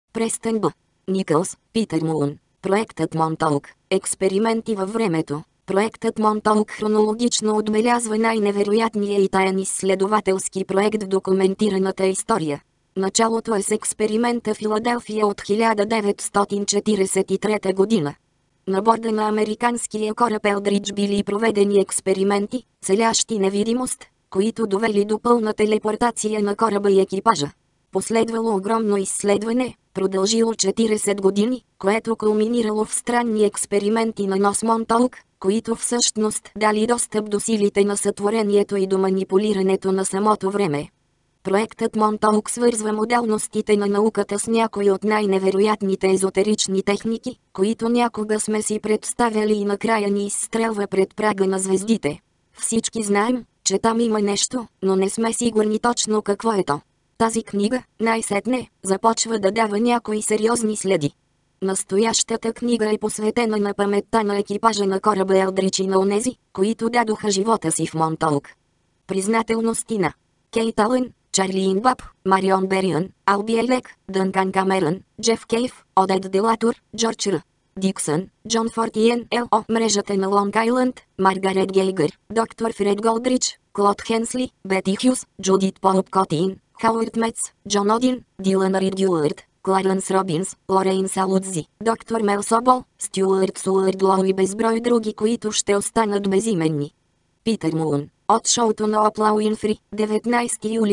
Престън Б. Никълс, Питър Мулън. Проектът Монтаук. Експерименти във времето. Проектът Монтаук хронологично отбелязва най-невероятния и таен изследователски проект в документираната история. Началото е с експеримента Филаделфия от 1943 година. На борда на американския кораб Елдридж били проведени експерименти, целящи невидимост, които довели до пълна телепортация на кораба и екипажа. Последвало огромно изследване, продължило 40 години, което кулминирало в странни експерименти на нос Монтаук, които всъщност дали достъп до силите на сътворението и до манипулирането на самото време. Проектът Монтаук свързва моделностите на науката с някои от най-невероятните езотерични техники, които някога сме си представяли и накрая ни изстрелва пред прага на звездите. Всички знаем, че там има нещо, но не сме сигурни точно какво е то. Тази книга, най-сетне, започва да дава някои сериозни следи. Настоящата книга е посветена на паметта на екипажа на кораба Елдридж и на онези, които дадоха живота си в Монтаук. Признателности на Кейт Алън, Чарли Инбаб, Марион Бериан, Алби Елек, Дънкан Камерън, Джеф Кейв, Одет Делатур, Джордж Р. Диксън, Джон Фортиен Л.О. Мрежата на Лонг Айлънд, Маргарет Гейгър, доктор Фред Голдрич, Клод Хенсли, Бети Хюс, Джудит Поп Котин, Хауърд Мец, Джон Один, Дилан Рид Дюлърд, Кларенс Робинс, Лорейн Салудзи, доктор Мел Собол, Стюарт Суърд Лоу и безброй други, които ще останат безименни. Питър Мулън. От шоуто на Опла Уинфри, 19 юли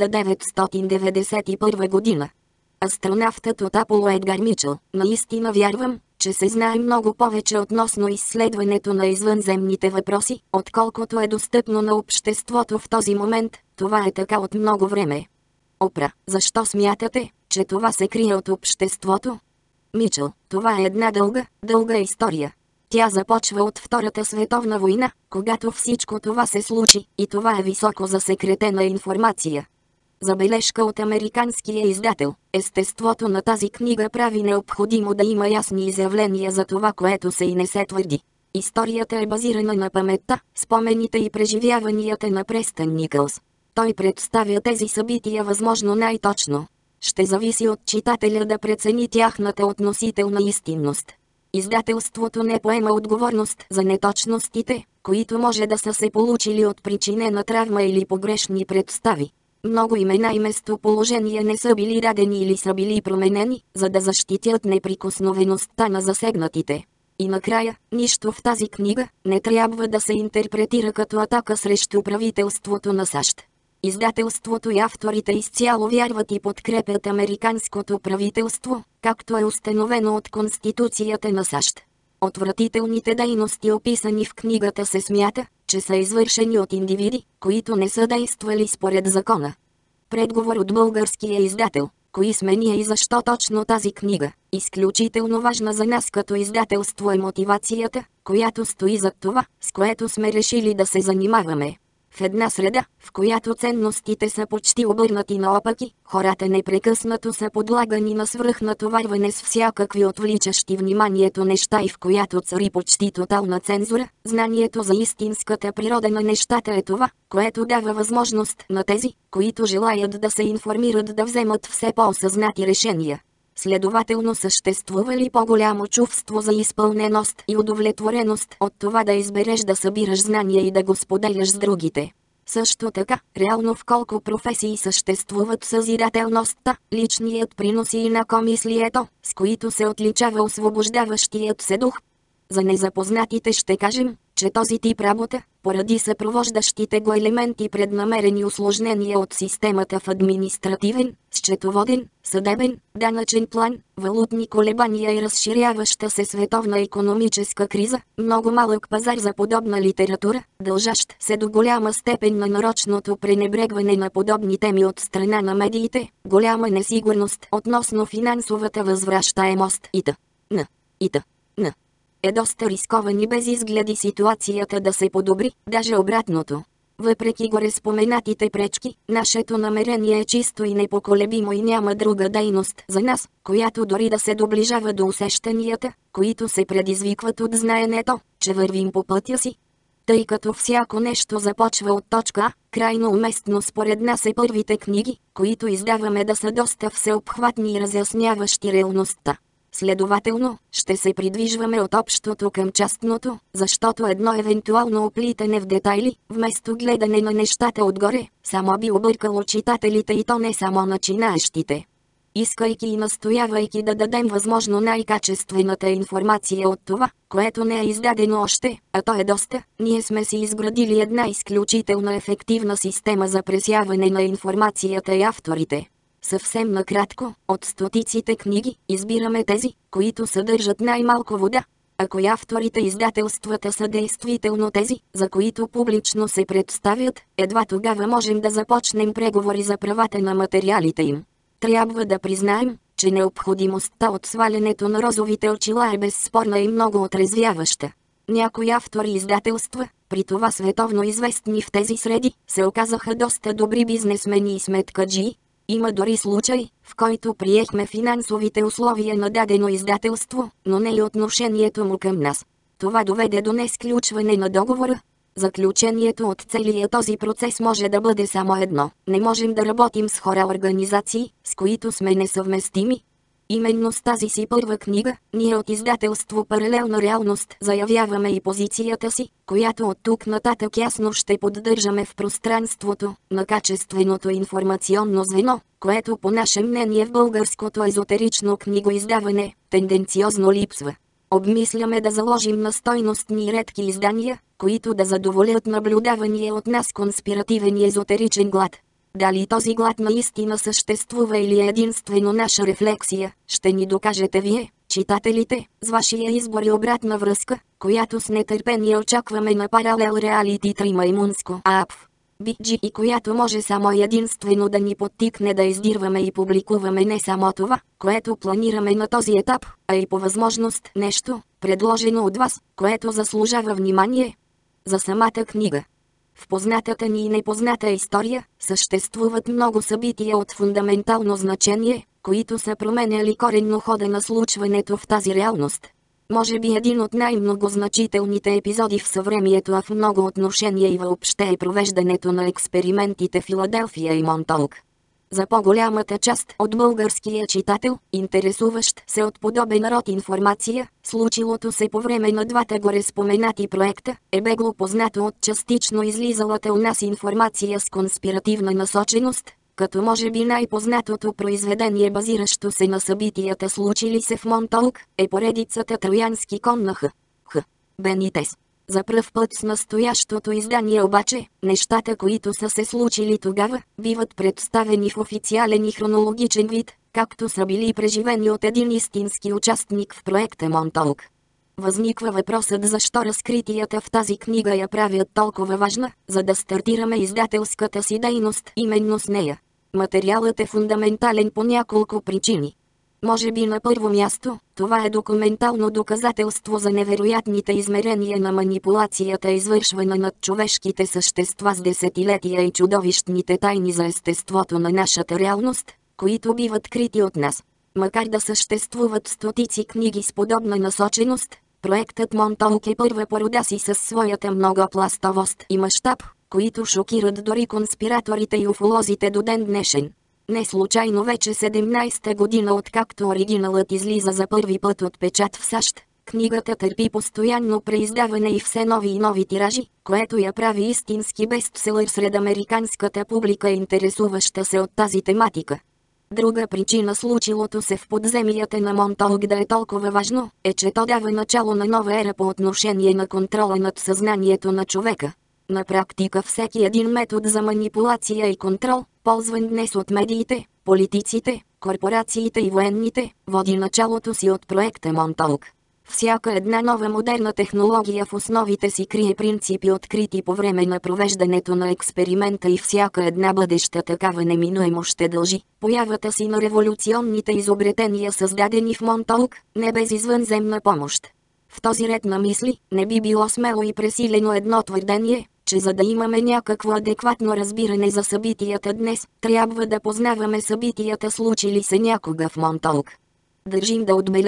1991 година. Астронавтът от Аполо Едгар Мичъл. Наистина вярвам, че се знае много повече относно изследването на извънземните въпроси, отколкото е достъпно на обществото в този момент. Това е така от много време. Опра, защо смятате, че това се крие от обществото? Мичъл, това е една дълга история. Тя започва от Втората световна война, когато всичко това се случи, и това е високо засекретена информация. Забележка от американския издател. Естеството на тази книга прави необходимо да има ясни изявления за това, което се и не се твърди. Историята е базирана на паметта, спомените и преживяванията на Престън Никълс. Той представя тези събития възможно най-точно. Ще зависи от читателя да прецени тяхната относителна истинност. Издателството не поема отговорност за неточностите, които може да са се получили от причинена травма или погрешни представи. Много имена и местоположения не са били дадени или са били променени, за да защитят неприкосновеността на засегнатите. И накрая, нищо в тази книга не трябва да се интерпретира като атака срещу правителството на САЩ. Издателството и авторите изцяло вярват и подкрепят американското правителство, както е установено от Конституцията на САЩ. Отвратителните дейности, описани в книгата, се смята, че са извършени от индивиди, които не са действали според закона. Предговор от българския издател. Кои сме ние и защо точно тази книга? Изключително важна за нас като издателство е мотивацията, която стои зад това, с което сме решили да се занимаваме. В една среда, в която ценностите са почти обърнати наопаки, хората непрекъснато са подлагани на свръхнатоварване с всякакви отвличащи вниманието неща и в която цари почти тотална цензура, знанието за истинската природа на нещата е това, което дава възможност на тези, които желаят да се информират, да вземат все по-осъзнати решения. Следователно съществува ли по-голямо чувство за изпълненост и удовлетвореност от това да избереш да събираш знания и да го споделяш с другите? Също така, реално в колко професии съществуват съзидателността, личният принос и инакомислието, с които се отличава освобождаващият се дух? За незапознатите ще кажем, че този тип работа, поради съпровождащите го елементи преднамерени усложнения от системата в административен, счетоводен, съдебен, данъчен план, валутни колебания и разширяваща се световна икономическа криза, много малък пазар за подобна литература, дължащ се до голяма степен на нарочното пренебрегване на подобни теми от страна на медиите, голяма несигурност относно финансовата възвращаемост и т.н. Е доста рискован и без изгледи ситуацията да се подобри, даже обратното. Въпреки горе споменатите пречки, нашето намерение е чисто и непоколебимо и няма друга дейност за нас, която дори да се доближава до усещанията, които се предизвикват от знаенето, че вървим по пътя си. Тъй като всяко нещо започва от точка А, крайно уместно според нас е първите книги, които издаваме, да са доста всеобхватни и разясняващи реалността. Следователно, ще се придвижваме от общото към частното, защото едно евентуално оплитане в детайли, вместо гледане на нещата отгоре, само би объркало читателите, и то не само начинаещите. Искайки и настоявайки да дадем възможно най-качествената информация от това, което не е издадено още, а то е доста, ние сме си изградили една изключително ефективна система за пресяване на информацията и авторите. Съвсем накратко, от стотиците книги, избираме тези, които съдържат най-малко вода. Ако и авторите и издателствата са действително тези, за които публично се представят, едва тогава можем да започнем преговори за правата на материалите им. Трябва да признаем, че необходимостта от свалянето на розовите очила е безспорна и много отрезвяваща. Някои автори и издателства, при това световно известни в тези среди, се оказаха доста добри бизнесмени и сметкаджии. Има дори случай, в който приехме финансовите условия на дадено издателство, но не и отношението му към нас. Това доведе до несключване на договора. Заключението от целия този процес може да бъде само едно: не можем да работим с хора, организации, с които сме несъвместими. Именно с тази си първа книга, ние от издателство Паралелна реалност заявяваме и позицията си, която от тук нататък ясно ще поддържаме в пространството на качественото информационно звено, което по наше мнение в българското езотерично книгоиздаване тенденциозно липсва. Обмисляме да заложим на стойностни и редки издания, които да задоволят наблюдавания от нас конспиративен и езотеричен глад. Дали този глад наистина съществува или е единствено наша рефлексия, ще ни докажете вие, читателите, с вашия избор и обратна връзка, която с нетърпение очакваме на Паралел Реалити 3 Маймунско АПФ. BG, и която може само и единствено да ни подтикне да издирваме и публикуваме не само това, което планираме на този етап, а и по възможност нещо, предложено от вас, което заслужава внимание. За самата книга. В познатата ни и непозната история съществуват много събития от фундаментално значение, които са променяли коренно хода на случването в тази реалност. Може би един от най-многозначителните епизоди в съвремието, а в много отношения и въобще е провеждането на експериментите в Филаделфия и Монтолк. За по-голямата част от българския читател, интересуващ се от подобен род информация, случилото се по време на двата гореспоменати проекта, е бегло познато от частично излизалата у нас информация с конспиративна насоченост, като може би най-познатото произведение, базиращо се на събитията случили се в Монтолк, е поредицата Троянски кон на Х. Бенитес. За пръв път с настоящото издание обаче, нещата, които са се случили тогава, биват представени в официален и хронологичен вид, както са били преживени от един истински участник в проекта Монтолк. Възниква въпросът защо разкритията в тази книга я правят толкова важна, за да стартираме издателската си дейност именно с нея. Материалът е фундаментален по няколко причини. Може би на първо място, това е документално доказателство за невероятните измерения на манипулацията, извършвана над човешките същества с десетилетия, и чудовищните тайни за естеството на нашата реалност, които биват крити от нас. Макар да съществуват стотици книги с подобна насоченост, проектът Монтолк е първа по рода си със своята многопластовост и мащаб, които шокират дори конспираторите и уфолозите до ден днешен. Не случайно вече 17-та година, откакто оригиналът излиза за първи път от печат в САЩ, книгата търпи постоянно преиздаване и все нови и нови тиражи, което я прави истински бестселър сред американската публика, интересуваща се от тази тематика. Друга причина случилото се в подземията на Монтолк да е толкова важно, е, че то дава начало на нова ера по отношение на контрола над съзнанието на човека. На практика всеки един метод за манипулация и контрол, ползван днес от медиите, политиците, корпорациите и военните, води началото си от проекта Монтолк. Всяка една нова модерна технология в основите си крие принципи, открити по време на провеждането на експеримента, и всяка една бъдеща такава неминуемо ще дължи появата си на революционните изобретения, създадени в Монтолк, не без извънземна помощ. В този ред на мисли, не би било смело и пресилено едно твърдение, че за да имаме някакво адекватно разбиране за събитията днес, трябва да познаваме събитията, случили се някога в Монтолк. Държим да отбележим,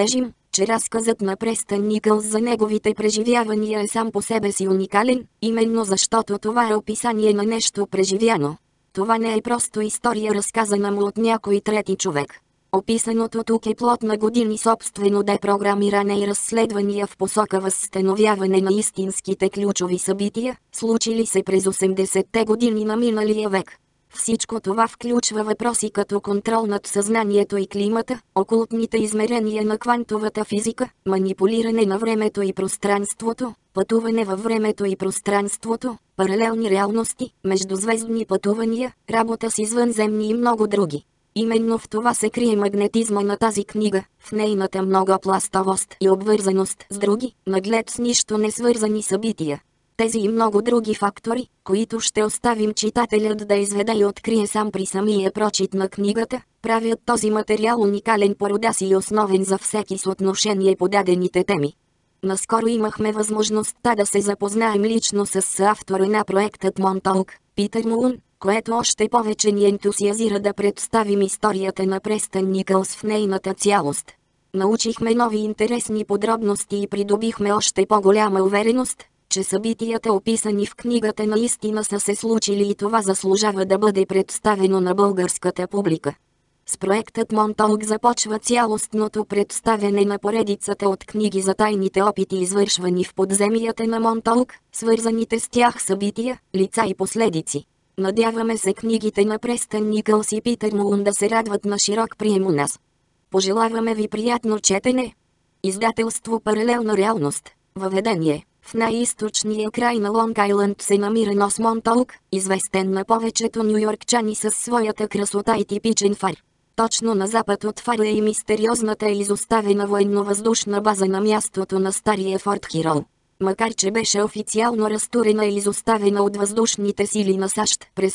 че разказът на Престън Никълс за неговите преживявания е сам по себе си уникален, именно защото това е описание на нещо преживяно. Това не е просто история, разказана му от някой трети човек. Описаното тук е плод на години собствено депрограмиране и разследвания в посока възстановяване на истинските ключови събития, случили се през 80-те години на миналия век. Всичко това включва въпроси като контрол над съзнанието и климата, окултните измерения на квантовата физика, манипулиране на времето и пространството, пътуване във времето и пространството, паралелни реалности, междузвездни пътувания, работа с извънземни и много други. Именно в това се крие магнетизма на тази книга, в нейната многопластовост и обвързаност с други, наглед с нищо не свързани събития. Тези и много други фактори, които ще оставим читателят да изведе и открие сам при самия прочит на книгата, правят този материал уникален по рода си и основен за всеки с отношение по дадените теми. Наскоро имахме възможността да се запознаем лично с автора на проектът Монтаук, Питър Мулън, което още повече ни ентусиазира да представим историята на Престън Никълс в нейната цялост. Научихме нови интересни подробности и придобихме още по-голяма увереност, че събитията, описани в книгата, наистина са се случили и това заслужава да бъде представено на българската публика. С проектът Монтаук започва цялостното представяне на поредицата от книги за тайните опити, извършвани в подземията на Монтаук, свързаните с тях събития, лица и последици. Надяваме се книгите на Престън Никълс и Питър Мулън да се радват на широк прием у нас. Пожелаваме ви приятно четене. Издателство Паралелна реалност. Въведение. В най-източния край на Лонг Айлънд се намира нос Монтаук, известен на повечето нюйоркчани със своята красота и типичен фар. Точно на запад от фара е и мистериозната и изоставена военновъздушна база на мястото на стария Форт Хироу. Макар че беше официално разтурена и изоставена от въздушните сили на САЩ през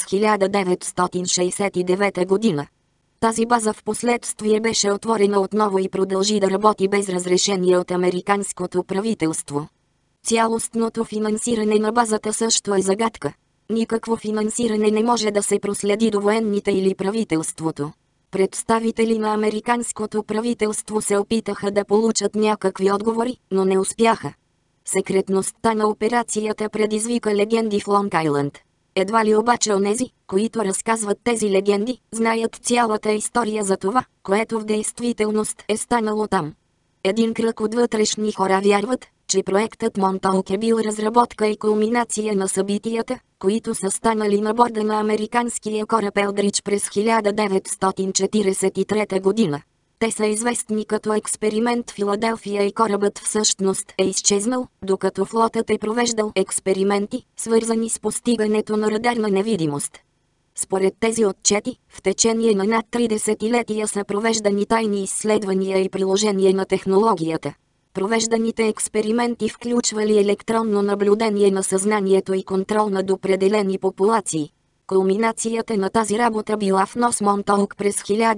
1969 година. Тази база в последствие беше отворена отново и продължи да работи без разрешение от американското правителство. Цялостното финансиране на базата също е загадка. Никакво финансиране не може да се проследи до военните или правителството. Представители на американското правителство се опитаха да получат някакви отговори, но не успяха. Секретността на операцията предизвика легенди в Лонг Айлънд. Едва ли обаче онези, които разказват тези легенди, знаят цялата история за това, което в действителност е станало там. Един кръг от вътрешни хора вярват, че проектът Монтаук е бил разработка и кулминация на събитията, които са станали на борда на американския кораб Елдрич през 1943 година. Те са известни като експеримент Филаделфия и корабът всъщност е изчезнал, докато флотът е провеждал експерименти, свързани с постигането на радарна невидимост. Според тези отчети, в течение на над 3 десетилетия са провеждани тайни изследвания и приложение на технологията. Провежданите експерименти включвали електронно наблюдение на съзнанието и контрол над определени популации. Кулминацията на тази работа била в нос Монтаук през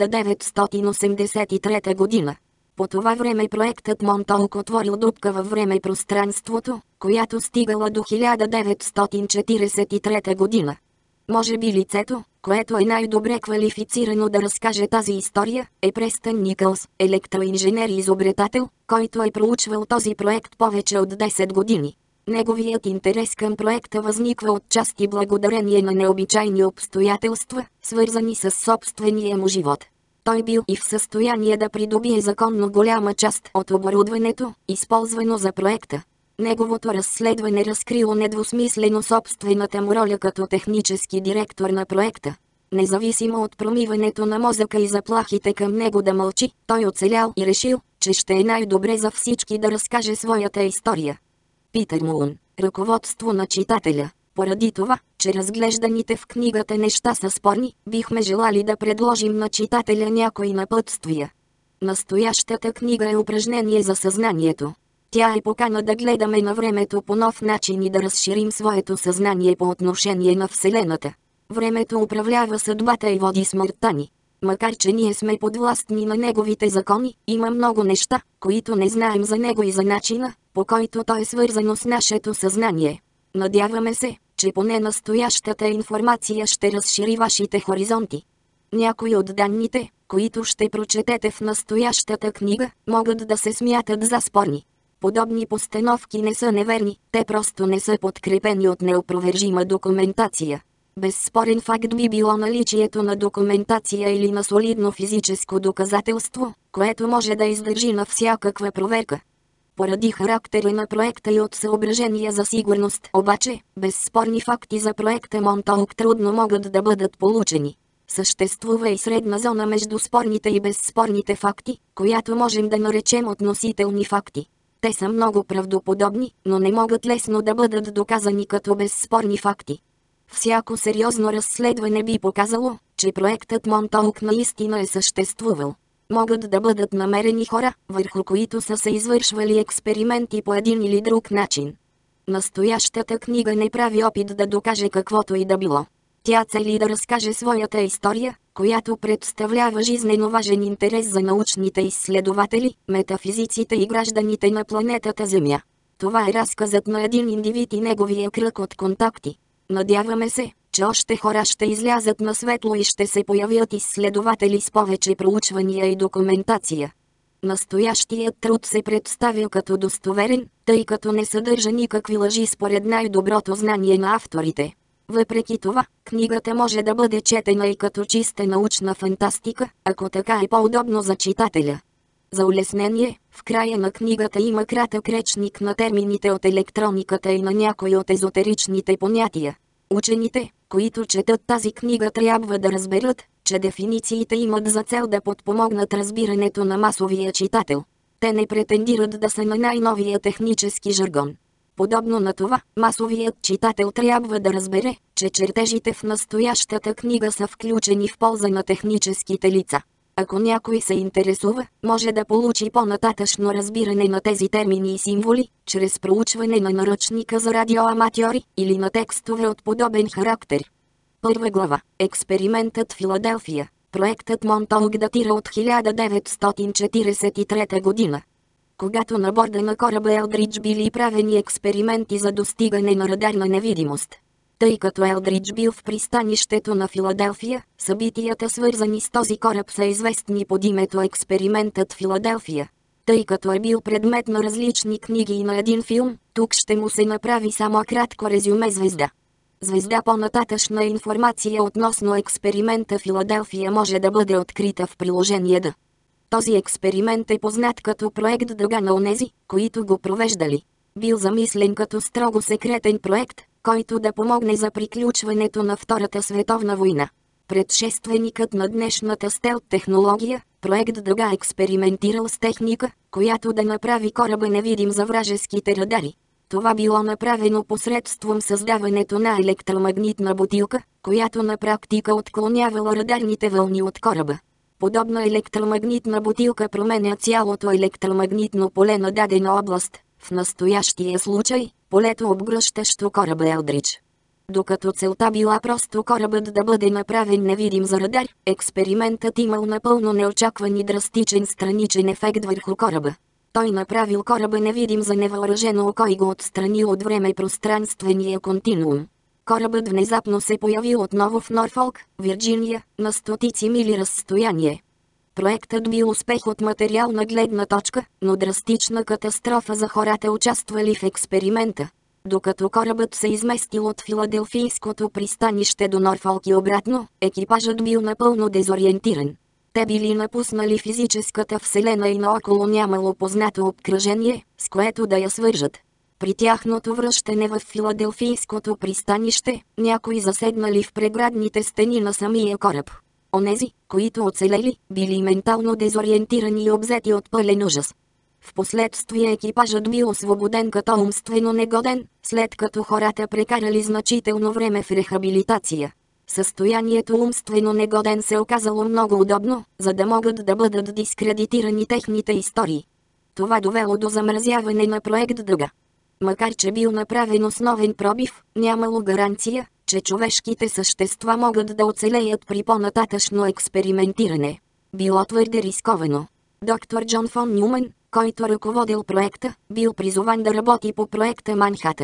1983 година. По това време проектът Монтаук отворил дупка във време-пространството, която стигала до 1943 година. Може би лицето, което е най-добре квалифицирано да разкаже тази история, е Престън Никълс, електроинженер и изобретател, който е проучвал този проект повече от 10 години. Неговият интерес към проекта възниква отчасти благодарение на необичайни обстоятелства, свързани с собствения му живот. Той бил и в състояние да придобие законно голяма част от оборудването, използвано за проекта. Неговото разследване разкрило недвусмислено собствената му роля като технически директор на проекта. Независимо от промиването на мозъка и заплахите към него да мълчи, той оцелял и решил, че ще е най-добре за всички да разкаже своята история. Питър Мулън, ръководство на читателя. Поради това, че разглежданите в книгата неща са спорни, бихме желали да предложим на читателя някои напътствия. Настоящата книга е упражнение за съзнанието. Тя е покана да гледаме на времето по нов начин и да разширим своето съзнание по отношение на Вселената. Времето управлява съдбата и води смъртта ни. Макар че ние сме подвластни на неговите закони, има много неща, които не знаем за него и за начина, по който то е свързано с нашето съзнание. Надяваме се, че поне настоящата информация ще разшири вашите хоризонти. Някои от данните, които ще прочетете в настоящата книга, могат да се смятат за спорни. Подобни постановки не са неверни, те просто не са подкрепени от неопровержима документация. Безспорен факт би било наличието на документация или на солидно физическо доказателство, което може да издържи на всякаква проверка. Поради характера на проекта и от съображения за сигурност обаче, безспорни факти за проекта Монтаук трудно могат да бъдат получени. Съществува и средна зона между спорните и безспорните факти, която можем да наречем относителни факти. Те са много правдоподобни, но не могат лесно да бъдат доказани като безспорни факти. Всяко сериозно разследване би показало, че проектът Монтаук наистина е съществувал. Могат да бъдат намерени хора, върху които са се извършвали експерименти по един или друг начин. Настоящата книга не прави опит да докаже каквото и да било. Тя цели да разкаже своята история, която представлява жизнено важен интерес за научните изследователи, метафизиците и гражданите на планетата Земя. Това е разказът на един индивид и неговия кръг от контакти. Надяваме се, че още хора ще излязат на светло и ще се появят изследователи с повече проучвания и документация. Настоящият труд се представя като достоверен, тъй като не съдържа никакви лъжи според най-доброто знание на авторите. Въпреки това, книгата може да бъде четена и като чиста научна фантастика, ако така е по-удобно за читателя. За улеснение, в края на книгата има кратък речник на термините от електрониката и на някои от езотеричните понятия. Учените, които четат тази книга, трябва да разберат, че дефинициите имат за цел да подпомогнат разбирането на масовия читател. Те не претендират да са на най-новия технически жаргон. Подобно на това, масовият читател трябва да разбере, че чертежите в настоящата книга са включени в полза на техническите лица. Ако някой се интересува, може да получи по-нататъшно разбиране на тези термини и символи, чрез проучване на наръчника за радиоаматьори или на текстове от подобен характер. Първа глава. Експериментът Филаделфия. Проектът Монтаук датира от 1943 година. Когато на борда на кораба Елдридж били правени експерименти за достигане на радарна невидимост. Тъй като Елдридж бил в пристанището на Филаделфия, събитията свързани с този кораб са известни под името Експериментът Филаделфия. Тъй като е бил предмет на различни книги и на един филм, тук ще му се направи само кратко резюме звезда. Звезда. По-нататъшна информация относно експеримента Филаделфия може да бъде открита в приложение Д. Този експеримент е познат като проект Дъга на онези, които го провеждали. Бил замислен като строго секретен проект, който да помогне за приключването на Втората световна война. Предшественикът на днешната стелт технология, проект Дъга експериментирал с техника, която да направи кораба невидим за вражеските радари. Това било направено посредством създаването на електромагнитна бутилка, която на практика отклонявала радарните вълни от кораба. Подобна електромагнитна бутилка променя цялото електромагнитно поле на дадена област, в настоящия случай – полето обгръщащо кораба Елдридж. Докато целта била просто корабът да бъде направен невидим за радар, експериментът имал напълно неочакван и драстичен страничен ефект върху кораба. Той направил кораба невидим за невъоръжено око и го отстранил от време-пространствения континуум. Корабът внезапно се появил отново в Норфолк, Вирджиния, на стотици мили разстояние. Проектът бил успех от материална гледна точка, но драстична катастрофа за хората, участвали в експеримента. Докато корабът се изместил от филаделфийското пристанище до Норфолк и обратно, екипажът бил напълно дезориентиран. Те били напуснали физическата вселена и наоколо нямало познато обкръжение, с което да я свържат. При тяхното връщане в филаделфийското пристанище, някои заседнали в преградните стени на самия кораб. Онези, които оцелели, били ментално дезориентирани и обзети от пълен ужас. Впоследствие екипажът бил освободен като умствено негоден, след като хората прекарали значително време в рехабилитация. Състоянието умствено негоден се оказало много удобно, за да могат да бъдат дискредитирани техните истории. Това довело до замразяване на проект Дъга. Макар че бил направен основен пробив, нямало гаранция, че човешките същества могат да оцелеят при по-нататъшно експериментиране. Било твърде рисковано. Доктор Джон фон Нюман, който ръководил проекта, бил призован да работи по проекта Манхатън.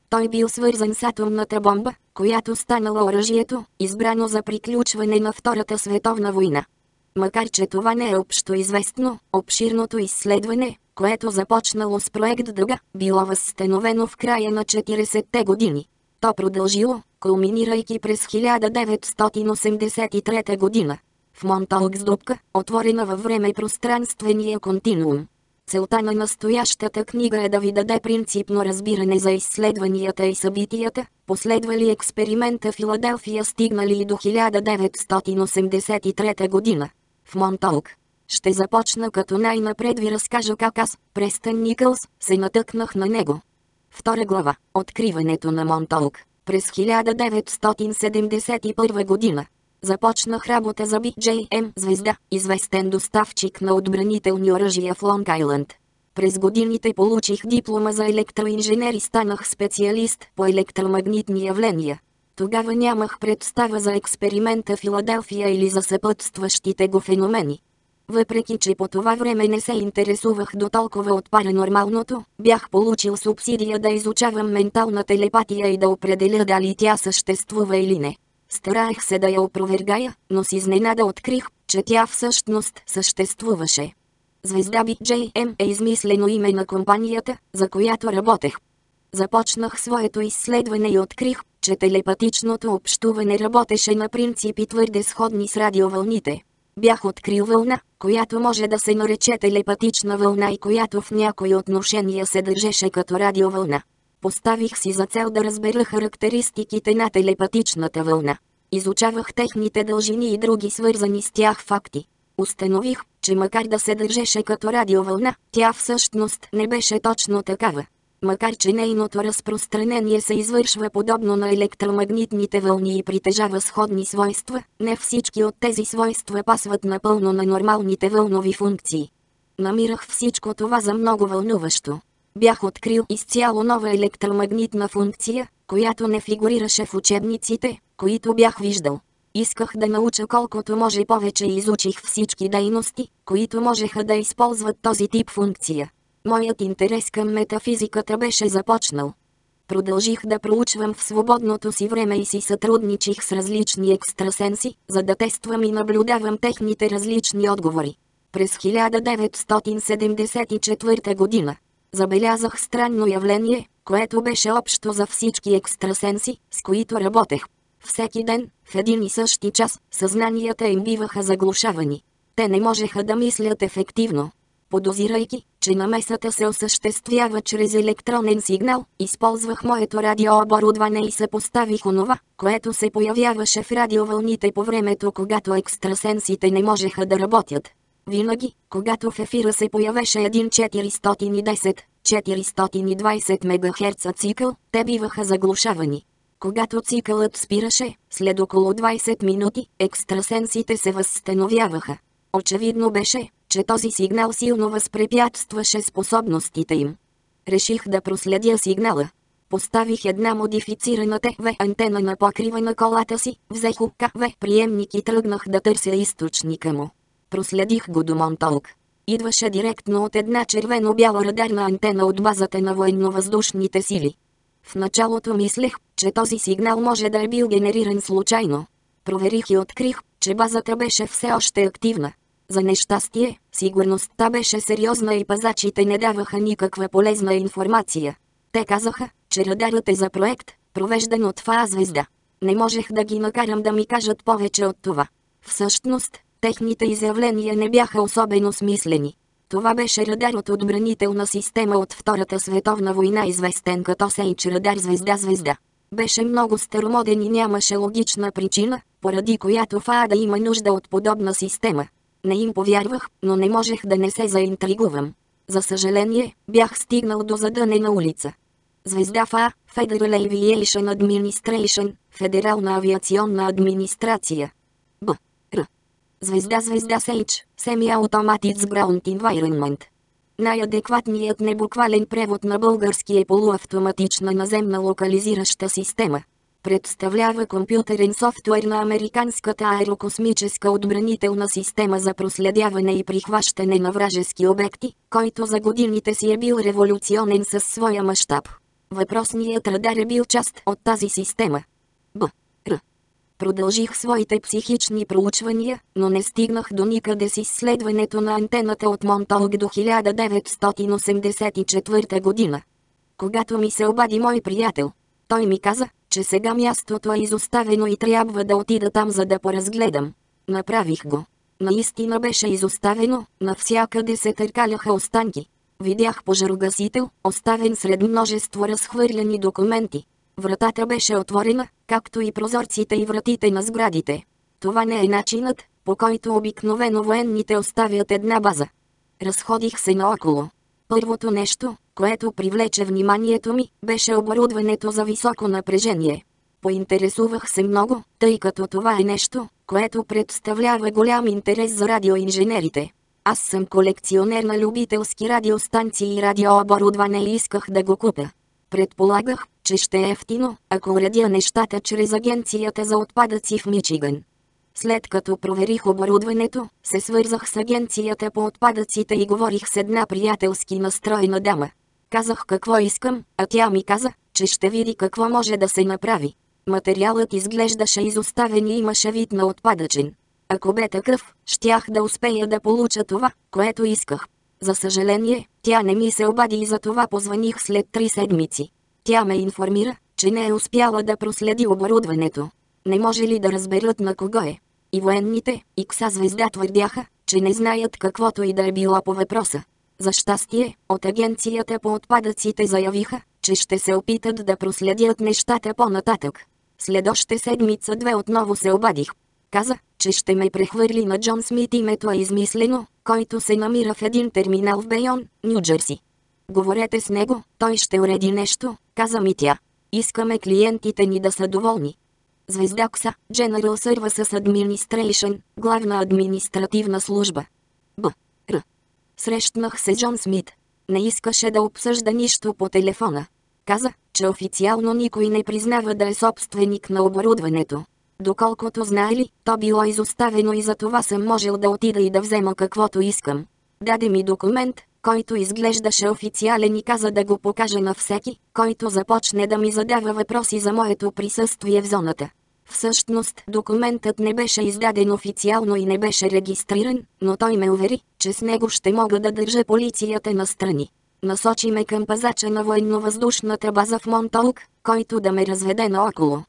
Той бил свързан с атомната бомба, която станала оръжието, избрано за приключване на Втората световна война. Макар че това не е общо известно, обширното изследване, което започнало с проект Дъга, било възстановено в края на 40-те години. То продължило, кулминирайки през 1983 година. В Монтаук с дупка, отворена във време-пространствения континуум. Целта на настоящата книга е да ви даде принципно разбиране за изследванията и събитията, последвали експеримента Филаделфия, стигнали и до 1983 година. В Монтаук. Ще започна като най-напред ви разкажа как аз, Престън Никълс, се натъкнах на него. Втора глава. Откриването на Монтаук. През 1971 година. Започнах работа за BJM Звезда, известен доставчик на отбранителни оръжия в Лонг Айлънд. През годините получих диплома за електроинженер и станах специалист по електромагнитни явления. Тогава нямах представа за експеримента Филаделфия или за съпътстващите го феномени. Въпреки че по това време не се интересувах дотолкова от паранормалното, бях получил субсидия да изучавам ментална телепатия и да определя дали тя съществува или не. Стараех се да я опровергая, но с изненада открих, че тя всъщност съществуваше. Звезда BJM е измислено име на компанията, за която работех. Започнах своето изследване и открих, че телепатичното общуване работеше на принципи твърде сходни с радиовълните. Бях открил вълна, която може да се нарече телепатична вълна и която в някои отношения се държеше като радиовълна. Поставих си за цел да разбера характеристиките на телепатичната вълна. Изучавах техните дължини и други свързани с тях факти. Установих, че макар да се държеше като радиовълна, тя всъщност не беше точно такава. Макар че нейното разпространение се извършва подобно на електромагнитните вълни и притежава сходни свойства, не всички от тези свойства пасват напълно на нормалните вълнови функции. Намирах всичко това за много вълнуващо. Бях открил изцяло нова електромагнитна функция, която не фигурираше в учебниците, които бях виждал. Исках да науча колкото може повече и изучих всички дейности, които можеха да използват този тип функция. Моят интерес към метафизиката беше започнал. Продължих да проучвам в свободното си време и си сътрудничих с различни екстрасенси, за да тествам и наблюдавам техните различни отговори. През 1974 година забелязах странно явление, което беше общо за всички екстрасенси, с които работех. Всеки ден, в един и същи час, съзнанията им биваха заглушавани. Те не можеха да мислят ефективно. Подозирайки, че намесата се осъществява чрез електронен сигнал, използвах моето радиооборудване и съпоставих онова, което се появяваше в радиовълните по времето, когато екстрасенсите не можеха да работят. Винаги, когато в ефира се появеше един 410-420 МГц цикъл, те биваха заглушавани. Когато цикълът спираше, след около 20 минути, екстрасенсите се възстановяваха. Очевидно беше, че този сигнал силно възпрепятстваше способностите им. Реших да проследя сигнала. Поставих една модифицирана ТВ антена на покрива на колата си, взех УКВ приемник и тръгнах да търся източника му. Проследих го до Монтаук. Идваше директно от една червено-бяла радарна антена от базата на военновъздушните сили. В началото мислех, че този сигнал може да е бил генериран случайно. Проверих и открих, че базата беше все още активна. За нещастие, сигурността беше сериозна и пазачите не даваха никаква полезна информация. Те казаха, че радарът е за проект, провеждан от ФА Звезда. Не можех да ги накарам да ми кажат повече от това. Всъщност, техните изявления не бяха особено смислени. Това беше радар от отбранителна система от Втората световна война, известен като Сейдж радар Звезда. Беше много старомоден и нямаше логична причина, поради която ФА да има нужда от подобна система. Не им повярвах, но не можех да не се заинтригувам. За съжаление, бях стигнал до задънена улица. Звезда ФА, Federal Aviation Administration, Федерална авиационна администрация. Р. Звезда Сейдж, Semi-Automatic Ground Environment. Най-адекватният небуквален превод на български е полуавтоматична наземна локализираща система. Представлява компютърен софтуер на американската аерокосмическа отбранителна система за проследяване и прихващане на вражески обекти, който за годините си е бил революционен със своя мащаб. Въпросният радар е бил част от тази система. Р. Продължих своите психични проучвания, но не стигнах до никъде с изследването на антената от Монтолк до 1984 година. Когато ми се обади мой приятел, той ми каза, че сега мястото е изоставено и трябва да отида там, за да поразгледам. Направих го. Наистина беше изоставено, навсякъде се търкаляха останки. Видях пожарогасител, оставен сред множество разхвърляни документи. Вратата беше отворена, както и прозорците и вратите на сградите. Това не е начинът, по който обикновено военните оставят една база. Разходих се наоколо. Първото нещо, което привлече вниманието ми, беше оборудването за високо напрежение. Поинтересувах се много, тъй като това е нещо, което представлява голям интерес за радиоинженерите. Аз съм колекционер на любителски радиостанции и радиооборудване и исках да го купя. Предполагах, че ще е ефтино, ако уредя нещата чрез агенцията за отпадъци в Мичиган. След като проверих оборудването, се свързах с агенцията по отпадъците и говорих с една приятелски настроена дама. Казах какво искам, а тя ми каза, че ще види какво може да се направи. Материалът изглеждаше изоставен и имаше вид на отпадъчен. Ако бе такъв, щях да успея да получа това, което исках. За съжаление, тя не ми се обади и за това позваних след 3 седмици. Тя ме информира, че не е успяла да проследи оборудването. Не може ли да разберат на кого е? И военните, и КСА звезда твърдяха, че не знаят каквото и да е било по въпроса. За щастие, от агенцията по отпадъците заявиха, че ще се опитат да проследят нещата по-нататък. След още седмица-две отново се обадих. Каза, че ще ме прехвърли на Джон Смит, името е измислено, който се намира в един терминал в Бейон, Ню-Джерси. Говорете с него, той ще уреди нещо, каза ми тя. Искаме клиентите ни да са доволни. Звезда КСА, General Services Administration, главна административна служба. Р. Срещнах се Джон Смит. Не искаше да обсъжда нищо по телефона. Каза, че официално никой не признава да е собственик на оборудването. Доколкото знаели, то било изоставено и за това съм можел да отида и да взема каквото искам. Даде ми документ, който изглеждаше официален и каза да го покажа на всеки, който започне да ми задава въпроси за моето присъствие в зоната. Всъщност документът не беше издаден официално и не беше регистриран, но той ме увери, че с него ще мога да държа полицията настрани. Насочи ме към пазача на военновъздушната база в Монтолк, който да ме разведе наоколо.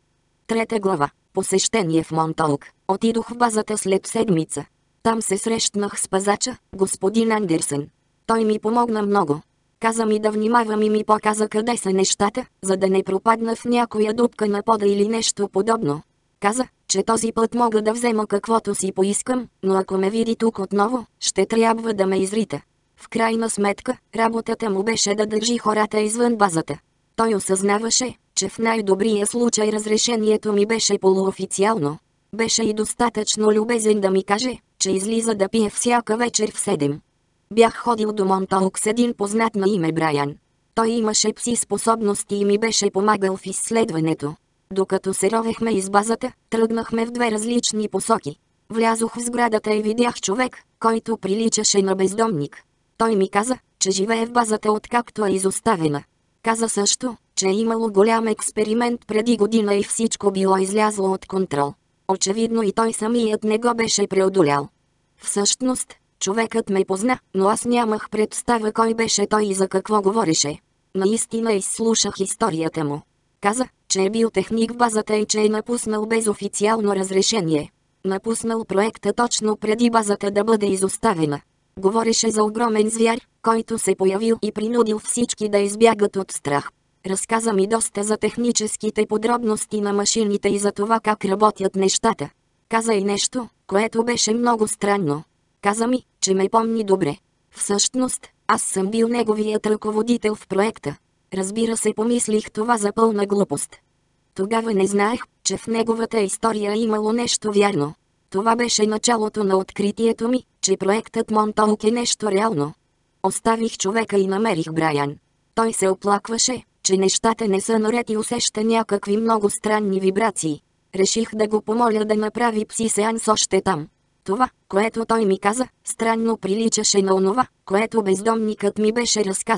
3 глава. Посещение в Монтолк. Отидох в базата след седмица. Там се срещнах с пазача, господин Андерсън. Той ми помогна много. Каза ми да внимавам и ми показа къде са нещата, за да не пропадна в някоя дупка на пода или нещо подобно. Каза, че този път мога да взема каквото си поискам, но ако ме види тук отново, ще трябва да ме изрита. В крайна сметка, работата му беше да държи хората извън базата. Той осъзнаваше, че в най-добрия случай разрешението ми беше полуофициално. Беше и достатъчно любезен да ми каже, че излиза да пие всяка вечер в 7. Бях ходил до Монтолк с един познат на име Брайан. Той имаше пси способности и ми беше помагал в изследването. Докато се ровехме из базата, тръгнахме в 2 различни посоки. Влязох в сградата и видях човек, който приличаше на бездомник. Той ми каза, че живее в базата откакто е изоставена. Каза също, че е имало голям експеримент преди година и всичко било излязло от контрол. Очевидно и той самият не го беше преодолял. Всъщност, човекът ме позна, но аз нямах представа кой беше той и за какво говореше. Наистина изслушах историята му. Каза, че е бил техник в базата и че е напуснал без официално разрешение. Напуснал проекта точно преди базата да бъде изоставена. Говореше за огромен звяр, който се появил и принудил всички да избягат от страх. Разказа ми доста за техническите подробности на машините и за това как работят нещата. Каза и нещо, което беше много странно. Каза ми, че ме помни добре. Всъщност, аз съм бил неговият ръководител в проекта. Разбира се, помислих това за пълна глупост. Тогава не знаех, че в неговата история имало нещо вярно. Това беше началото на откритието ми, че проектът Монтолк е нещо реално. Оставих човека и намерих Брайан. Той се оплакваше, че нещата не са наред и усеща някакви много странни вибрации. Реших да го помоля да направи пси-сеанс още там. Това, което той ми каза, странно приличаше на онова, което бездомникът ми беше разказал.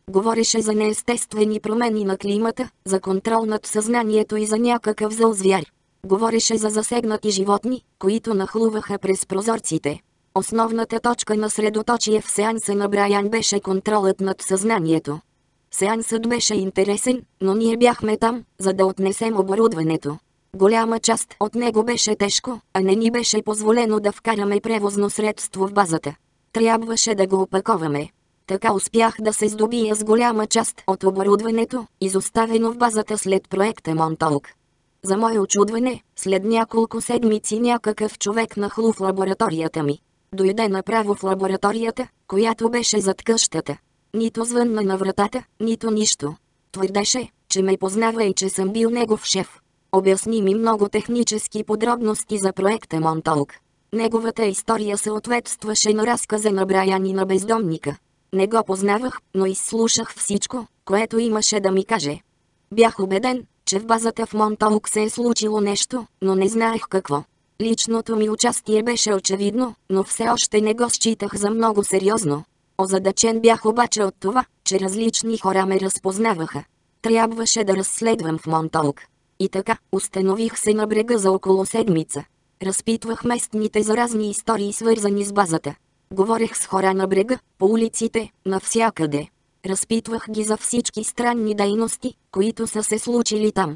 Говореше за неестествени промени на климата, за контрол над съзнанието и за някакъв зъл звяр. Говореше за засегнати животни, които нахлуваха през прозорците. Основната точка на средоточие в сеанса на Брайан беше контролът над съзнанието. Сеансът беше интересен, но ние бяхме там, за да отнесем оборудването. Голяма част от него беше тежко, а не ни беше позволено да вкараме превозно средство в базата. Трябваше да го опаковаме. Така успях да се здобия с голяма част от оборудването, изоставено в базата след проекта Монтолк. За мое очудване, след няколко седмици някакъв човек нахлу в лабораторията ми. Дойде направо в лабораторията, която беше зад къщата. Нито звънна на вратата, нито нищо. Твърдеше, че ме познава и че съм бил негов шеф. Обясни ми много технически подробности за проекта Монтолк. Неговата история съответстваше на разказа на Брайан и на бездомника. Не го познавах, но изслушах всичко, което имаше да ми каже. Бях убеден, че в базата в Монтолк се е случило нещо, но не знаех какво. Личното ми участие беше очевидно, но все още не го считах за много сериозно. Озадачен бях обаче от това, че различни хора ме разпознаваха. Трябваше да разследвам в Монтолк. И така, установих се на брега за около седмица. Разпитвах местните за разни истории, свързани с базата. Говорех с хора на брега, по улиците, навсякъде. Разпитвах ги за всички странни дейности, които са се случили там.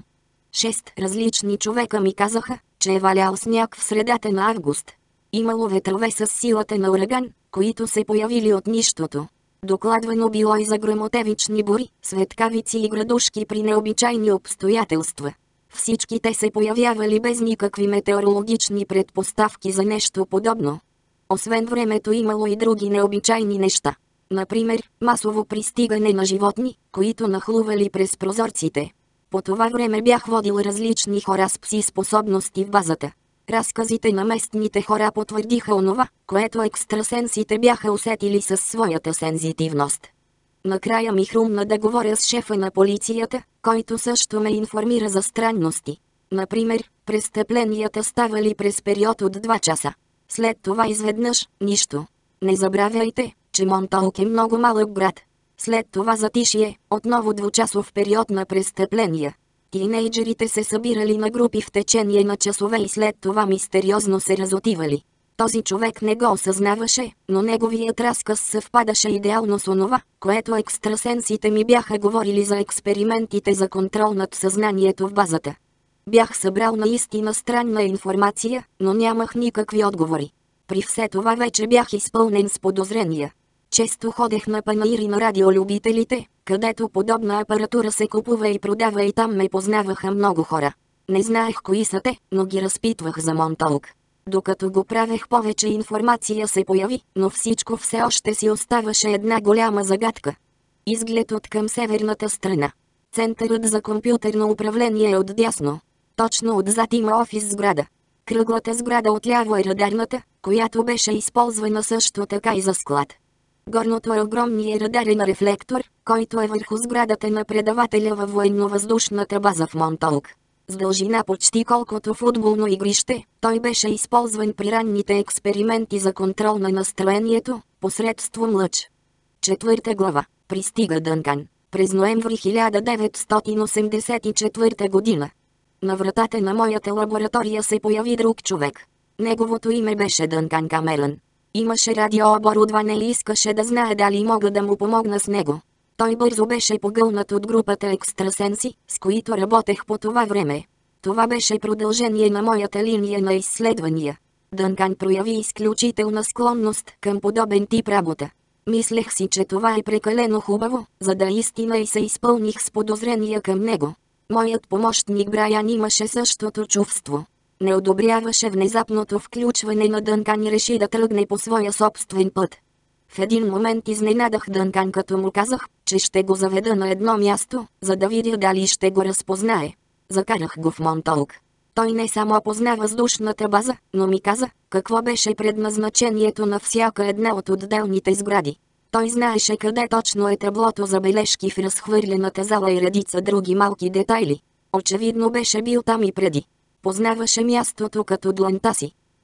6 различни човека ми казаха, че е валял сняг в средата на август. Имало ветрове с силата на ураган, които се появили от нищото. Докладвано било и за гръмотевични бури, светкавици и градушки при необичайни обстоятелства. Всички те се появявали без никакви метеорологични предпоставки за нещо подобно. Освен времето имало и други необичайни неща. Например, масово пристигане на животни, които нахлували през прозорците. По това време бях водил различни хора с пси способности в базата. Разказите на местните хора потвърдиха онова, което екстрасенсите бяха усетили със своята сензитивност. Накрая ми хрумна да говоря с шефа на полицията, който също ме информира за странности. Например, престъпленията ставали през период от 2 часа. След това изведнъж – нищо. Не забравяйте, че Монтолк е много малък град. След това затишие, отново 2-часов период на престъпления. Тинейджерите се събирали на групи в течение на часове и след това мистериозно се разотивали. Този човек не го осъзнаваше, но неговият разказ съвпадаше идеално с онова, което екстрасенсите ми бяха говорили за експериментите за контрол над съзнанието в базата. Бях събрал наистина странна информация, но нямах никакви отговори. При все това вече бях изпълнен с подозрения. Често ходех на панаири на радиолюбителите, където подобна апаратура се купува и продава, и там ме познаваха много хора. Не знаех кои са те, но ги разпитвах за Монтолк. Докато го правех, повече информация се появи, но всичко все още си оставаше една голяма загадка. Изглед от към северната страна. Центърът за компютърно управление е отдясно. Точно отзад има офис сграда. Кръглата сграда отляво е радарната, която беше използвана също така и за склад. Горното е огромният радарен рефлектор, който е върху сградата на предавателя във военновъздушната база в Монтолк. С дължина почти колкото футболно игрище, той беше използван при ранните експерименти за контрол на настроението, посредством лъч. 4 глава. Пристига Дънкан. През ноември 1984 година. На вратата на моята лаборатория се появи друг човек. Неговото име беше Дънкан Камелън. Имаше радиооборудване и искаше да знае дали мога да му помогна с него. Той бързо беше погълнат от групата екстрасенси, с които работех по това време. Това беше продължение на моята линия на изследвания. Дънкан прояви изключителна склонност към подобен тип работа. Мислех си, че това е прекалено хубаво, за да е истина, и се изпълних с подозрения към него. Моят помощник Брайан имаше същото чувство. Не одобряваше внезапното включване на Дънкан и реши да тръгне по своя собствен път. В един момент изненадах Дънкан, като му казах, че ще го заведа на едно място, за да видя дали ще го разпознае. Закарах го в Монтолк. Той не само позна въздушната база, но ми каза, какво беше предназначението на всяка една от отделните сгради. Той знаеше къде точно е таблото за бележки в разхвърлената зала и редица други малки детайли. Очевидно беше бил там и преди. Познаваше мястото като дланта си.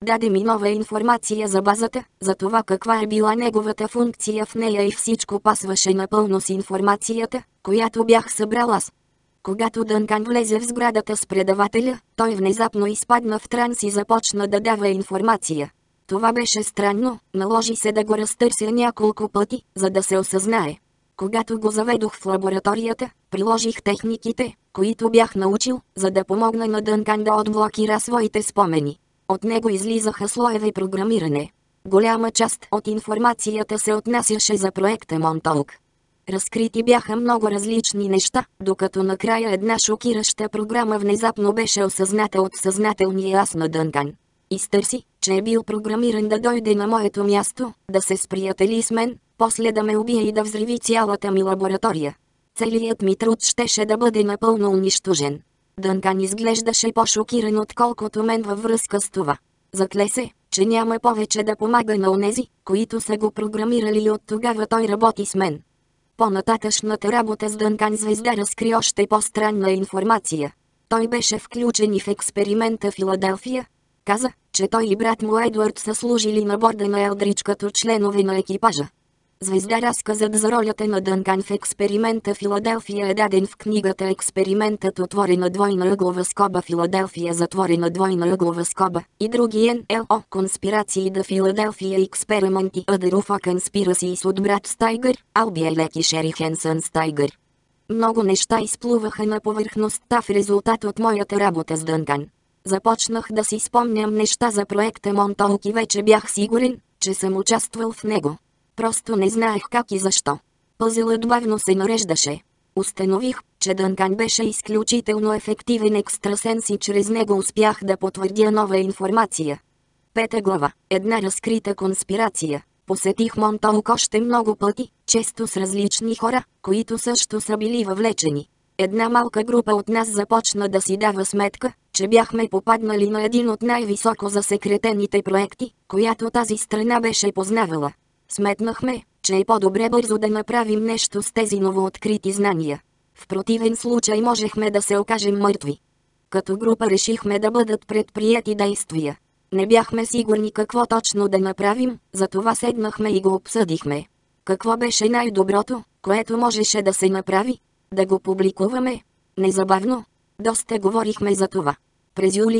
Даде ми нова информация за базата, за това каква е била неговата функция в нея и всичко пасваше напълно с информацията, която бях събрал аз. Когато Дънкан влезе в сградата с предавателя, той внезапно изпадна в транс и започна да дава информация. Това беше странно, наложи се да го разтърся няколко пъти, за да се осъзнае. Когато го заведох в лабораторията, приложих техниките, които бях научил, за да помогна на Дънкан да отблокира своите спомени. От него излизаха слоеве програмиране. Голяма част от информацията се отнасяше за проекта Монтолк. Разкрити бяха много различни неща, докато накрая една шокираща програма внезапно беше осъзната от съзнателния аз на Дънкан. Изтърси, че е бил програмиран да дойде на моето място, да се сприятели с мен, после да ме убие и да взриви цялата ми лаборатория. Целият ми труд щеше да бъде напълно унищожен. Дънкан изглеждаше по-шокиран отколкото мен във връзка с това. Закле се, че няма повече да помага на онези, които са го програмирали и от тогава той работи с мен. По-нататъчната работа с Дънкан Звезда разкри още по-странна информация. Той беше включен и в експеримента Филаделфия. Каза, че той и брат му Едуард са служили на борда на Елдрич като членове на екипажа. Звезда разказът за ролята на Дънкан в експеримента Филаделфия е даден в книгата «Експериментът отворена двойна ъглова скоба Филаделфия затворена двойна ъглова скоба» и други НЛО конспирации да Филаделфия експерименти Адеруфа Conspiracies от брат Стайгър, Албиелек и Шери Хенсън Стайгър. Много неща изплуваха на повърхността в резултат от моята работа с Дънкан. Започнах да си спомням неща за проекта Монтолк и вече бях сигурен, че съм участвал в него. Просто не знаех как и защо. Пъзелът бавно се нареждаше. Установих, че Дънкан беше изключително ефективен екстрасенс и чрез него успях да потвърдя нова информация. 5 глава. Една разкрита конспирация. Посетих Монтолк още много пъти, често с различни хора, които също са били въвлечени. Една малка група от нас започна да си дава сметка, че бяхме попаднали на един от най-високо засекретените проекти, която тази страна беше познавала. Сметнахме, че е по-добре бързо да направим нещо с тези новооткрити знания. В противен случай можехме да се окажем мъртви. Като група решихме да бъдат предприети действия. Не бяхме сигурни какво точно да направим, затова седнахме и го обсъдихме. Какво беше най-доброто, което можеше да се направи? Да го публикуваме? Незабавно. Доста говорихме за това. През юли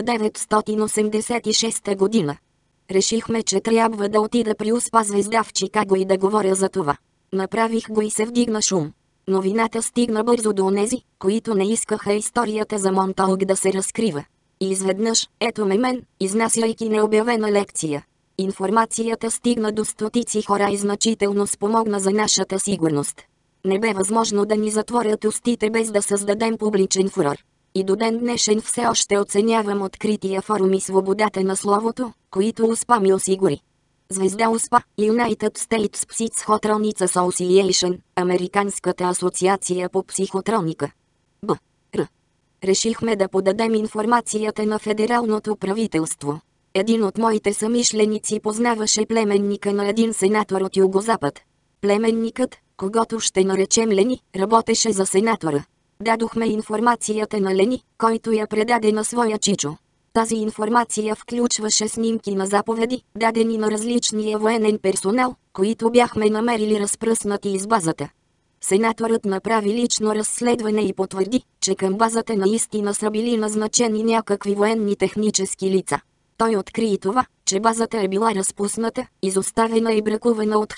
1986 година. Решихме, че трябва да отида при УСПА Звезда в Чикаго и да говоря за това. Направих го и се вдигна шум. Новината стигна бързо до онези, които не искаха историята за Монтолк да се разкрива. И изведнъж, ето ме мен, изнасяйки необявена лекция. Информацията стигна до стотици хора и значително спомогна за нашата сигурност. Не бе възможно да ни затворят устите без да създадем публичен фурор. И до ден днешен все още оценявам открития форум и свободата на словото, които УСПА ми осигури. Звезда УСПА, United States Psychotronics Association, Американската асоциация по психотроника. Р. Решихме да подадем информацията на федералното правителство. Един от моите съмишленици познаваше племенника на един сенатор от Югозапад. Племенникът, когото ще наречем Лени, работеше за сенатора. Дадохме информацията на Лени, който я предаде на своя чичо. Тази информация включваше снимки на заповеди, дадени на различния военен персонал, които бяхме намерили разпръснати из базата. Сенаторът направи лично разследване и потвърди, че към базата наистина са били назначени някакви военни технически лица. Той откри и това, че базата е била разпусната, изоставена и бракувана от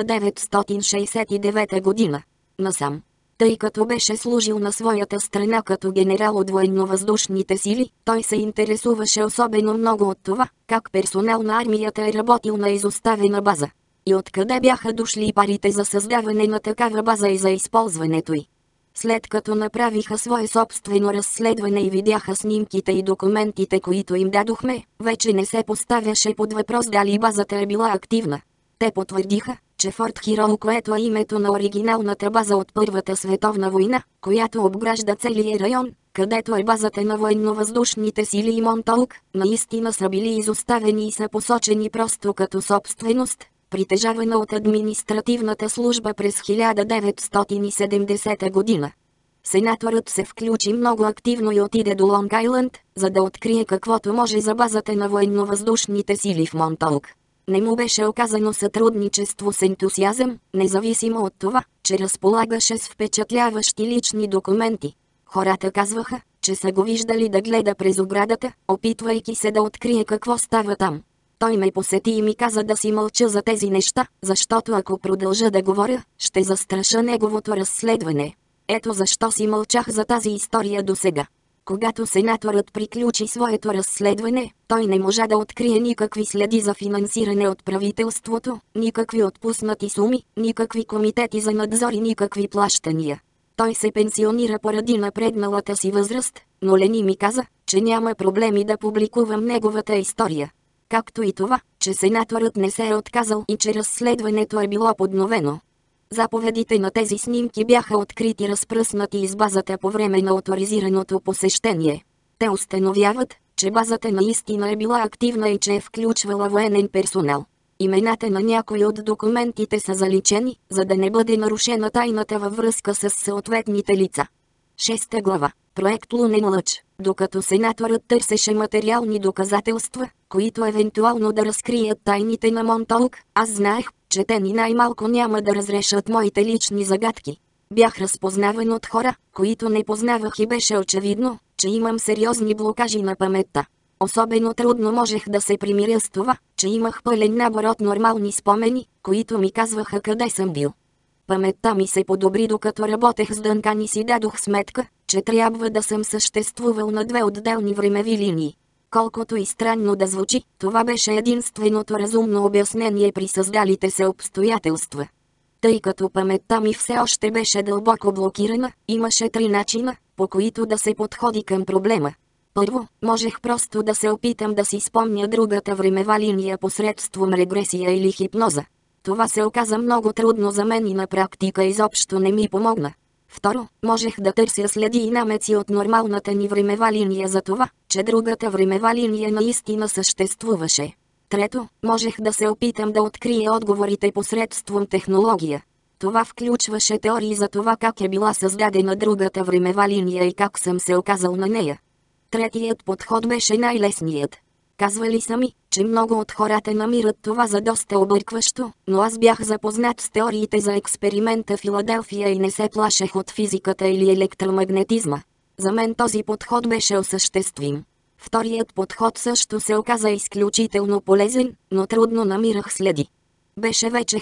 1969 година насам. Тъй като беше служил на своята страна като генерал от военновъздушните сили, той се интересуваше особено много от това, как персонал на армията е работил на изоставена база. И откъде бяха дошли парите за създаване на такава база и за използването й. След като направиха свое собствено разследване и видяха снимките и документите, които им дадохме, вече не се поставяше под въпрос дали базата е била активна. Те потвърдиха, че Форт Хироу, което е името на оригиналната база от Първата световна война, която обгражда целия район, където е базата на военновъздушните сили и Монтолк, наистина са били изоставени и са посочени просто като собственост, притежавана от административната служба през 1970 година. Сенаторът се включи много активно и отиде до Лонг Айлънд, за да открие каквото може за базата на военновъздушните сили в Монтолк. Не му беше оказано сътрудничество с ентусиазъм, независимо от това, че разполагаше с впечатляващи лични документи. Хората казваха, че са го виждали да гледа през оградата, опитвайки се да открие какво става там. Той ме посети и ми каза да си мълча за тези неща, защото ако продължа да говоря, ще застраша неговото разследване. Ето защо си мълчах за тази история досега. Когато сенаторът приключи своето разследване, той не можа да открие никакви следи за финансиране от правителството, никакви отпуснати суми, никакви комитети за надзор и никакви плащания. Той се пенсионира поради напредналата си възраст, но Лени ми каза, че няма проблеми да публикувам неговата история. Както и това, че сенаторът не се е отказал и че разследването е било подновено. Заповедите на тези снимки бяха открити и разпръснати из базата по време на оторизираното посещение. Те установяват, че базата наистина е била активна и че е включвала военен персонал. Имената на някои от документите са заличени, за да не бъде нарушена тайната във връзка с съответните лица. 6 глава. Проект Лунен лъч. Докато сенаторът търсеше материални доказателства, които евентуално да разкрият тайните на Монтолк, аз знаех, че те ни най-малко няма да разрешат моите лични загадки. Бях разпознаван от хора, които не познавах и беше очевидно, че имам сериозни блокажи на паметта. Особено трудно можех да се примиря с това, че имах пълен набор от нормални спомени, които ми казваха къде съм бил. Паметта ми се подобри докато работех с Дънкан и си дадох сметка, че трябва да съм съществувал на две отделни времеви линии. Колкото и странно да звучи, това беше единственото разумно обяснение при създалите се обстоятелства. Тъй като паметта ми все още беше дълбоко блокирана, имаше 3 начина, по които да се подходи към проблема. Първо, можех просто да се опитам да си спомня другата времева линия посредством регресия или хипноза. Това се оказа много трудно за мен и на практика изобщо не ми помогна. Второ, можех да търся следи и намеци от нормалната ни времева линия за това, че другата времева линия наистина съществуваше. Трето, можех да се опитам да открия отговорите посредством технология. Това включваше теории за това как е била създадена другата времева линия и как съм се оказал на нея. Третият подход беше най-лесният. Казвали са ми, че много от хората намират това за доста объркващо, но аз бях запознат с теориите за експеримента Филаделфия и не се плашех от физиката или електромагнетизма. За мен този подход беше осъществим. Вторият подход също се оказа изключително полезен, но трудно намирах следи. Беше вече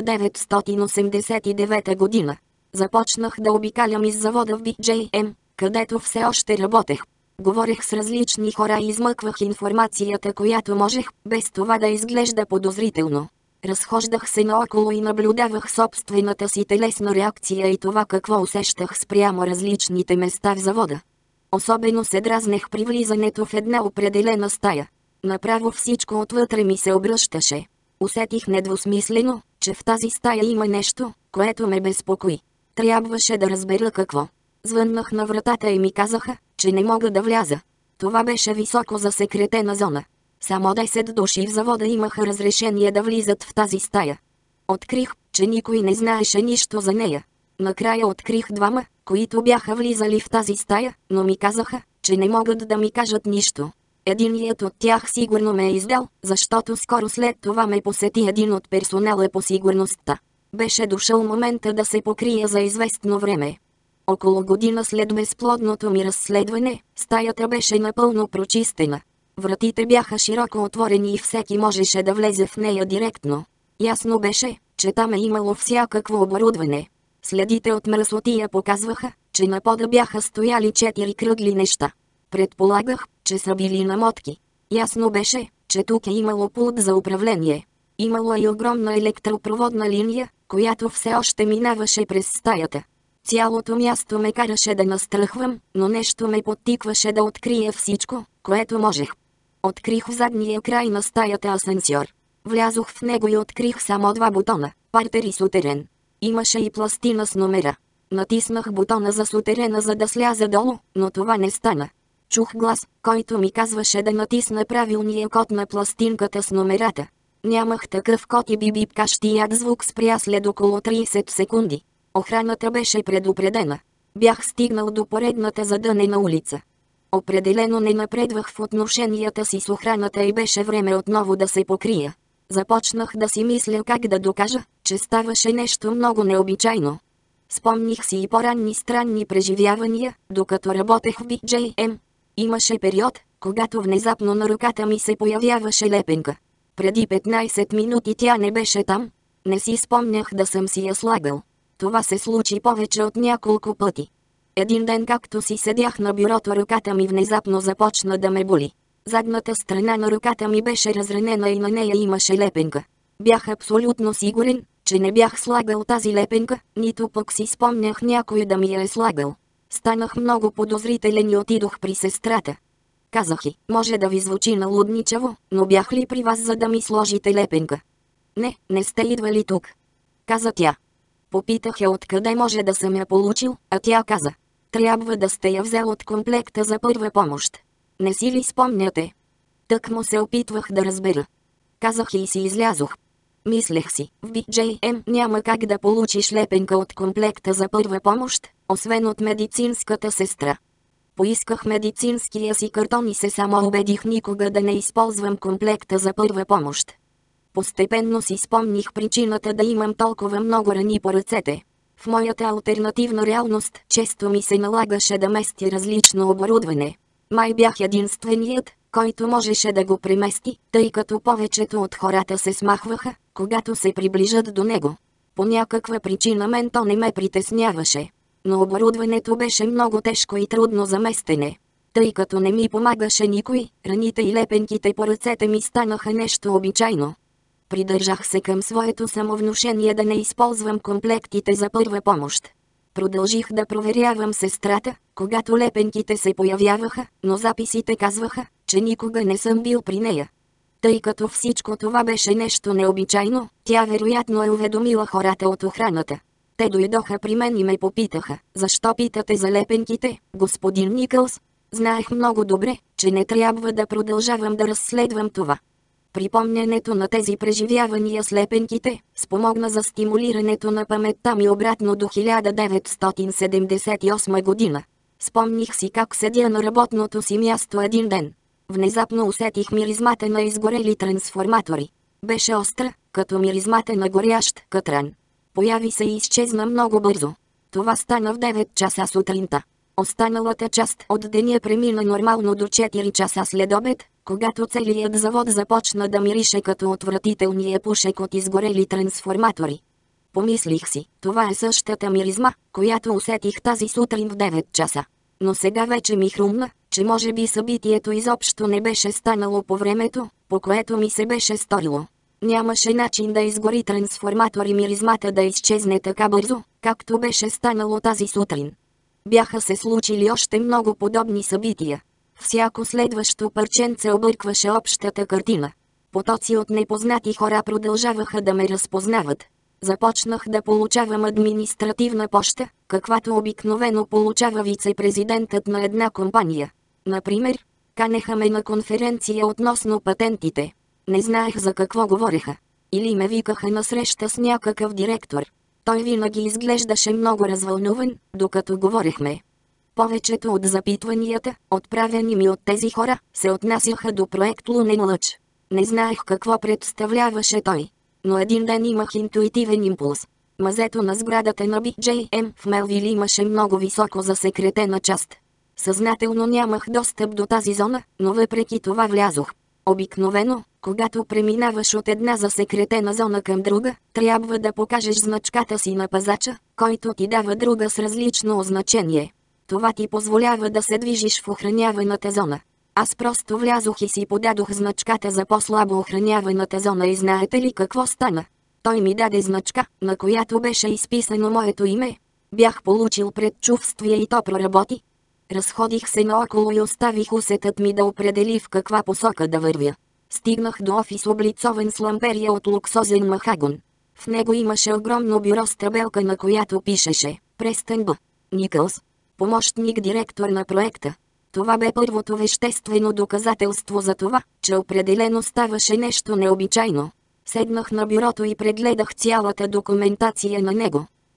1989 година. Започнах да обикалям из завода в BJM, където все още работех. Говорех с различни хора и измъквах информацията, която можех, без това да изглежда подозрително. Разхождах се наоколо и наблюдавах собствената си телесна реакция и това какво усещах спрямо различните места в завода. Особено се дразнех при влизането в една определена стая. Направо всичко отвътре ми се обръщаше. Усетих недвусмислено, че в тази стая има нещо, което ме безпокои. Трябваше да разбера какво. Звъннах на вратата и ми казаха, че не мога да вляза. Това беше високо засекретена зона. Само 10 души в завода имаха разрешение да влизат в тази стая. Открих, че никой не знаеше нищо за нея. Накрая открих 2, които бяха влизали в тази стая, но ми казаха, че не могат да ми кажат нищо. Единият от тях сигурно ме е издал, защото скоро след това ме посети един от персонала по сигурността. Беше дошъл момента да се покрия за известно време. Около година след безплодното ми разследване, стаята беше напълно прочистена. Вратите бяха широко отворени и всеки можеше да влезе в нея директно. Ясно беше, че там е имало всякакво оборудване. Следите от мръсотия показваха, че на пода бяха стояли 4 кръгли неща. Предполагах, че са били намотки. Ясно беше, че тук е имало пулт за управление. Имало и огромна електропроводна линия, която все още минаваше през стаята. Цялото място ме караше да настръхвам, но нещо ме подтикваше да открия всичко, което можех. Открих в задния край на стаята асансьор. Влязох в него и открих само 2 бутона – партер и сутерен. Имаше и пластина с номера. Натиснах бутона за сутерена, за да сляза долу, но това не стана. Чух глас, който ми казваше да натисна правилния код на пластинката с номерата. Нямах такъв код и бибипкащият звук спря след около 30 секунди. Охраната беше предупредена. Бях стигнал до поредната задънена улица. Определено не напредвах в отношенията си с охраната и беше време отново да се покрия. Започнах да си мисля как да докажа, че ставаше нещо много необичайно. Спомних си и по-ранни странни преживявания, докато работех в BJM. Имаше период, когато внезапно на ръката ми се появяваше лепенка. Преди 15 минути тя не беше там. Не си спомнях да съм си я слагал. Това се случи повече от няколко пъти. Един ден, както си седях на бюрото, ръката ми внезапно започна да ме боли. Задната страна на ръката ми беше разранена и на нея имаше лепенка. Бях абсолютно сигурен, че не бях слагал тази лепенка, нито пък си спомнях някой да ми я е слагал. Станах много подозрителен и отидох при сестрата. Казах й, може да ви звучи налудничаво, но бях ли при вас, за да ми сложите лепенка? Не, не сте идвали тук, каза тя. Попитах я откъде може да съм я получил, а тя каза, трябва да сте я взел от комплекта за първа помощ. Не си ли спомняте? Тък му се опитвах да разбера. Казах и си излязох. Мислех си, в BJM няма как да получиш лепенка от комплекта за първа помощ, освен от медицинската сестра. Поисках медицинския си картон и се само убедих никога да не използвам комплекта за първа помощ. Постепенно си спомних причината да имам толкова много рани по ръцете. В моята алтернативна реалност често ми се налагаше да мести различно оборудване. Май бях единственият, който можеше да го премести, тъй като повечето от хората се смахваха, когато се приближат до него. По някаква причина мен то не ме притесняваше. Но оборудването беше много тежко и трудно за местене. Тъй като не ми помагаше никой, раните и лепенките по ръцете ми станаха нещо обичайно. Придържах се към своето самовнушение да не използвам комплектите за първа помощ. Продължих да проверявам сестрата, когато лепенките се появяваха, но записите казваха, че никога не съм бил при нея. Тъй като всичко това беше нещо необичайно, тя вероятно е уведомила хората от охраната. Те дойдоха при мен и ме попитаха, защо питате за лепенките, господин Никълс? Знаех много добре, че не трябва да продължавам да разследвам това. Припомнянето на тези преживявания с лепенките спомогна за стимулирането на паметта ми обратно до 1978 година. Спомних си как седя на работното си място един ден. Внезапно усетих миризмата на изгорели трансформатори. Беше остра, като миризмата на горящ катран. Появи се и изчезна много бързо. Това стана в 9 часа сутринта. Останалата част от деня премина нормално до 4 часа след обед, когато целият завод започна да мирише като отвратителния пушек от изгорели трансформатори. Помислих си, това е същата миризма, която усетих тази сутрин в 9 часа. Но сега вече ми хрумна, че може би събитието изобщо не беше станало по времето, по което ми се беше сторило. Нямаше начин да изгори трансформатор и миризмата да изчезне така бързо, както беше станало тази сутрин. Бяха се случили още много подобни събития. Всяко следващо парченце объркваше общата картина. Потоци от непознати хора продължаваха да ме разпознават. Започнах да получавам административна поща, каквато обикновено получава вице-президентът на една компания. Например, канеха ме на конференция относно патентите. Не знаех за какво говореха. Или ме викаха на среща с някакъв директор. Той винаги изглеждаше много развълнуван, докато говорехме. Повечето от запитванията, отправени ми от тези хора, се отнасяха до проект Лунен лъч. Не знаех какво представляваше той. Но един ден имах интуитивен импулс. Мазето на сградата на BJM в Мелвил имаше много високо засекретена част. Съзнателно нямах достъп до тази зона, но въпреки това влязох. Обикновено, когато преминаваш от една засекретена зона към друга, трябва да покажеш значката си на пазача, който ти дава друга с различно означение. Това ти позволява да се движиш в охраняваната зона. Аз просто влязох и си подадох значката за по-слабо охраняваната зона и знаете ли какво стана? Той ми даде значка, на която беше изписано моето име. Бях получил предчувствие и то проработи. Разходих се наоколо и оставих усетът ми да определи в каква посока да вървя. Стигнах до офис, облицован с ламперия от луксозен махагон. В него имаше огромно бюро с табелка, на която пишеше Престън Б. Никълс, помощник директор на проекта. Това бе първото веществено доказателство за това, че определено ставаше нещо необичайно. Седнах на бюрото и прегледах цялата документация на него.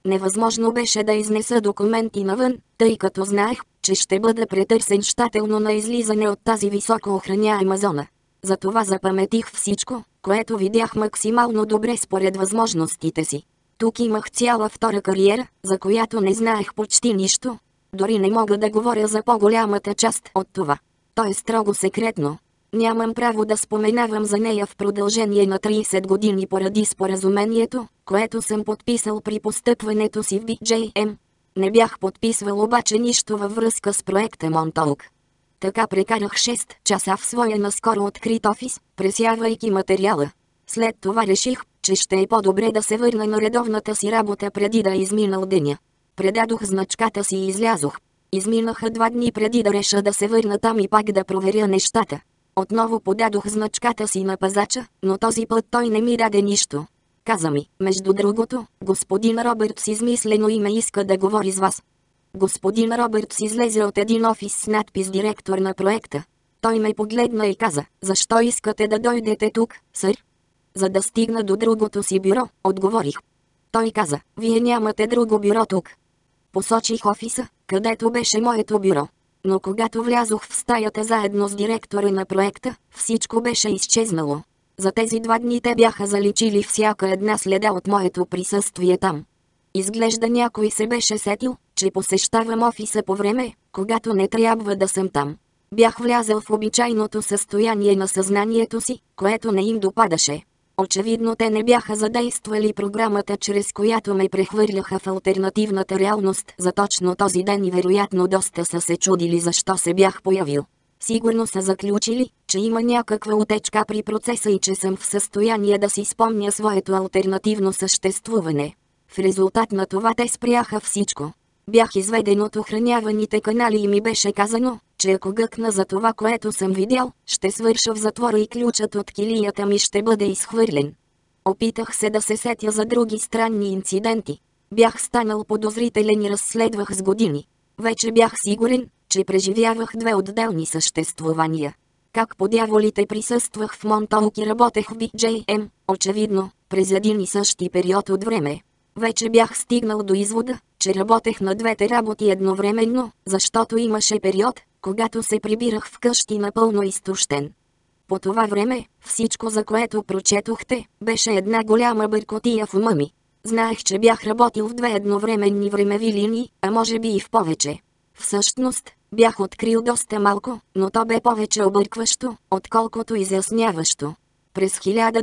Невъзможно беше да изнеса документи навън, тъй като знаех, че ще бъда претърсен щателно на излизане от тази високо охраняема зона. Затова запаметих всичко, което видях максимално добре според възможностите си. Тук имах цяла втора кариера, за която не знаех почти нищо. Дори не мога да говоря за по-голямата част от това. То е строго секретно. Нямам право да споменавам за нея в продължение на 30 години поради споразумението, което съм подписал при постъпването си в BJM. Не бях подписвал обаче нищо във връзка с проекта Монтолк. Така прекарах 6 часа в своя наскоро открит офис, пресявайки материала. След това реших, че ще е по-добре да се върна на редовната си работа преди да е изминал деня. Предадох значката си и излязох. Изминаха 2 дни преди да реша да се върна там и пак да проверя нещата. Отново подадох значката си на пазача, но този път той не ми даде нищо. Каза ми, между другото, господин Робъртс измислено име иска да говори с вас. Господин Робъртс излезе от един офис с надпис директор на проекта. Той ме погледна и каза, защо искате да дойдете тук, сър? За да стигна до другото си бюро, отговорих. Той каза, вие нямате друго бюро тук. Посочих офиса, където беше моето бюро. Но когато влязох в стаята заедно с директора на проекта, всичко беше изчезнало. За тези 2 дни те бяха заличили всяка една следа от моето присъствие там. Изглежда някой се беше сетил, че посещавам офиса по време, когато не трябва да съм там. Бях влязъл в обичайното състояние на съзнанието си, което не им допадаше. Очевидно те не бяха задействали програмата, чрез която ме прехвърляха в алтернативната реалност за точно този ден и вероятно доста са се чудили защо се бях появил. Сигурно са заключили, че има някаква утечка при процеса и че съм в състояние да си спомня своето алтернативно съществуване. В резултат на това те спряха всичко. Бях изведен от охраняваните канали и ми беше казано, че ако гъкна за това, което съм видял, ще свърша в затвора и ключът от килията ми ще бъде изхвърлен. Опитах се да се сетя за други странни инциденти. Бях станал подозрителен и разследвах с години. Вече бях сигурен, че преживявах 2 отделни съществувания. Как по дяволите присъствах в Монтолк и работех в BJM, очевидно, през един и същи период от време. Вече бях стигнал до извода, че работех на 2 работи едновременно, защото имаше период, когато се прибирах вкъщи напълно изтощен. По това време, всичко за което прочетохте, беше една голяма бъркотия в ума ми. Знаех, че бях работил в 2 едновременни времеви линии, а може би и в повече. Всъщност, бях открил доста малко, но то бе повече объркващо, отколкото изясняващо. През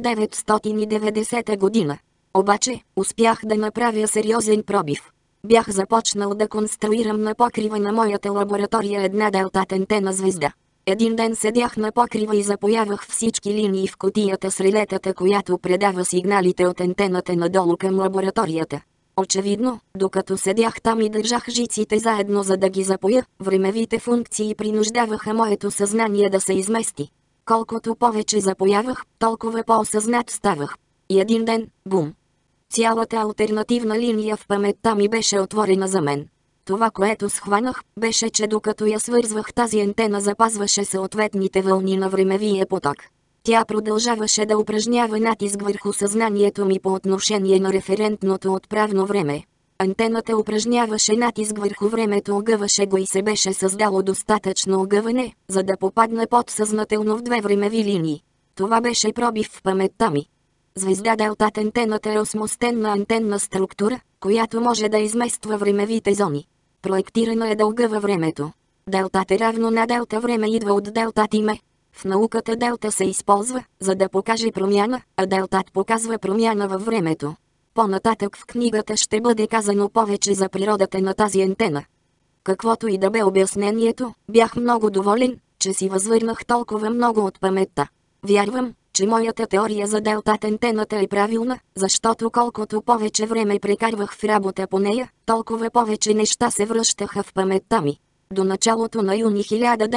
1990 година. Обаче, успях да направя сериозен пробив. Бях започнал да конструирам на покрива на моята лаборатория една делтатентена звезда. Един ден седях на покрива и запоявах всички линии в кутията с релетата, която предава сигналите от антената надолу към лабораторията. Очевидно, докато седях там и държах жиците заедно за да ги запоя, времевите функции принуждаваха моето съзнание да се измести. Колкото повече запоявах, толкова по-осъзнат ставах. И един ден, бум! Цялата алтернативна линия в паметта ми беше отворена за мен. Това, което схванах, беше, че докато я свързвах, тази антена запазваше съответните вълни на времевия поток. Тя продължаваше да упражнява натиск върху съзнанието ми по отношение на референтното отправно време. Антената упражняваше натиск върху времето, огъваше го и се беше създало достатъчно огъване, за да попадна подсъзнателно в 2 времеви линии. Това беше пробив в паметта ми. Звезда Делтат антената е осмостенна антенна структура, която може да измества времевите зони. Проектирана е да огъва времето. Делтат е равно на делта време идва от делтат име. В науката делта се използва, за да покаже промяна, а делтат показва промяна във времето. По-нататък в книгата ще бъде казано повече за природата на тази антена. Каквото и да бе обяснението, бях много доволен, че си възвърнах толкова много от паметта. Вярвам, че моята теория за делтат антената е правилна, защото колкото повече време прекарвах в работа по нея, толкова повече неща се връщаха в паметта ми. До началото на юни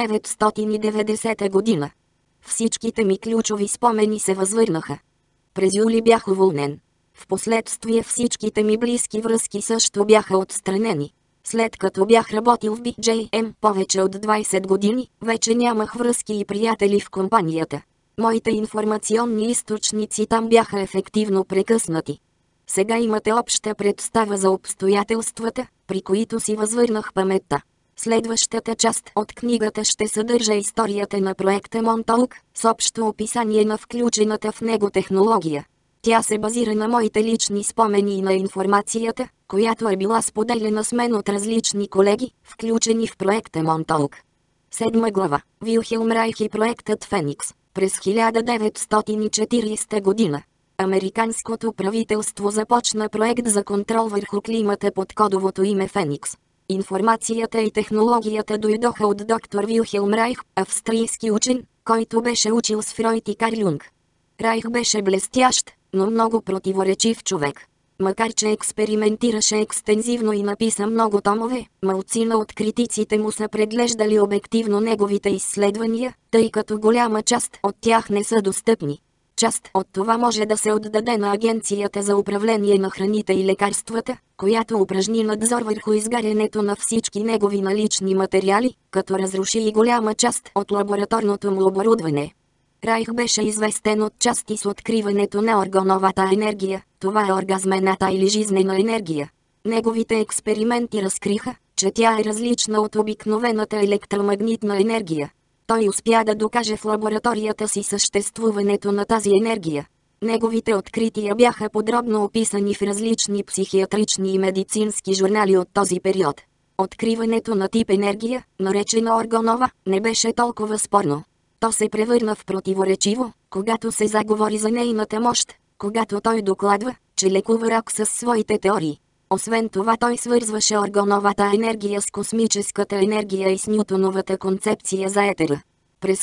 1990 година. Всичките ми ключови спомени се възвърнаха. През юли бях уволнен. Впоследствие всичките ми близки връзки също бяха отстранени. След като бях работил в BJM повече от 20 години, вече нямах връзки и приятели в компанията. Моите информационни източници там бяха ефективно прекъснати. Сега имате обща представа за обстоятелствата, при които си възвърнах паметта. Следващата част от книгата ще съдържа историята на проекта Монтаук, с общо описание на включената в него технология. Тя се базира на моите лични спомени и на информацията, която е била споделена с мен от различни колеги, включени в проекта Монтаук. 7 глава. Вилхелм Райх и проектът Феникс. През 1940 година американското правителство започна проект за контрол върху климата под кодовото име Феникс. Информацията и технологията дойдоха от доктор Вилхелм Райх, австрийски учен, който беше учил с Фройд и Карл Юнг. Райх беше блестящ, но много противоречив човек. Макар че експериментираше екстензивно и написа много томове, малцина от критиците му са преглеждали обективно неговите изследвания, тъй като голяма част от тях не са достъпни. Част от това може да се отдаде на Агенцията за управление на храните и лекарствата, която упражни надзор върху изгарянето на всички негови налични материали, като разруши и голяма част от лабораторното му оборудване. Райх беше известен от части с откриването на органовата енергия, това е оргазмената или жизнена енергия. Неговите експерименти разкриха, че тя е различна от обикновената електромагнитна енергия. Той успя да докаже в лабораторията си съществуването на тази енергия. Неговите открития бяха подробно описани в различни психиатрични и медицински журнали от този период. Откриването на тип енергия, наречена органова, не беше толкова спорно. То се превърна в противоречиво, когато се заговори за нейната мощ, когато той докладва, че лекува рак със своите теории. Освен това той свързваше органовата енергия с космическата енергия и с Нютоновата концепция за етера. През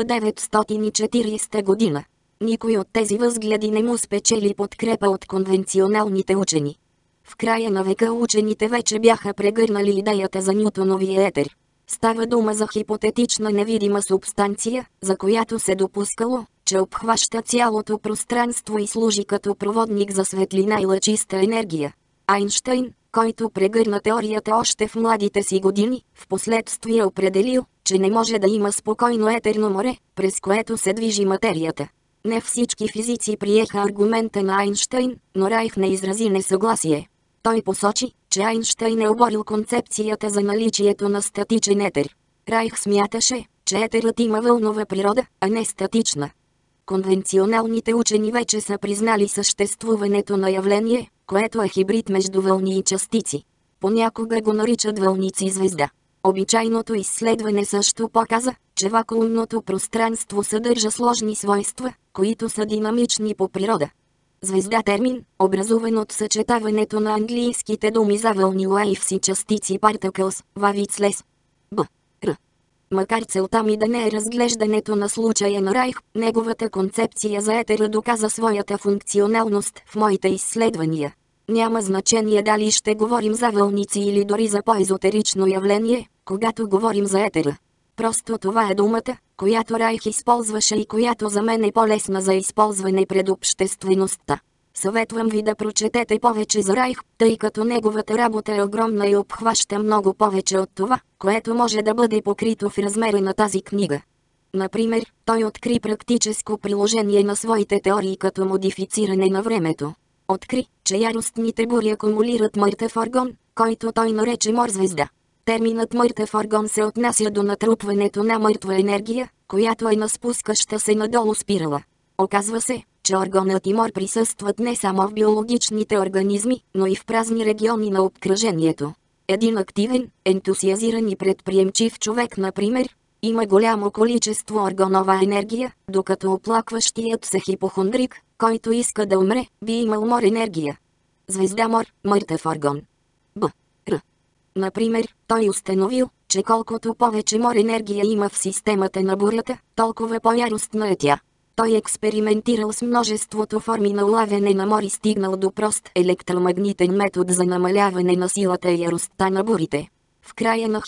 1940 година никой от тези възгледи не му спечели подкрепа от конвенционалните учени. В края на века учените вече бяха прегърнали идеята за Нютоновия етер. Става дума за хипотетична невидима субстанция, за която се допускало, че обхваща цялото пространство и служи като проводник за светлина и лъчиста енергия. Айнщайн, който прегърна теорията още в младите си години, впоследствие определил, че не може да има спокойно етерно море, през което се движи материята. Не всички физици приеха аргумента на Айнщайн, но Райх не изрази несъгласие. Той посочи, че Айнщайн е оборил концепцията за наличието на статичен етер. Райх смяташе, че етерът има вълнова природа, а не статична. Конвенционалните учени вече са признали съществуването на явление, което е хибрид между вълни и частици. Понякога го наричат вълници звезда. Обичайното изследване също показа, че вакуумното пространство съдържа сложни свойства, които са динамични по природа. Звезда термин, образуван от съчетаването на английските думи за вълни waves и частици particles, wavelets. Б. Р. Макар целта ми да не е разглеждането на случая на Райх, неговата концепция за етера доказа своята функционалност в моите изследвания. Няма значение дали ще говорим за вълници или дори за по-езотерично явление, когато говорим за етера. Просто това е думата, която Райх използваше и която за мен е по-лесна за използване пред обществеността. Съветвам ви да прочетете повече за Райх, тъй като неговата работа е огромна и обхваща много повече от това, което може да бъде покрито в размера на тази книга. Например, той откри практическо приложение на своите теории като модифициране на времето. Откри, че яростните бури акумулират мъртъв аргон, който той нарече морзвезда. Терминът мъртъв аргон се отнася до натрупването на мъртва енергия, която е на спускаща се надолу спирала. Оказва се, че аргонът и мор присъстват не само в биологичните организми, но и в празни региони на обкръжението. Един активен, ентусиазиран и предприемчив човек, например, има голямо количество аргонова енергия, докато оплакващият се хипохондрик, който иска да умре, би имал мор енергия. Звезда мор, мъртъв аргон. Б. Р. Например, той установил, че колкото повече мор енергия има в системата на бурята, толкова по-яростна е тя. Той експериментирал с множеството форми на улавяне на мор и стигнал до прост електромагнитен метод за намаляване на силата и яростта на бурите. В края на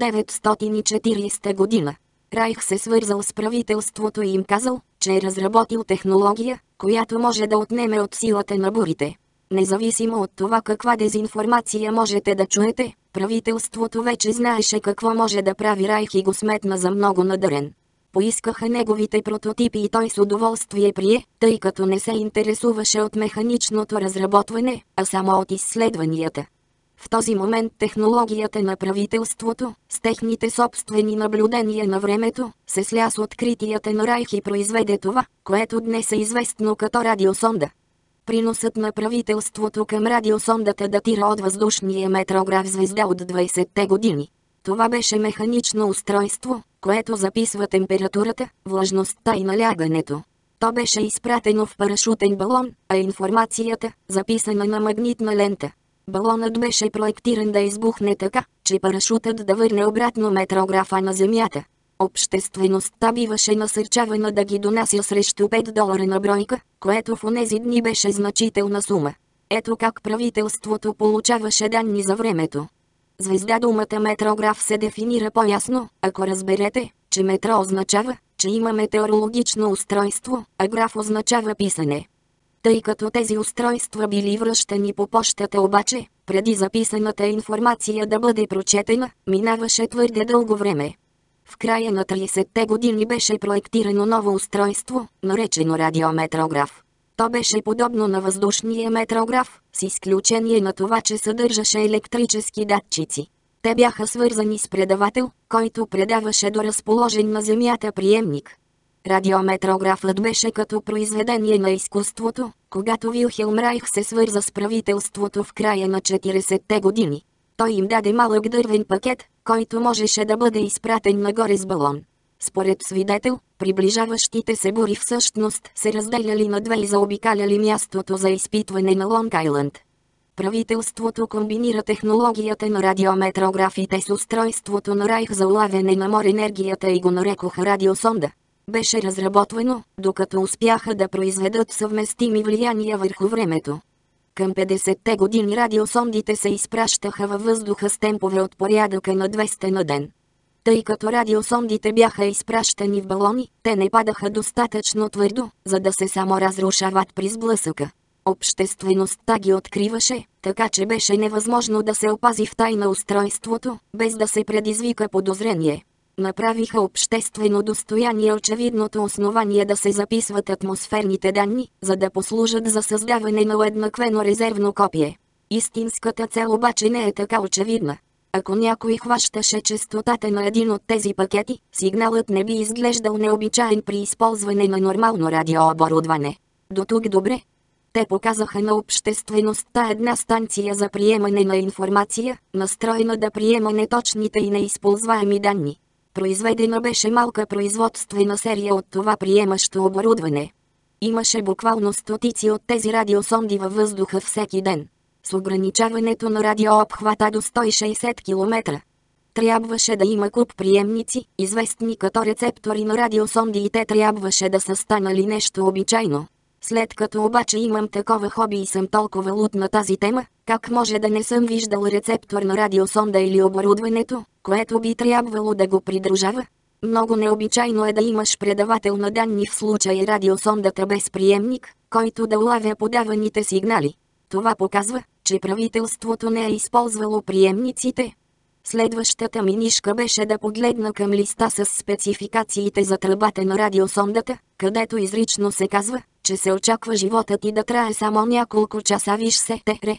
1940 година Райх се свързал с правителството и им казал, че е разработил технология, която може да отнеме от силата на бурите. Независимо от това каква дезинформация можете да чуете, правителството вече знаеше какво може да прави Райх и го сметна за много надарен. Поискаха неговите прототипи и той с удоволствие прие, тъй като не се интересуваше от механичното разработване, а само от изследванията. В този момент технологията на правителството, с техните собствени наблюдения на времето, се сля с откритията на Райх и произведе това, което днес е известно като радиосонда. Приносът на правителството към радиосондата датира от въздушния метрограф звезда от 20-те години. Това беше механично устройство, което записва температурата, влажността и налягането. То беше изпратено в парашутен балон, а информацията, записана на магнитна лента. Балонът беше проектиран да избухне така, че парашутът да върне обратно метрографа на Земята. Обществеността биваше насърчавана да ги донася срещу $5 на бройка, което в онези дни беше значителна сума. Ето как правителството получаваше данни за времето. Звезда думата метрограф се дефинира по-ясно, ако разберете, че метро означава, че има метеорологично устройство, а граф означава писане. Тъй като тези устройства били връщани по пощата обаче, преди записаната информация да бъде прочетена, минаваше твърде дълго време. В края на 30-те години беше проектирано ново устройство, наречено радиометрограф. То беше подобно на въздушния метрограф, с изключение на това, че съдържаше електрически датчици. Те бяха свързани с предавател, който предаваше до разположен на Земята приемник. Радиометрографът беше като произведение на изкуството, когато Вилхелм Райх се свърза с правителството в края на 40-те години. Той им даде малък дървен пакет, който можеше да бъде изпратен нагоре с балон. Според свидетел, приближаващите се бури всъщност се разделяли на две и заобикаляли мястото за изпитване на Лонг Айланд. Правителството комбинира технологията на радиометрографите с устройството на Райх за улавяне на моренергията и го нарекоха радиосонда. Беше разработвано, докато успяха да произведат съвместими влияния върху времето. Към 50-те години радиосондите се изпращаха във въздуха с темпове от порядъка на 200 на ден. Тъй като радиосондите бяха изпращани в балони, те не падаха достатъчно твърдо, за да се саморазрушават при сблъсъка. Обществеността ги откриваше, така че беше невъзможно да се опази в тайна устройството, без да се предизвика подозрение. Направиха обществено достояние очевидното основание да се записват атмосферните данни, за да послужат за създаване на уеднаквено резервно копие. Истинската цел обаче не е така очевидна. Ако някой хващаше честотата на един от тези пакети, сигналът не би изглеждал необичаен при използване на нормално радиооборудване. До тук добре. Те показаха на обществеността една станция за приемане на информация, настроена да приема неточните и неизползваеми данни. Произведена беше малка производствена серия от това приемащо оборудване. Имаше буквално стотици от тези радиосонди във въздуха всеки ден. С ограничаването на радиообхвата до 160 км. Трябваше да има куп приемници, известни като рецептори на радиосонди, и те трябваше да са станали нещо обичайно. След като обаче имам такова хоби и съм толкова луд на тази тема, как може да не съм виждал рецептор на радиосонда или оборудването, което би трябвало да го придружава? Много необичайно е да имаш предавател на данни, в случай радиосондата без приемник, който да улавя подаваните сигнали. Това показва, че правителството не е използвало приемниците. Следващата минишка беше да погледна към листа с спецификациите за тръбата на радиосондата, където изрично се казва, че се очаква животът ти да трае само няколко часа. Виж се ТР.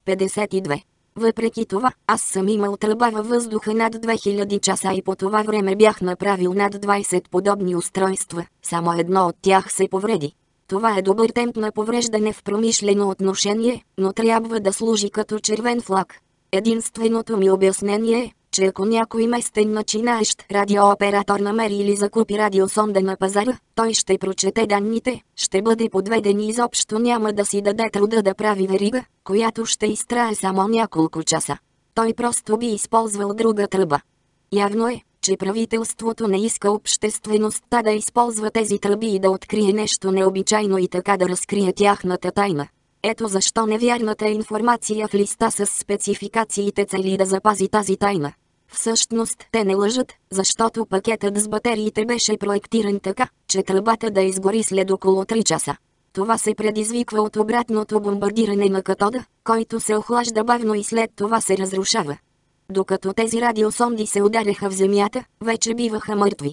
52. Въпреки това, аз съм имал тръба във въздуха над 2000 часа и по това време бях направил над 20 подобни устройства, само едно от тях се повреди. Това е добър темп на повреждане в промишлено отношение, но трябва да служи като червен флаг. Единственото ми обяснение е, че ако някой местен начинаещ радиооператор намери или закупи радиосонда на пазара, той ще прочете данните, ще бъде подведен и изобщо няма да си даде труда да прави верига, която ще изтрае само няколко часа. Той просто би използвал друга тръба. Явно е, че правителството не иска обществеността да използва тези тръби и да открие нещо необичайно и така да разкрие тяхната тайна. Ето защо невярната информация в листа с спецификациите цели да запази тази тайна. Всъщност те не лъжат, защото пакетът с батериите беше проектиран така, че тръбата да изгори след около 3 часа. Това се предизвиква от обратното бомбардиране на катода, който се охлажда бавно и след това се разрушава. Докато тези радиосонди се ударяха в земята, вече биваха мъртви.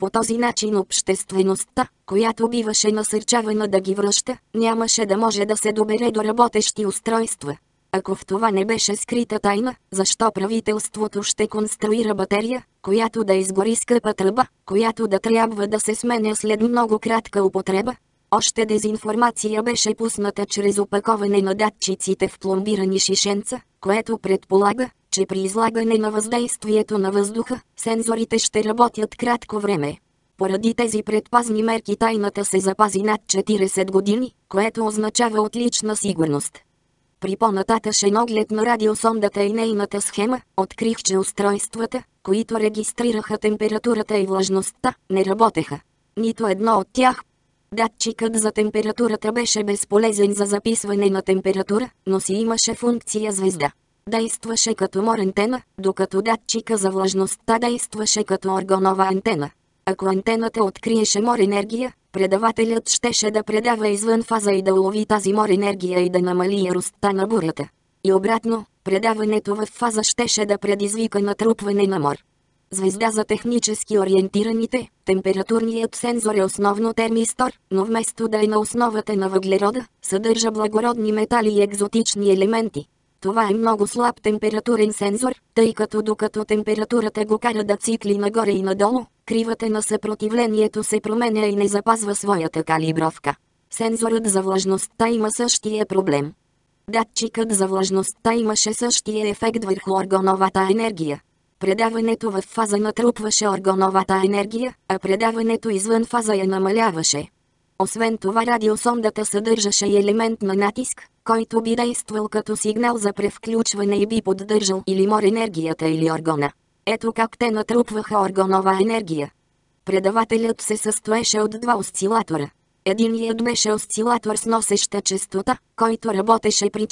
По този начин обществеността, която биваше насърчавана да ги връща, нямаше да може да се добере до работещи устройства. Ако в това не беше скрита тайна, защо правителството ще конструира батерия, която да изгори скъпа тръба, която да трябва да се сменя след много кратка употреба? Още дезинформация беше пусната чрез опаковане на датчиците в пломбирани шишенца, което предполага, че при излагане на въздействието на въздуха, сензорите ще работят кратко време. Поради тези предпазни мерки тайната се запази над 40 години, което означава отлична сигурност. При по-нататъшен оглед на радиосондата и нейната схема, открих, че устройствата, които регистрираха температурата и влажността, не работеха. Нито едно от тях. Датчикът за температурата беше безполезен за записване на температура, но си имаше функция звезда. Действаше като мор антена, докато датчика за влажността действаше като аргонова антена. Ако антената откриеше мор енергия, предавателят щеше да предава извън фаза и да улови тази мор енергия и да намали яростта на бурята. И обратно, предаването в фаза щеше да предизвика натрупване на мор. Звезда за технически ориентираните, температурният сензор е основно термистор, но вместо да е на основата на въглерода, съдържа благородни метали и екзотични елементи. Това е много слаб температурен сензор, тъй като докато температурата го кара да цикли нагоре и надолу, кривата на съпротивлението се променя и не запазва своята калибровка. Сензорът за влажността има същия проблем. Датчикът за влажността имаше същия ефект върху аргоновата енергия. Предаването в фаза натрупваше аргоновата енергия, а предаването извън фаза я намаляваше. Освен това радиосондата съдържаше и елемент на натиск, който би действал като сигнал за превключване и би поддържал или мор енергията или аргона. Ето как те натрупваха аргонова енергия. Предавателят се състоеше от два осцилатора. Единият беше осцилатор с носеща честота, който работеше при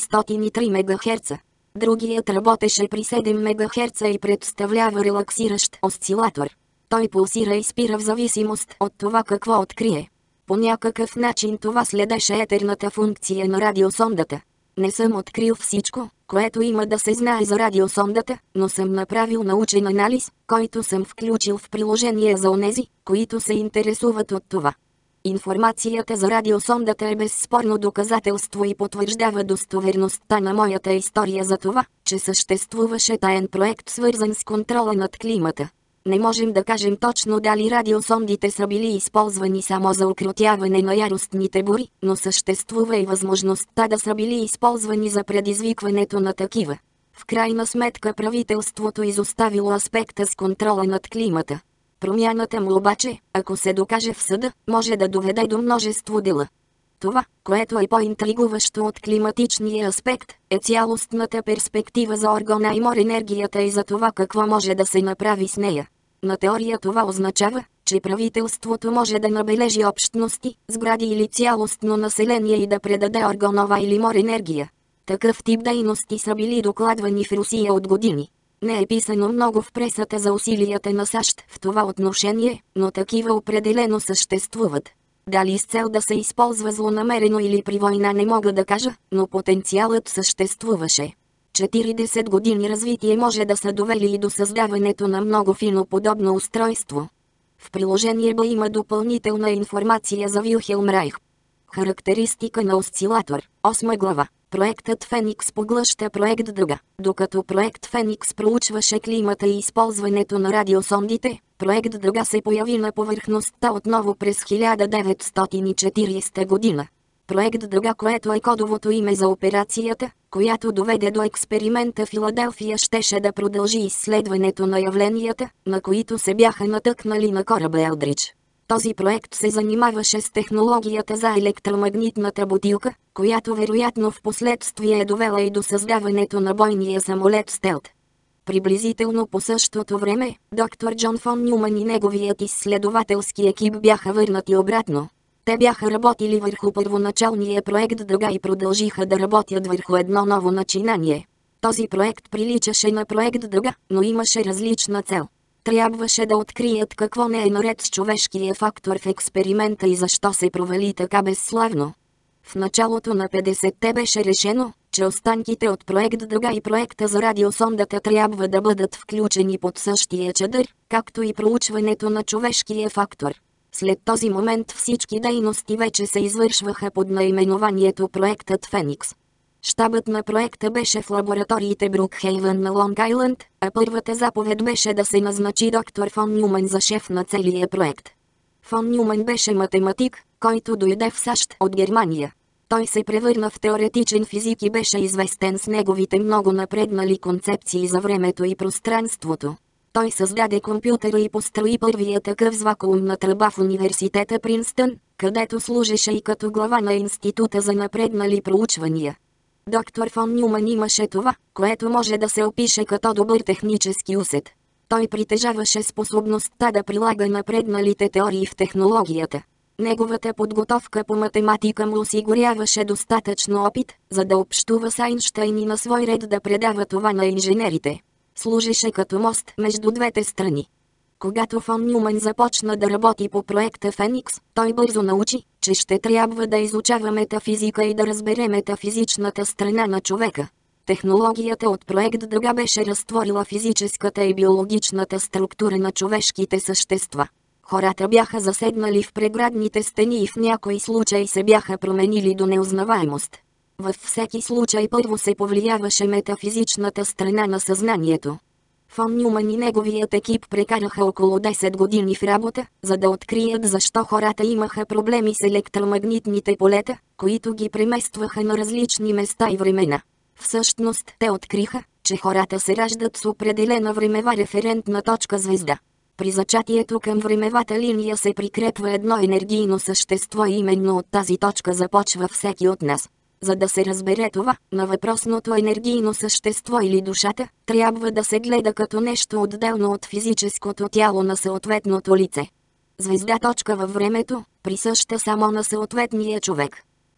403 МГц. Другият работеше при 7 МГц и представлява релаксиращ осцилатор. Той пулсира и спира в зависимост от това какво открие. По някакъв начин това следеше етерната функция на радиосондата. Не съм открил всичко, което има да се знае за радиосондата, но съм направил научен анализ, който съм включил в приложение за онези, които се интересуват от това. Информацията за радиосондата е безспорно доказателство и потвърждава достоверността на моята история за това, че съществуваше таен проект свързан с контрола над климата. Не можем да кажем точно дали радиосондите са били използвани само за укротяване на яростните бури, но съществува и възможността да са били използвани за предизвикването на такива. В крайна сметка правителството изоставило аспекта с контрола над климата. Промяната му обаче, ако се докаже в съда, може да доведе до множество дела. Това, което е по-интригуващо от климатичния аспект, е цялостната перспектива за аргона и мор енергията и за това какво може да се направи с нея. На теория това означава, че правителството може да набележи общности, сгради или цялостно население и да предаде аргонова или мор енергия. Такъв тип дейности са били докладвани в Русия от години. Не е писано много в пресата за усилията на САЩ в това отношение, но такива определено съществуват. Дали с цел да се използва злонамерено или при война не мога да кажа, но потенциалът съществуваше. 40 години развитие може да са довели и до създаването на много фино подобно устройство. В приложение Б има допълнителна информация за Вилхелм Райх. Характеристика на осцилатор, 8 глава. Проектът Феникс поглъща проект Дъга. Докато проект Феникс проучваше климата и използването на радиосондите, проект Дъга се появи на повърхността отново през 1940 година. Проект Дъга, което е кодовото име за операцията, която доведе до експеримента Филаделфия, щеше да продължи изследването на явленията, на които се бяха натъкнали на кораба Елдрич. Този проект се занимаваше с технологията за електромагнитната бутилка, която вероятно в последствие е довела и до създаването на бойния самолет Стелт. Приблизително по същото време, доктор Джон фон Нюман и неговият изследователски екип бяха върнати обратно. Те бяха работили върху първоначалния проект Дъга и продължиха да работят върху едно ново начинание. Този проект приличаше на проект Дъга, но имаше различна цел. Трябваше да открият какво не е наред с човешкия фактор в експеримента и защо се провали така безславно. В началото на 50-те беше решено, че останките от проект Дъга и проекта за радиосондата трябва да бъдат включени под същия чадър, както и проучването на човешкия фактор. След този момент всички дейности вече се извършваха под наименованието проектът Феникс. Щабът на проекта беше в лабораториите Брукхейвън на Лонг Айлънд, а първата заповед беше да се назначи доктор фон Нюман за шеф на целия проект. Фон Нюман беше математик, който дойде в САЩ от Германия. Той се превърна в теоретичен физик и беше известен с неговите много напреднали концепции за времето и пространството. Той създаде компютъра и построи първия такъв с вакуумна тръба в университета Принстън, където служеше и като глава на Института за напреднали проучвания. Доктор фон Нюман имаше това, което може да се опише като добър технически усет. Той притежаваше способността да прилага напредналите теории в технологията. Неговата подготовка по математика му осигуряваше достатъчно опит, за да общува с Айнщайн и на свой ред да предава това на инженерите. Служеше като мост между двете страни. Когато фон Нюман започна да работи по проекта Феникс, той бързо научи, че ще трябва да изучава метафизика и да разбере метафизичната страна на човека. Технологията от проект Дъга беше разтворила физическата и биологичната структура на човешките същества. Хората бяха заседнали в преградните стени и в някои случаи се бяха променили до неузнаваемост. Във всеки случай първо се повлияваше метафизичната страна на съзнанието. Фон Нюман и неговият екип прекараха около 10 години в работа, за да открият защо хората имаха проблеми с електромагнитните полета, които ги преместваха на различни места и времена. Всъщност те откриха, че хората се раждат с определена времева референтна точка звезда. При зачатието към времевата линия се прикрепва едно енергийно същество и именно от тази точка започва всеки от нас. За да се разбере това, на въпросното енергийно същество или душата, трябва да се гледа като нещо отделно от физическото тяло на съответното лице. Звезда точка във времето, присъща само на съответния човек.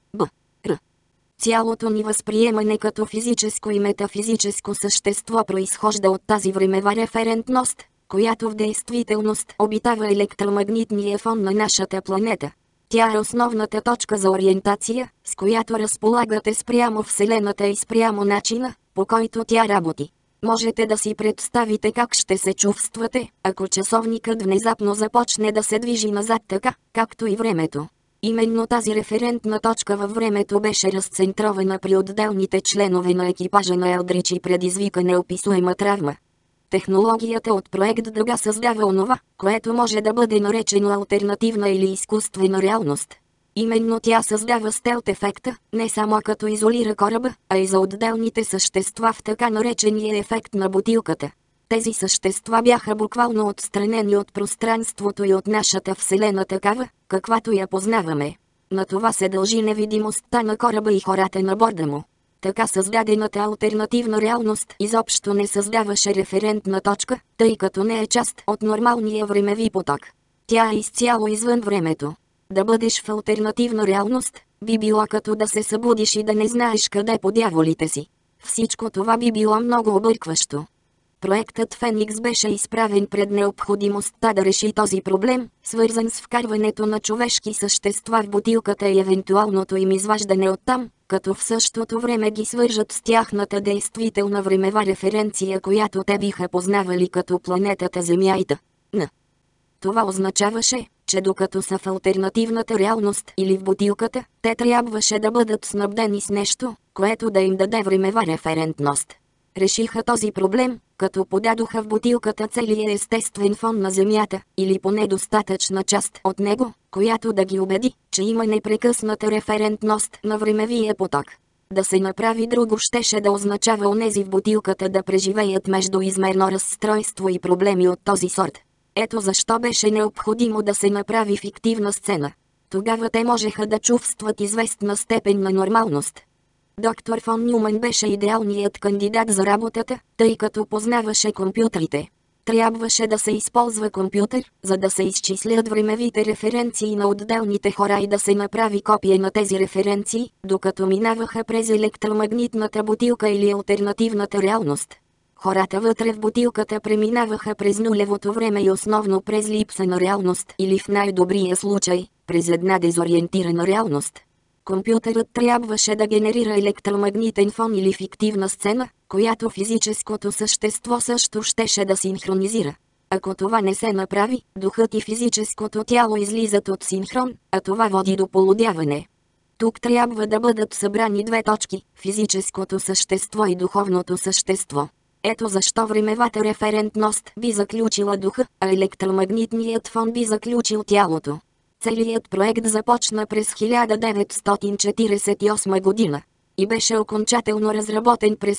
Р. Цялото ни възприемане като физическо и метафизическо същество произхожда от тази времева референтност, която в действителност обитава електромагнитния фон на нашата планета. Тя е основната точка за ориентация, с която разполагате спрямо Вселената и спрямо начина, по който тя работи. Можете да си представите как ще се чувствате, ако часовникът внезапно започне да се движи назад така, както и времето. Именно тази референтна точка във времето беше разцентрована при отделните членове на екипажа на Елдрич и предизвика неописуема травма. Технологията от проект Дъга създава онова, което може да бъде наречено алтернативна или изкуствена реалност. Именно тя създава стелт ефекта, не само като изолира кораба, а и за отделните същества в така наречения ефект на бутилката. Тези същества бяха буквално отстранени от пространството и от нашата Вселена такава, каквато я познаваме. На това се дължи невидимостта на кораба и хората на борда му. Така създадената алтернативна реалност изобщо не създаваше референтна точка, тъй като не е част от нормалния времеви поток. Тя е изцяло извън времето. Да бъдеш в алтернативна реалност, би било като да се събудиш и да не знаеш къде по дяволите си. Всичко това би било много объркващо. Проектът Феникс беше изправен пред необходимостта да реши този проблем, свързан с вкарването на човешки същества в бутилката и евентуалното им изваждане оттам, като в същото време ги свържат с тяхната действителна времева референция, която те биха познавали като планетата Земя и т.н. Това означаваше, че докато са в алтернативната реалност или в бутилката, те трябваше да бъдат снабдени с нещо, което да им даде времева референтност. Решиха този проблем, като подадоха в бутилката целия естествен фон на Земята, или поне достатъчна част от него, която да ги убеди, че има непрекъсната референтност на времевия поток. Да се направи друго щеше да означава онези в бутилката да преживеят междуизмерно разстройство и проблеми от този сорт. Ето защо беше необходимо да се направи фиктивна сцена. Тогава те можеха да чувстват известна степен на нормалност. Доктор фон Нюман беше идеалният кандидат за работата, тъй като познаваше компютрите. Трябваше да се използва компютър, за да се изчислят времевите референции на отделните хора и да се направи копия на тези референции, докато минаваха през електромагнитната бутилка или алтернативната реалност. Хората вътре в бутилката преминаваха през нулевото време и основно през липса на реалност или в най-добрия случай, през една дезориентирана реалност. Компютърът трябваше да генерира електромагнитен фон или фиктивна сцена, която физическото същество също щеше да синхронизира. Ако това не се направи, духът и физическото тяло излизат от синхрон, а това води до полудяване. Тук трябва да бъдат събрани две точки – физическото същество и духовното същество. Ето защо времевата референтност би заключила духа, а електромагнитният фон би заключил тялото. Целият проект започна през 1948 година и беше окончателно разработен през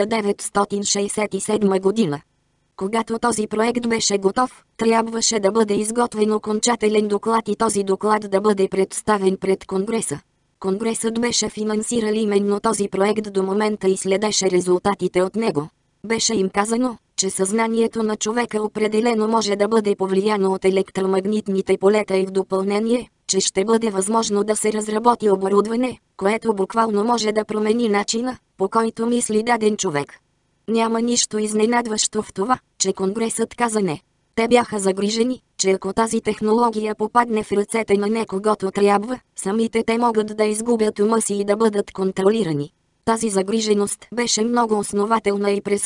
1967 година. Когато този проект беше готов, трябваше да бъде изготвен окончателен доклад и този доклад да бъде представен пред Конгреса. Конгресът беше финансирал именно този проект до момента и следеше резултатите от него. Беше им казано, че съзнанието на човека определено може да бъде повлияно от електромагнитните полета и в допълнение, че ще бъде възможно да се разработи оборудване, което буквално може да промени начина, по който мисли даден човек. Няма нищо изненадващо в това, че Конгресът каза не. Те бяха загрижени, че ако тази технология попадне в ръцете на некогото трябва, самите те могат да изгубят ума си и да бъдат контролирани. Тази загриженост беше много основателна и през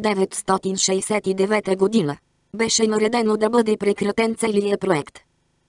1969 година. Беше наредено да бъде прекратен целият проект.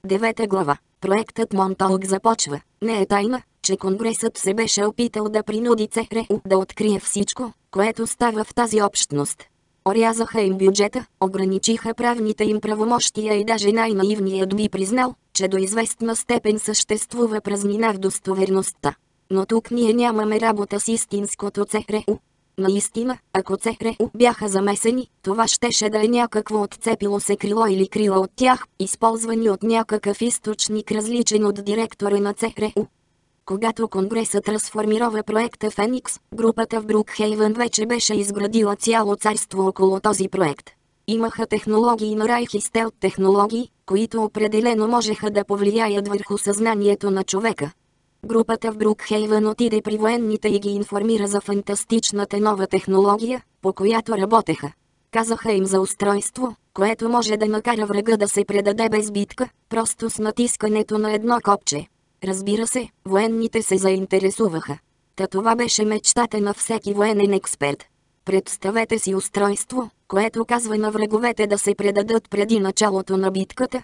9 глава. Проектът Монтаук започва. Не е тайна, че Конгресът се беше опитал да принуди ЦРУ да открие всичко, което става в тази общност. Орязаха им бюджета, ограничиха правните им правомощия и даже най-наивният би признал, че до известна степен съществува празнина в достоверността. Но тук ние нямаме работа с истинското ЦРУ. Наистина, ако ЦРУ бяха замесени, това щеше да е някакво отцепило се крило или крила от тях, използвани от някакъв източник различен от директора на ЦРУ. Когато Конгресът разформирова проекта Феникс, групата в Брукхейвън вече беше изградила цяло царство около този проект. Имаха технологии на Райх и стелт технологии, които определено можеха да повлияят върху съзнанието на човека. Групата в Брукхейвън отиде при военните и ги информира за фантастичната нова технология, по която работеха. Казаха им за устройство, което може да накара врага да се предаде без битка, просто с натискането на едно копче. Разбира се, военните се заинтересуваха. Та това беше мечтата на всеки военен експерт. Представете си устройство, което казва на враговете да се предадат преди началото на битката.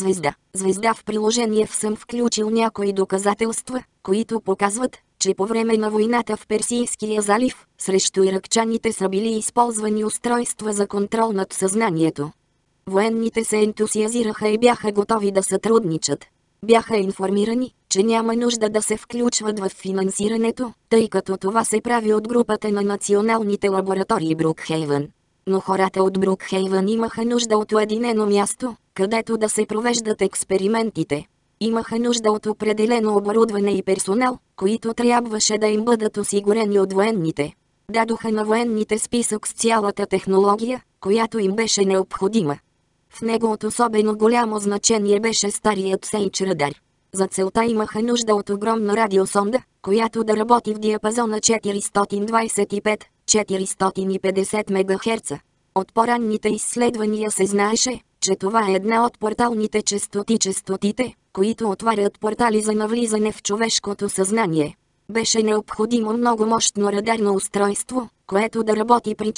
Звезда в приложение съм включил някои доказателства, които показват, че по време на войната в Персийския залив, срещу иракчаните са били използвани устройства за контрол над съзнанието. Военните се ентусиазираха и бяха готови да сътрудничат. Бяха информирани, че няма нужда да се включват в финансирането, тъй като това се прави от групата на националните лаборатории Брукхейвън. Но хората от Брукхейвън имаха нужда от уединено място, където да се провеждат експериментите. Имаха нужда от определено оборудване и персонал, които трябваше да им бъдат осигурени от военните. Дадоха на военните списък с цялата технология, която им беше необходима. В него от особено голямо значение беше старият Сейдж радар. За целта имаха нужда от огромна радиосонда, която да работи в диапазона 425-450 МГц. От по-ранните изследвания се знаеше, че това е една от порталните честотите, които отварят портали за навлизане в човешкото съзнание. Беше необходимо много мощно радарно устройство, което да работи при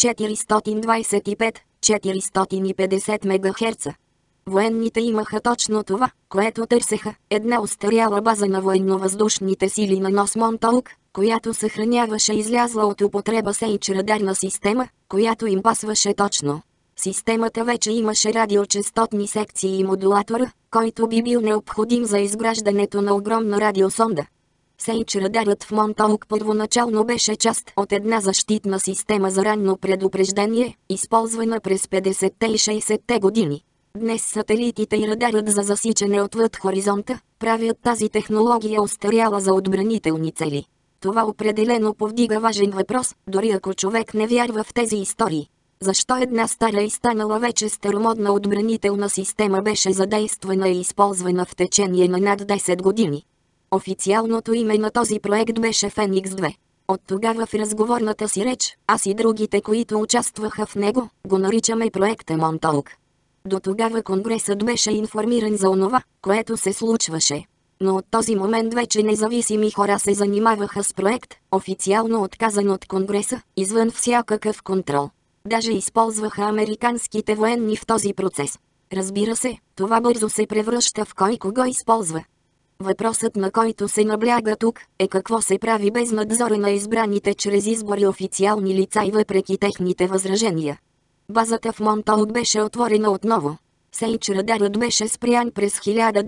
425-450 МГц. Военните имаха точно това, което търсеха – една остаряла база на военновъздушните сили на нос Монтаук, която съхраняваше излязла от употреба Сейдж радарна система, която им пасваше точно. Системата вече имаше радиочестотни секции и модулатора, който би бил необходим за изграждането на огромна радиосонда. Сейдж радарът в Монтаук първоначално беше част от една защитна система за ранно предупреждение, използвана през 50-те и 60-те години. Днес сателитите и радарът за засичане отвъд хоризонта правят тази технология остаряла за отбранителни цели. Това определено повдига важен въпрос, дори ако човек не вярва в тези истории. Защо една стара и станала вече старомодна отбранителна система беше задействана и използвана в течение на над 10 години? Официалното име на този проект беше Феникс 2. От тогава в разговорната си реч, аз и другите, които участваха в него, го наричаме проекта Монтаук. До тогава Конгресът беше информиран за онова, което се случваше. Но от този момент вече независими хора се занимаваха с проект, официално отказан от Конгреса, извън всякакъв контрол. Даже използваха американските военни в този процес. Разбира се, това бързо се превръща в кой кого използва. Въпросът, на който се набляга тук, е какво се прави без надзора на избраните чрез избори официални лица и въпреки техните възражения. Базата в Монтаут беше отворена отново. Сейдж радарът беше спрян през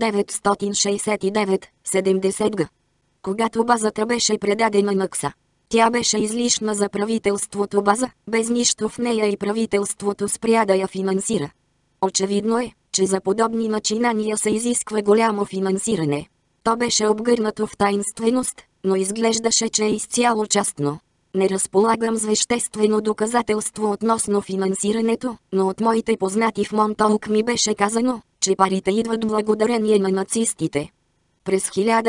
1969-70 г. Когато базата беше предадена на КСА. Тя беше излишна за правителството база, без нищо в нея и правителството спря да я финансира. Очевидно е, че за подобни начинания се изисква голямо финансиране. То беше обгърнато в таинственост, но изглеждаше, че е изцяло частно. Не разполагам с веществено доказателство относно финансирането, но от моите познати в Монтаук ми беше казано, че парите идват благодарение на нацистите. През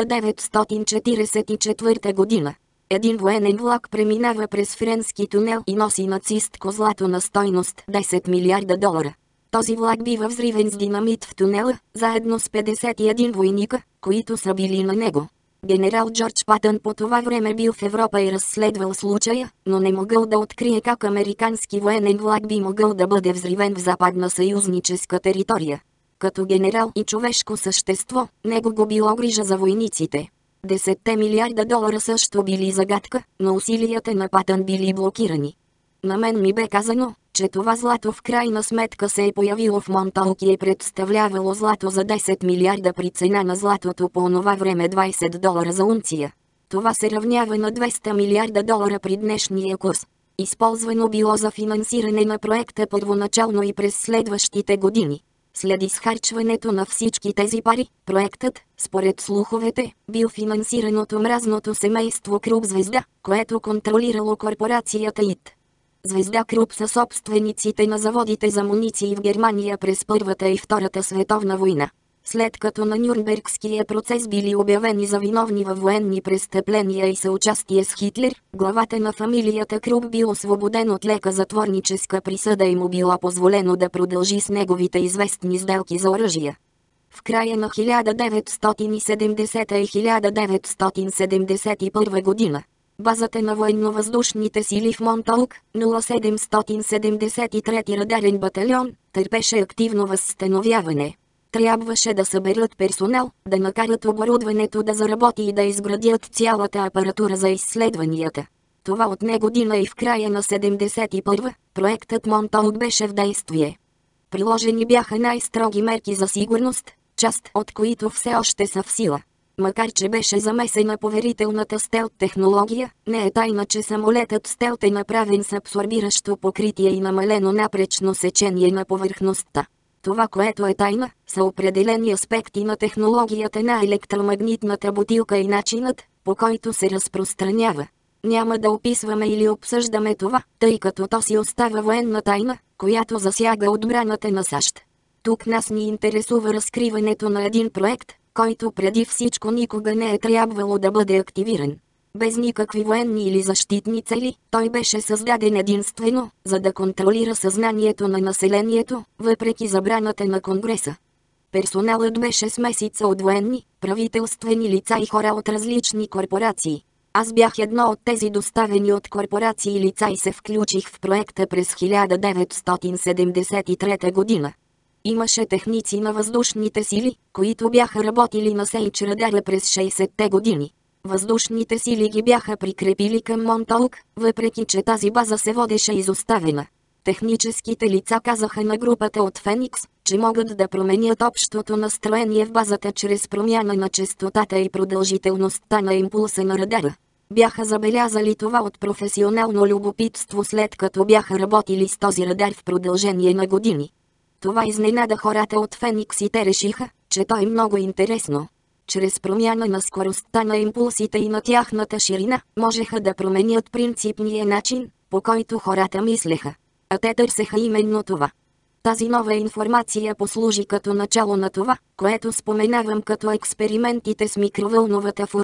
1944 година един военен влак преминава през френски тунел и носи нацистко злато на стойност 10 милиарда долара. Този влак бива взривен с динамит в тунела, заедно с 51 войника, които са били на него. Генерал Джордж Патън по това време бил в Европа и разследвал случая, но не могъл да открие как американски военен влак би могъл да бъде взривен в западна съюзническа територия. Като генерал и човешко същество, него го било грижа за войниците. 10 милиарда долара също били загадка, но усилията на Патън били блокирани. На мен ми бе казано, че това злато в крайна сметка се е появило в Монтаук и е представлявало злато за 10 милиарда при цена на златото по онова време $20 за унция. Това се равнява на 200 милиарда долара при днешния курс. Използвано било за финансиране на проекта първоначално и през следващите години. След изхарчването на всички тези пари, проектът, според слуховете, бил финансиран от омразното семейство Круп Звезда, което контролирало корпорацията ИТ. Звезда Круп са собствениците на заводите за муниции в Германия през Първата и Втората световна война. След като на Нюрнбергския процес били обявени за виновни във военни престъпления и съучастие с Хитлер, главата на фамилията Круп бил освободен от лека затворническа присъда и му било позволено да продължи с неговите известни сделки за оръжия. В края на 1970 и 1971 година базата на военновъздушните сили в Монтаук, 0773 радарен батальон, търпеше активно възстановяване. Трябваше да съберат персонал, да накарат оборудването да заработи и да изградят цялата апаратура за изследванията. Това отне година и в края на 71 проектът Монтаук беше в действие. Приложени бяха най-строги мерки за сигурност, част от които все още са в сила. Макар че беше замесена поверителната стелт технология, не е тайна, че самолетът стелт е направен с абсорбиращо покритие и намалено напречно сечение на повърхността. Това, което е тайна, са определени аспекти на технологията на електромагнитната бутилка и начинът, по който се разпространява. Няма да описваме или обсъждаме това, тъй като то си остава военна тайна, която засяга отбраната на САЩ. Тук нас ни интересува разкриването на един проект, който преди всичко никога не е трябвало да бъде активиран. Без никакви военни или защитни цели, той беше създаден единствено, за да контролира съзнанието на населението, въпреки забраната на Конгреса. Персоналът беше смесица от военни, правителствени лица и хора от различни корпорации. Аз бях едно от тези доставени от корпорации лица и се включих в проекта през 1973 година. Имаше техници на въздушните сили, които бяха работили на Сейдж радара през 60-те години. Въздушните сили ги бяха прикрепили към Монтаук, въпреки че тази база се водеше изоставена. Техническите лица казаха на групата от Феникс, че могат да променят общото настроение в базата чрез промяна на честотата и продължителността на импулса на радара. Бяха забелязали това от професионално любопитство, след като бяха работили с този радар в продължение на години. Това изненада хората от Феникс и те решиха, че то е много интересно. Чрез промяна на скоростта на импулсите и на тяхната ширина, можеха да променят принципния начин, по който хората мислеха. А те търсеха именно това. Тази нова информация послужи като начало на това, което споменавам като експериментите с микровълновата фурна.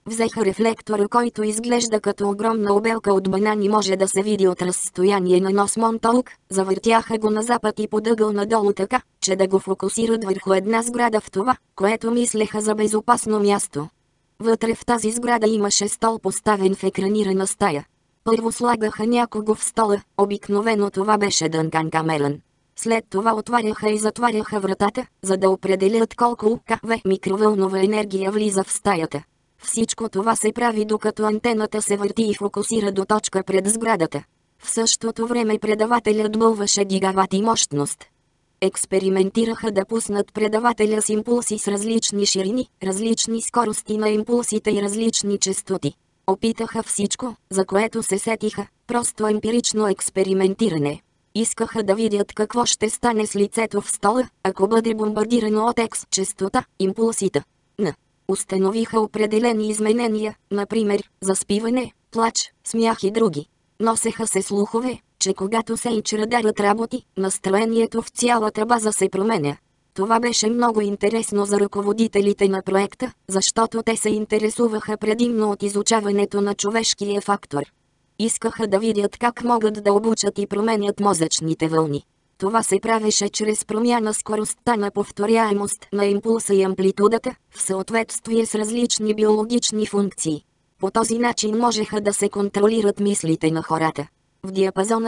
Взеха рефлектора, който изглежда като огромна обелка от банани, може да се види от разстояние на нос Монтолк, завъртяха го на запад и подъгъл надолу така, че да го фокусират върху една сграда в това, което мислеха за безопасно място. Вътре в тази сграда имаше стол, поставен в екранирана стая. Първо слагаха някого в стола, обикновено това беше Дънкан Камерън. След това отваряха и затваряха вратата, за да определят колко УКВ микровълнова енергия влиза в стаята. Всичко това се прави докато антената се върти и фокусира до точка пред сградата. В същото време предавателят бълваше гигавати мощност. Експериментираха да пуснат предавателя с импулси с различни ширини, различни скорости на импулсите и различни честоти. Опитаха всичко, за което се сетиха, просто емпирично експериментиране. Искаха да видят какво ще стане с лицето в стола, ако бъде бомбардирано от X честота, импулсите. Установиха определени изменения, например, заспиване, плач, смях и други. Носеха се слухове, че когато Сейдж радарът работи, настроението в цялата база се променя. Това беше много интересно за ръководителите на проекта, защото те се интересуваха предимно от изучаването на човешкия фактор. Искаха да видят как могат да обучат и променят мозъчните вълни. Това се правеше чрез промяна скоростта на повторяемост на импулса и амплитудата, в съответствие с различни биологични функции. По този начин можеха да се контролират мислите на хората. В диапазона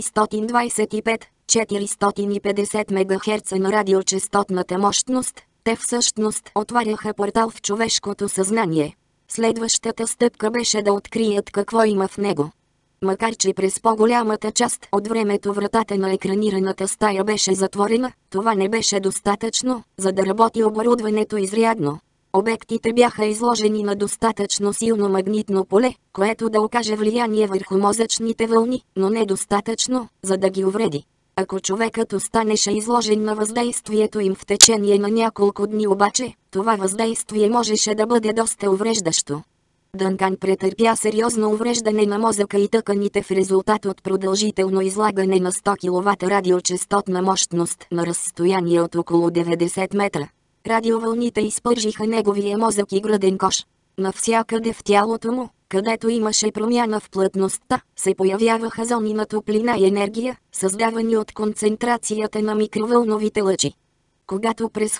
425-450 МГц на радиочестотната мощност, те всъщност отваряха портал в човешкото съзнание. Следващата стъпка беше да открият какво има в него. Макар че през по-голямата част от времето вратата на екранираната стая беше затворена, това не беше достатъчно, за да работи оборудването изрядно. Обектите бяха изложени на достатъчно силно магнитно поле, което да окаже влияние върху мозъчните вълни, но не достатъчно, за да ги увреди. Ако човекът останеше изложен на въздействието им в течение на няколко дни обаче, това въздействие можеше да бъде доста увреждащо. Дънкан претърпя сериозно увреждане на мозъка и тъканите в резултат от продължително излагане на 100 кВт радиочестотна мощност на разстояние от около 90 метра. Радиовълните изпържиха неговия мозък и гръден кош. Навсякъде в тялото му, където имаше промяна в плътността, се появяваха зони на топлина и енергия, създавани от концентрацията на микровълновите лъчи. Когато през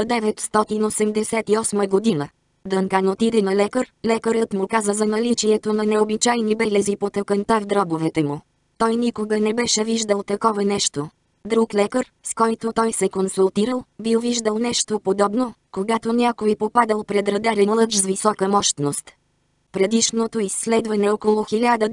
1988 година Дънкан отиде на лекар, лекарът му каза за наличието на необичайни белези по тъканта в дробовете му. Той никога не беше виждал такова нещо. Друг лекар, с който той се консултирал, бил виждал нещо подобно, когато някой попадал пред радарен лъч с висока мощност. Предишното изследване около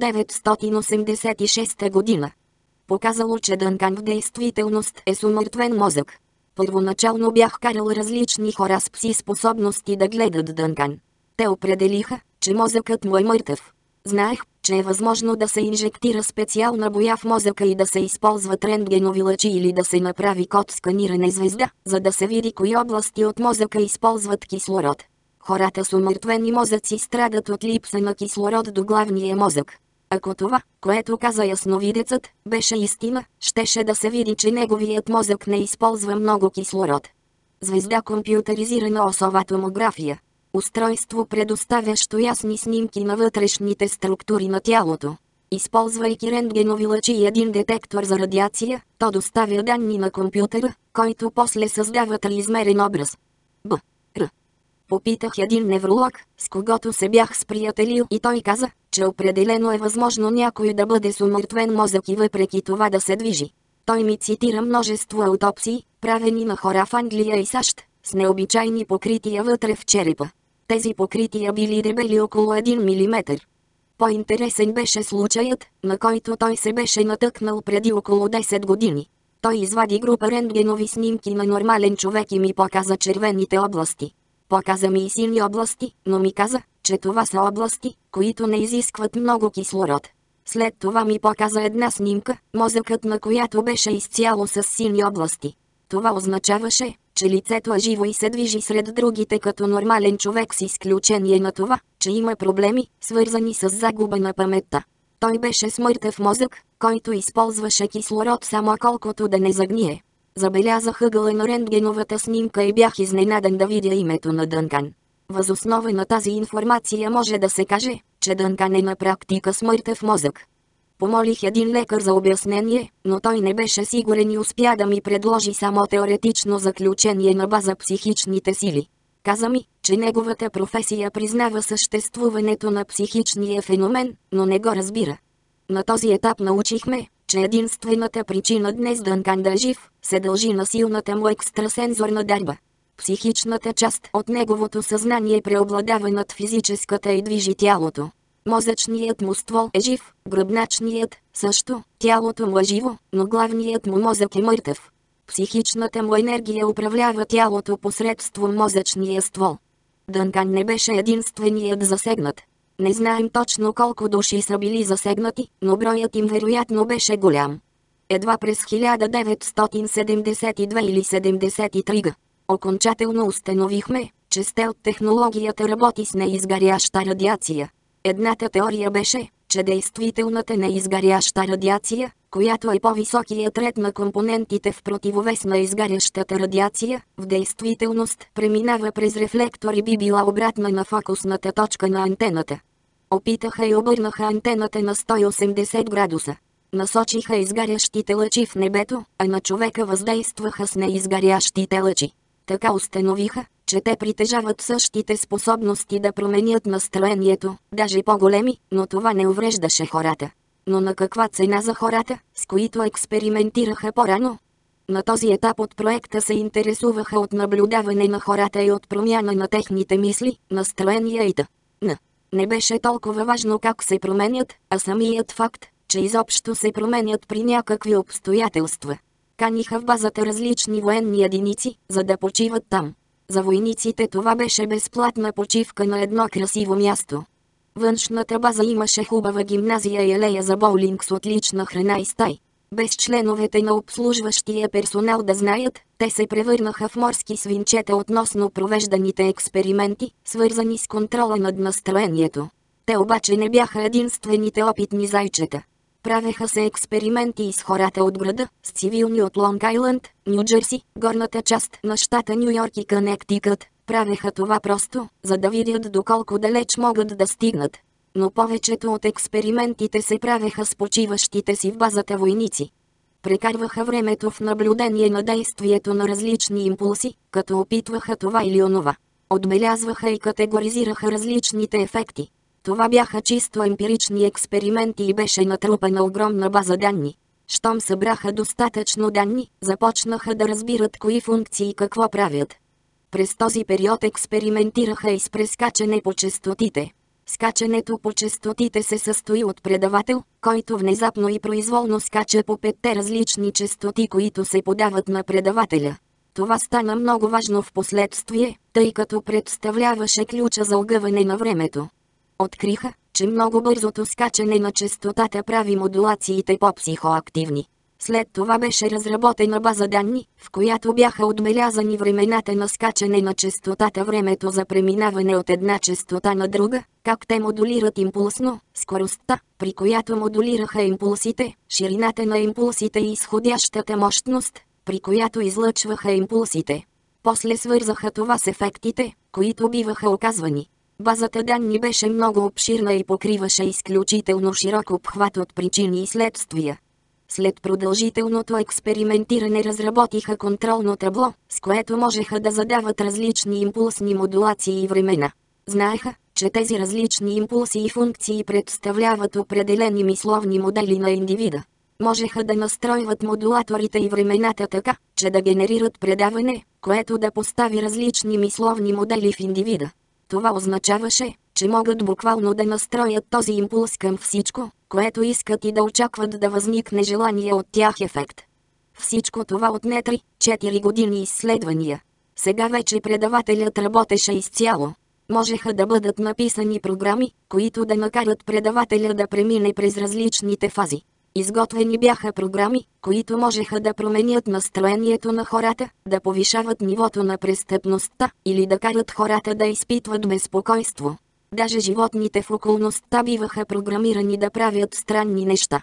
1986 година показало, че Дънкан в действителност е с умъртвен мозък. Първоначално бях карал различни хора с пси способности да гледат Дънкан. Те определиха, че мозъкът му е мъртъв. Знаех, че е възможно да се инжектира специална боя в мозъка и да се използват рентгенови лъчи или да се направи код сканиране звезда, за да се види кои области от мозъка използват кислород. Хората с умъртвени мозъци страдат от липса на кислород до главния мозък. Ако това, което каза ясновидецът, беше истина, щеше да се види, че неговият мозък не използва много кислород. Звезда компютъризирана осова томография. Устройство, предоставящо ясни снимки на вътрешните структури на тялото. Използвайки рентгенови лъчи и един детектор за радиация, то доставя данни на компютъра, който после създава триизмерен образ. Попитах един невролог, с когото се бях сприятелил, и той каза, че определено е възможно някой да бъде с умъртвен мозък и въпреки това да се движи. Той ми цитира множество аутопсии, правени на хора в Англия и САЩ, с необичайни покрития вътре в черепа. Тези покрития били дебели около 1 мм. По-интересен беше случаят, на който той се беше натъкнал преди около 10 години. Той извади група рентгенови снимки на нормален човек и ми показа червените области. Показа ми и сини области, но ми каза, че това са области, които не изискват много кислород. След това ми показа една снимка, мозъкът на която беше изцяло с сини области. Това означаваше, че лицето е живо и се движи сред другите като нормален човек с изключение на това, че има проблеми, свързани с загуба на паметта. Той беше с мъртъв мозък, който използваше кислород само колкото да не загние. Забелязах ъгъла на рентгеновата снимка и бях изненадан да видя името на Дънкан. Въз основа на тази информация може да се каже, че Дънкан е на практика с мъртъв мозък. Помолих един лекар за обяснение, но той не беше сигурен и успя да ми предложи само теоретично заключение на база психичните сили. Каза ми, че неговата професия признава съществуването на психичния феномен, но не го разбира. На този етап научихме, че единствената причина днес Дънкан да е жив, се дължи на силната му екстрасензорна дарба. Психичната част от неговото съзнание преобладава над физическата и движи тялото. Мозъчният му ствол е жив, гръбначният – също, тялото му е живо, но главният му мозък е мъртъв. Психичната му енергия управлява тялото посредством мозъчния ствол. Дънкан не беше единственият засегнат. Не знаем точно колко души са били засегнати, но броят им вероятно беше голям. Едва през 1972 или 73 г. окончателно установихме, че стелт технологията работи с неизгаряща радиация. Едната теория беше, че действителната неизгаряща радиация, която е по-високият ред на компонентите в противовес на изгарящата радиация, в действителност преминава през рефлектор и би била обратна на фокусната точка на антената. Опитаха и обърнаха антената на 180 градуса. Насочиха изгарящите лъчи в небето, а на човека въздействаха с неизгарящите лъчи. Така установиха, че те притежават същите способности да променят настроението, даже по-големи, но това не увреждаше хората. Но на каква цена за хората, с които експериментираха по-рано? На този етап от проекта се интересуваха от наблюдаване на хората и от промяна на техните мисли, настроения и т.н. Не беше толкова важно как се променят, а самият факт, че изобщо се променят при някакви обстоятелства. Каниха в базата различни военни единици, за да почиват там. За войниците това беше безплатна почивка на едно красиво място. Външната база имаше хубава гимназия и алея за боулинг с отлична храна и стай. Без членовете на обслужващия персонал да знаят, те се превърнаха в морски свинчета относно провежданите експерименти, свързани с контрола над настроението. Те обаче не бяха единствените опитни зайчета. Правеха се експерименти и с хората от града, с цивилни от Лонг Айлънд, Ню Джерси, горната част на щата Ню Йорк и Кънектикът. Правеха това просто, за да видят доколко далеч могат да стигнат. Но повечето от експериментите се правеха с почиващите си в базата войници. Прекарваха времето в наблюдение на действието на различни импулси, като опитваха това или онова. Отбелязваха и категоризираха различните ефекти. Това бяха чисто емпирични експерименти и беше натрупана огромна база данни. Щом събраха достатъчно данни, започнаха да разбират кои функции какво правят. През този период експериментираха и с прескачане по честотите. Скачането по честотите се състои от предавател, който внезапно и произволно скача по 5 различни честоти, които се подават на предавателя. Това стана много важно в последствие, тъй като представляваше ключа за огъване на времето. Откриха, че много бързото скачане на честотата прави модулациите по-психоактивни. След това беше разработена база данни, в която бяха отбелязани времената на скачане на честотата, времето за преминаване от една честота на друга, как те модулират импулсно, скоростта, при която модулираха импулсите, ширината на импулсите и изходящата мощност, при която излъчваха импулсите. После свързаха това с ефектите, които биваха оказвани. Базата данни беше много обширна и покриваше изключително широк обхват от причини и следствия. След продължителното експериментиране разработиха контролно табло, с което можеха да задават различни импулсни модулации и времена. Знаеха, че тези различни импулси и функции представляват определени мисловни модели на индивида. Можеха да настройват модулаторите и времената така, че да генерират предаване, което да постави различни мисловни модели в индивида. Това означаваше, че могат буквално да настроят този импулс към всичко, което искат и да очакват да възникне желание от тях ефект. Всичко това отне 3-4 години изследвания. Сега вече предавателят работеше изцяло. Можеха да бъдат написани програми, които да накарат предавателя да премине през различните фази. Изготвени бяха програми, които можеха да променят настроението на хората, да повишават нивото на престъпността или да карат хората да изпитват безпокойство. Даже животните в околността биваха програмирани да правят странни неща.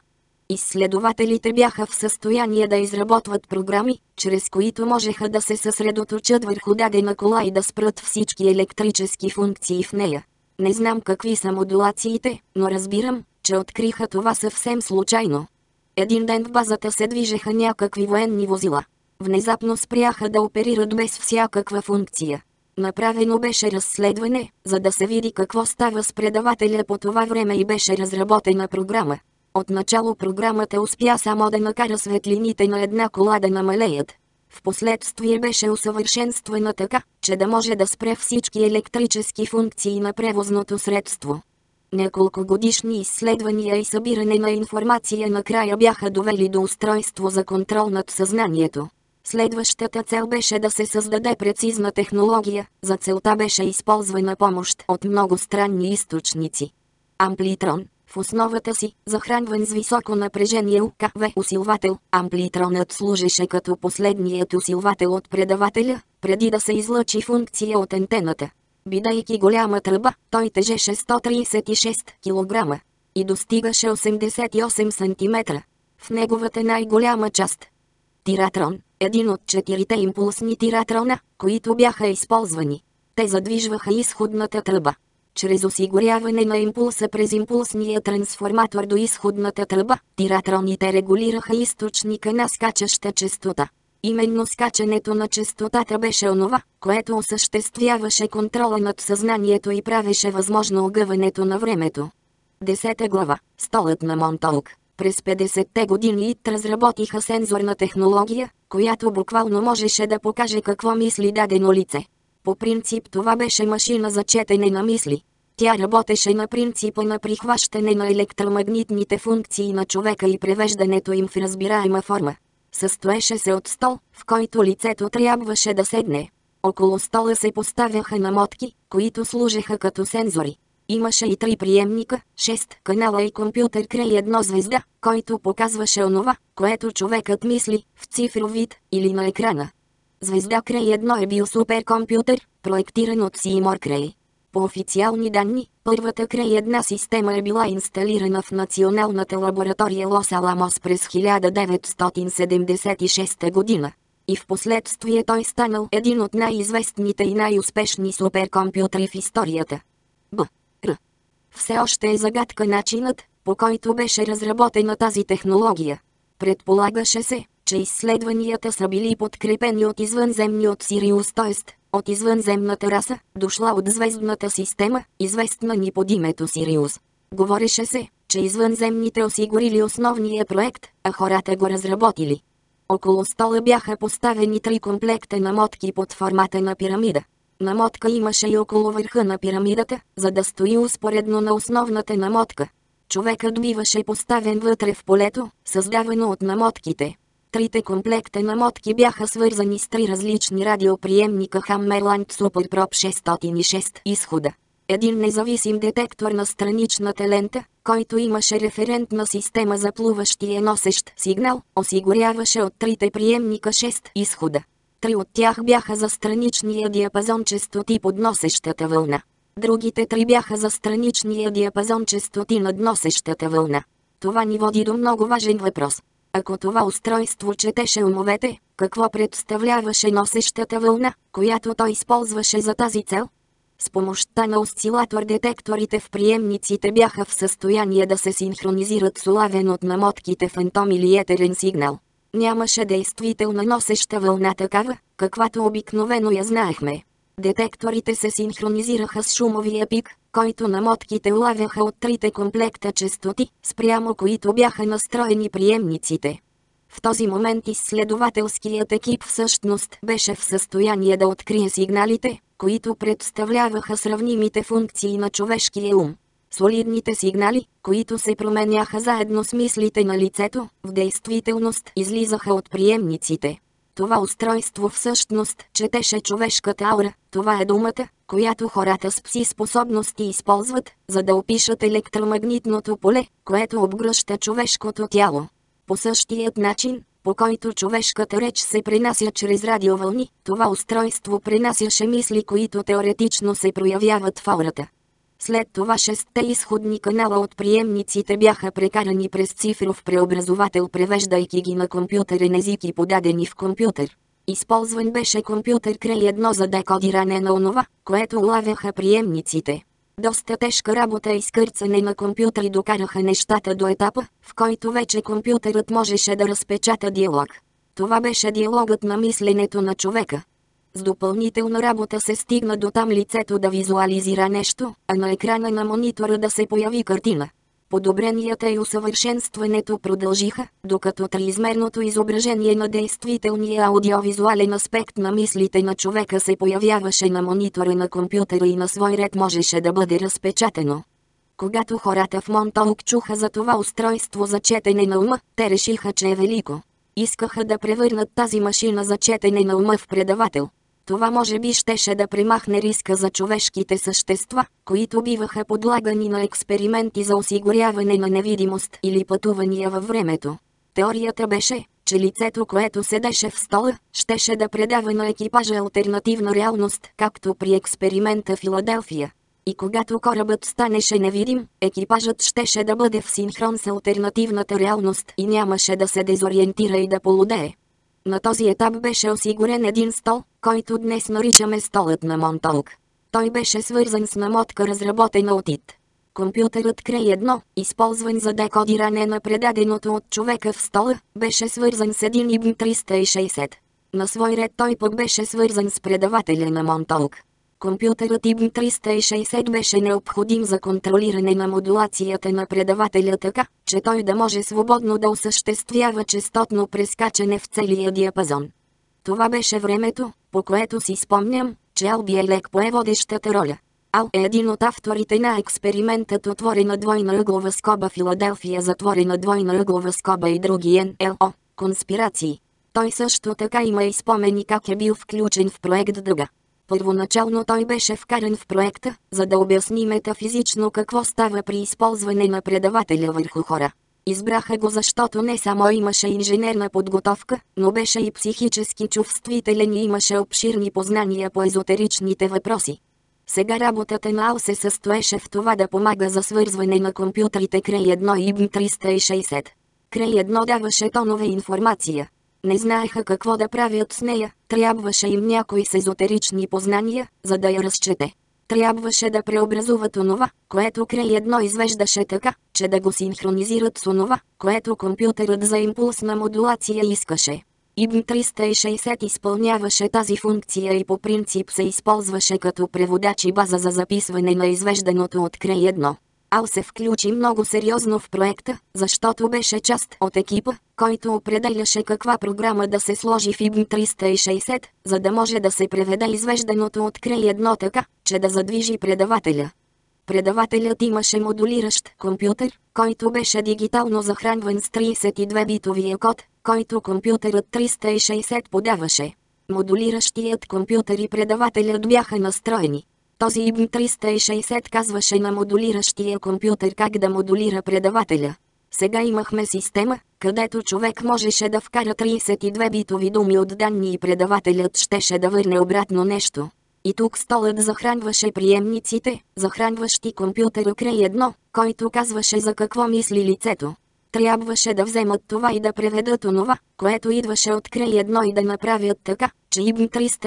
Изследователите бяха в състояние да изработват програми, чрез които можеха да се съсредоточат върху дадена кола и да спрат всички електрически функции в нея. Не знам какви са модулациите, но разбирам, че откриха това съвсем случайно. Един ден в базата се движеха някакви военни возила. Внезапно спряха да оперират без всякаква функция. Направено беше разследване, за да се види какво става с предавателя по това време и беше разработена програма. Отначало програмата успя само да накара светлините на една кола да намалеят. Впоследствие беше усъвършенствана така, че да може да спре всички електрически функции на превозното средство. Няколко годишни изследвания и събиране на информация накрая бяха довели до устройство за контрол над съзнанието. Следващата цел беше да се създаде прецизна технология, за целта беше използвана помощ от много странни източници. Амплитрон, в основата си, захранван с високо напрежение УКВ усилвател, амплитронът служеше като последният усилвател от предавателя, преди да се излъчи функция от антената. Бидейки голяма тръба, той тежеше 136 кг и достигаше 88 см. В неговата най-голяма част тиратрон, един от 4-те импулсни тиратрона, които бяха използвани. Те задвижваха изходната тръба. Чрез осигуряване на импулса през импулсния трансформатор до изходната тръба, тиратроните регулираха източника на скачаща честота. Именно скачането на честотата беше онова, което осъществяваше контрола над съзнанието и правеше възможно огъването на времето. 10 глава. Столът на Монтолк. През 50-те години ИТ разработиха сензорна технология, която буквално можеше да покаже какво мисли дадено лице. По принцип това беше машина за четене на мисли. Тя работеше на принципа на прихващане на електромагнитните функции на човека и превеждането им в разбираема форма. Състоеше се от стол, в който лицето трябваше да седне. Около стола се поставяха намотки, които служеха като сензори. Имаше и 3 приемника, 6 канала и компютър край едно звезда, който показваше онова, което човекът мисли, в цифров вид или на екрана. Звезда край едно е бил суперкомпютър, проектиран от Сеймур Крей. По официални данни, първата край една система е била инсталирана в Националната лаборатория Лос Аламос през 1976 година. И в последствие той станал един от най-известните и най-успешни суперкомпютри в историята. Все още е загадка начинът, по който беше разработена тази технология. Предполагаше се, че изследванията са били подкрепени от извънземни от Сириус, т.е. от извънземната раса, дошла от звездната система, известна ни под името Сириус. Говореше се, че извънземните осигурили основния проект, а хората го разработили. Около стола бяха поставени 3 комплекта намотки под формата на пирамида. Намотка имаше и около върха на пирамидата, за да стои успоредно на основната намотка. Човекът биваше поставен вътре в полето, създавано от намотките. 3 комплекта намотки бяха свързани с 3 различни радиоприемника Hammerland SuperProp 606 изхода. Един независим детектор на страничната лента, който имаше референтна система за плуващия носещ сигнал, осигуряваше от 3 приемника 6 изхода. 3 от тях бяха за страничния диапазон честоти под носещата вълна. Другите 3 бяха за страничния диапазон честоти над носещата вълна. Това ни води до много важен въпрос. Ако това устройство четеше умовете, какво представляваше носещата вълна, която той използваше за тази цел? С помощта на осцилатор-детекторите в приемниците бяха в състояние да се синхронизират с улавен от намотките фантом или етерен сигнал. Нямаше действителна носеща вълна такава, каквато обикновено я знаехме. Детекторите се синхронизираха с шумовия пик, който намотките улавяха от 3 комплекта честоти, спрямо които бяха настроени приемниците. В този момент изследователският екип всъщност беше в състояние да открие сигналите, които представляваха сравнимите функции на човешкия ум. Солидните сигнали, които се променяха заедно с мислите на лицето, в действителност излизаха от приемниците. Това устройство всъщност четеше човешката аура, това е думата, която хората с пси способности използват, за да опишат електромагнитното поле, което обгръща човешкото тяло. По същият начин, по който човешката реч се пренася чрез радиовълни, това устройство пренасяше мисли, които теоретично се проявяват в аурата. След това 6-те изходни канала от приемниците бяха прекарани през цифров преобразовател, превеждайки ги на компютърен език и подадени в компютър. Използван беше компютър Крей 1 за декодиране на онова, което улавяха приемниците. Доста тежка работа и скърцане на компютъри докараха нещата до етапа, в който вече компютърът можеше да разпечата диалог. Това беше диалогът на мисленето на човека. С допълнителна работа се стигна до там лицето да визуализира нещо, а на екрана на монитора да се появи картина. Подобренията и усъвършенстването продължиха, докато триизмерното изображение на действителния аудиовизуален аспект на мислите на човека се появяваше на монитора на компютъра и на свой ред можеше да бъде разпечатано. Когато хората в Монтолк чуха за това устройство за четене на ума, те решиха, че е велико. Искаха да превърнат тази машина за четене на ума в предавател. Това може би щеше да премахне риска за човешките същества, които биваха подлагани на експерименти за осигуряване на невидимост или пътувания във времето. Теорията беше, че лицето, което седеше в стола, щеше да предава на екипажа алтернативна реалност, както при експеримента Филаделфия. И когато корабът станеше невидим, екипажът щеше да бъде в синхрон с алтернативната реалност и нямаше да се дезориентира и да полудее. На този етап беше осигурен един стол, който днес наричаме столът на Монтолк. Той беше свързан с намотка, разработена от ИТ. Компютърът Крей 1, използван за декодиране на предаденото от човека в стола, беше свързан с един ИБМ 360. На свой ред той пък беше свързан с предавателя на Монтолк. Компютърът ИБМ 360 беше необходим за контролиране на модулацията на предавателя така, че той да може свободно да осъществява честотно прескачане в целия диапазон. Това беше времето, по което си спомням, че Ал Биелек пое водещата роля. Ал е един от авторите на експериментът отворена двойна ъглова скоба Филаделфия, затворена двойна ъглова скоба и други НЛО конспирации. Той също така има и спомени как е бил включен в проект Дъга. Първоначално той беше вкаран в проекта, за да обясни метафизично какво става при използване на предавателя върху хора. Избраха го защото не само имаше инженерна подготовка, но беше и психически чувствителен и имаше обширни познания по езотеричните въпроси. Сега работата на Ал се състоеше в това да помага за свързване на компютрите Крей 1 и ИБМ 360. Крей 1 даваше тонове информация. Не знаеха какво да правят с нея, трябваше им някой с езотерични познания, за да я разчете. Трябваше да преобразуват онова, което Крей 1 извеждаше така, че да го синхронизират с онова, което компютърът за импулсна модулация искаше. ИБМ 360 изпълняваше тази функция и по принцип се използваше като преводач и база за записване на извежданото от Крей 1. Ал се включи много сериозно в проекта, защото беше част от екипа, който определяше каква програма да се сложи в ИБМ 360, за да може да се преведе извежданото от Крей 1 така, че да задвижи предавателя. Предавателят имаше модулиращ компютър, който беше дигитално захранван с 32-битовия код, който компютърът 360 подаваше. Модулиращият компютър и предавателят бяха настроени. Този ИБМ 360 казваше на модулиращия компютър как да модулира предавателя. Сега имахме система, където човек можеше да вкара 32-битови думи от данни и предавателят щеше да върне обратно нещо. И тук столът захранваше приемниците, захранващи компютъра Крей 1, който казваше за какво мисли лицето. Трябваше да вземат това и да преведат онова, което идваше от Крей 1 и да направят така, че ИБМ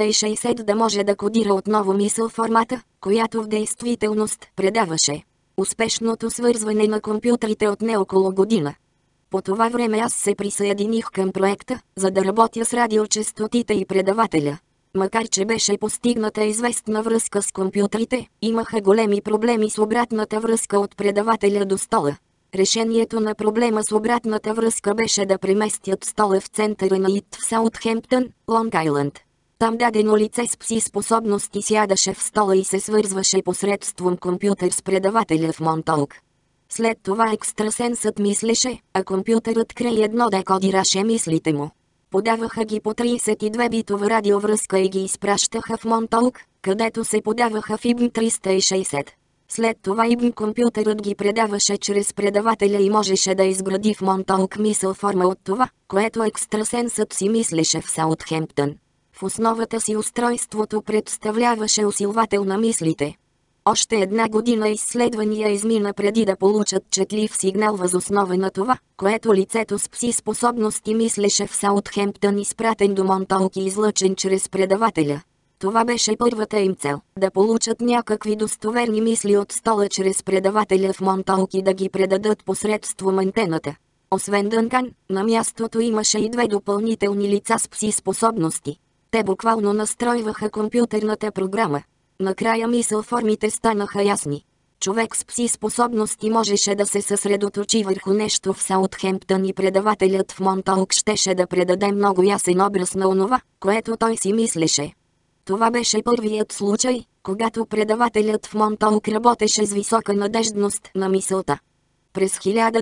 360 да може да кодира отново мисъл формата, която в действителност предаваше. Успешното свързване на компютрите отне около година. По това време аз се присъединих към проекта, за да работя с радиочестотите и предавателя. Макар че беше постигната известна връзка с компютрите, имаха големи проблеми с обратната връзка от предавателя до стола. Решението на проблема с обратната връзка беше да преместят стола в центъра на ИТ в Саутхемптън, Лонг Айланд. Там дадено лице с пси способности сядаше в стола и се свързваше посредством компютър с предавателя в Монтолк. След това екстрасенсът мислеше, а компютърът Крей 1 декодираше мислите му. Подаваха ги по 32-битова радиовръзка и ги изпращаха в Монтолк, където се подаваха в ИБМ 360. След това ИБМ компютърът ги предаваше чрез предавателя и можеше да изгради в Монтолк мисъл форма от това, което екстрасенсът си мислеше в Саутхемптън. В основата си устройството представляваше усилвател на мислите. Още една година изследвания измина преди да получат четлив сигнал въз основа на това, което лицето с пси-способности мислеше в Саутхемптън, изпратен до Монтаук и излъчен чрез предавателя. Това беше първата им цел – да получат някакви достоверни мисли от стола чрез предавателя в Монтаук и да ги предадат посредством антената. Освен Дънкан, на мястото имаше и две допълнителни лица с пси-способности. Те буквално настройваха компютърната програма. Накрая мисълформите станаха ясни. Човек с пси-способности можеше да се съсредоточи върху нещо в Саутхемптън и предавателят в Монтаук щеше да предаде много ясен образ на онова, което той си мислеше. Това беше първият случай, когато предавателят в Монтаук работеше с висока надеждност на мисълта. През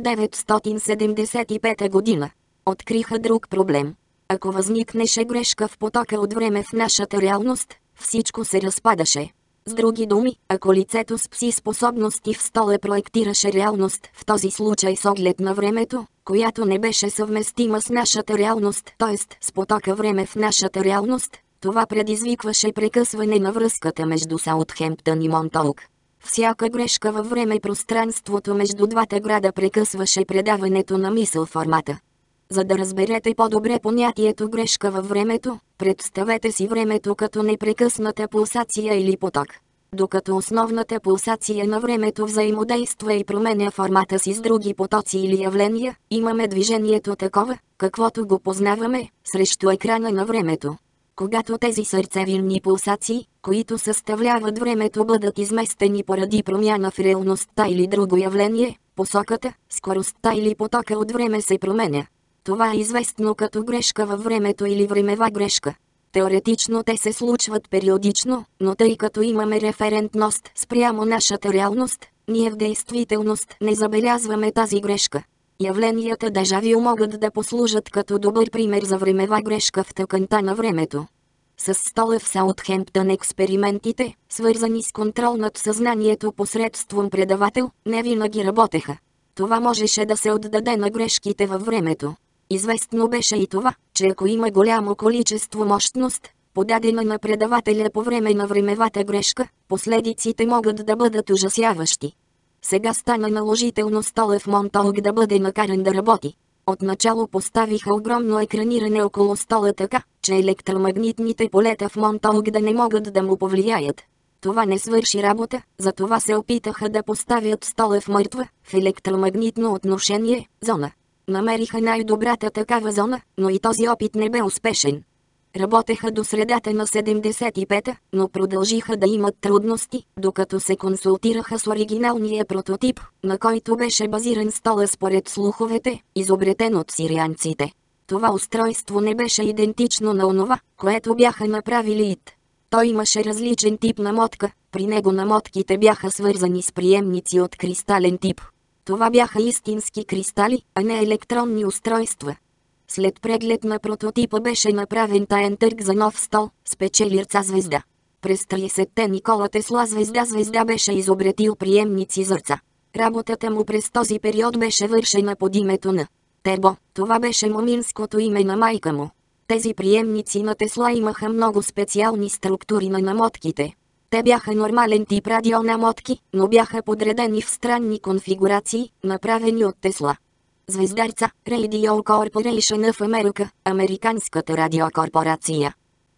1975 година откриха друг проблем. Ако възникнеше грешка в потока от време в нашата реалност, всичко се разпадаше. С други думи, ако лицето с пси-способности в стола проектираше реалност в този случай с оглед на времето, която не беше съвместима с нашата реалност, т.е. с потока време в нашата реалност, това предизвикваше прекъсване на връзката между Саутхемптън и Монтаук. Всяка грешка във време-пространството между двата града прекъсваше предаването на мисъл формата. За да разберете по-добре понятието грешка във времето, представете си времето като непрекъсната пулсация или поток. Докато основната пулсация на времето взаимодейства и променя формата си с други потоци или явления, имаме движението такова, каквото го познаваме, срещу екрана на времето. Когато тези сърцевинни пулсации, които съставляват времето, бъдат изместени поради промяна в реалността или друго явление, посоката, скоростта или потока от време се променя. Това е известно като грешка във времето или времева грешка. Теоретично те се случват периодично, но тъй като имаме референтност спрямо нашата реалност, ние в действителност не забелязваме тази грешка. Явленията дежавю могат да послужат като добър пример за времева грешка в тъканта на времето. С стола в Саутхемптън експериментите, свързани с контрол над съзнанието посредством предавател, не винаги работеха. Това можеше да се отдаде на грешките във времето. Известно беше и това, че ако има голямо количество мощност, подадена на предавателя по време на времевата грешка, последиците могат да бъдат ужасяващи. Сега стана наложително стола в Монтаук да бъде накаран да работи. Отначало поставиха огромно екраниране около стола така, че електромагнитните полета в Монтаук да не могат да му повлияят. Това не свърши работа, затова се опитаха да поставят стола в мъртва, в електромагнитно отношение, зона. Намериха най-добрата такава зона, но и този опит не бе успешен. Работеха до средата на 75-та, но продължиха да имат трудности, докато се консултираха с оригиналния прототип, на който беше базиран стола според слуховете, изобретен от сирианците. Това устройство не беше идентично на онова, което бяха направили ИТ. Той имаше различен тип намотка, при него намотките бяха свързани с приемници от кристален тип. Това бяха истински кристали, а не електронни устройства. След преглед на прототипа беше направен таен търг за нов стол, спечелирца звезда. През 30-те Никола Тесла звезда беше изобретил приемници зърца. Работата му през този период беше вършена под името на Тербо, това беше моминското име на майка му. Тези приемници на Тесла имаха много специални структури на намотките. Те бяха нормален тип радионамотки, но бяха подредени в странни конфигурации, направени от Тесла. Звездарца, Radio Corporation of America, Американската радиокорпорация.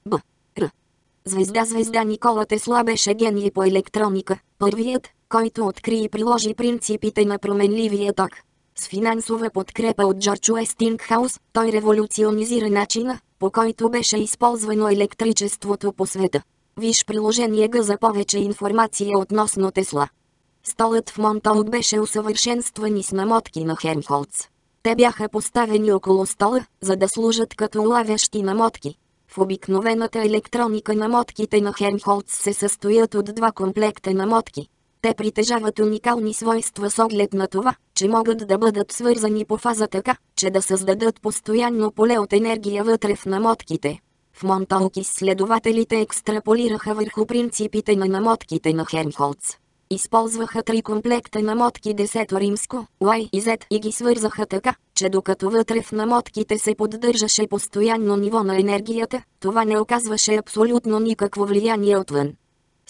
Звезда Никола Тесла беше гений по електроника, първият, който откри и приложи принципите на променливия ток. С финансова подкрепа от Джордж Уестингхаус, той революционизира начина, по който беше използвано електричеството по света. Виж приложение Г за повече информация относно Тесла. Столът в Монтаук беше усъвършенстван и с намотки на Хермхолц. Те бяха поставени около стола, за да служат като улавящи намотки. В обикновената електроника намотките на Хермхолц се състоят от два комплекта намотки. Те притежават уникални свойства с оглед на това, че могат да бъдат свързани по фаза така, че да създадат постоянно поле от енергия вътре в намотките. В Монтаук изследователите екстраполираха върху принципите на намотките на Хермхолц. Използваха три комплекта намотки 10 римско, Y и Z и ги свързаха така, че докато вътре в намотките се поддържаше постоянно ниво на енергията, това не оказваше абсолютно никакво влияние отвън.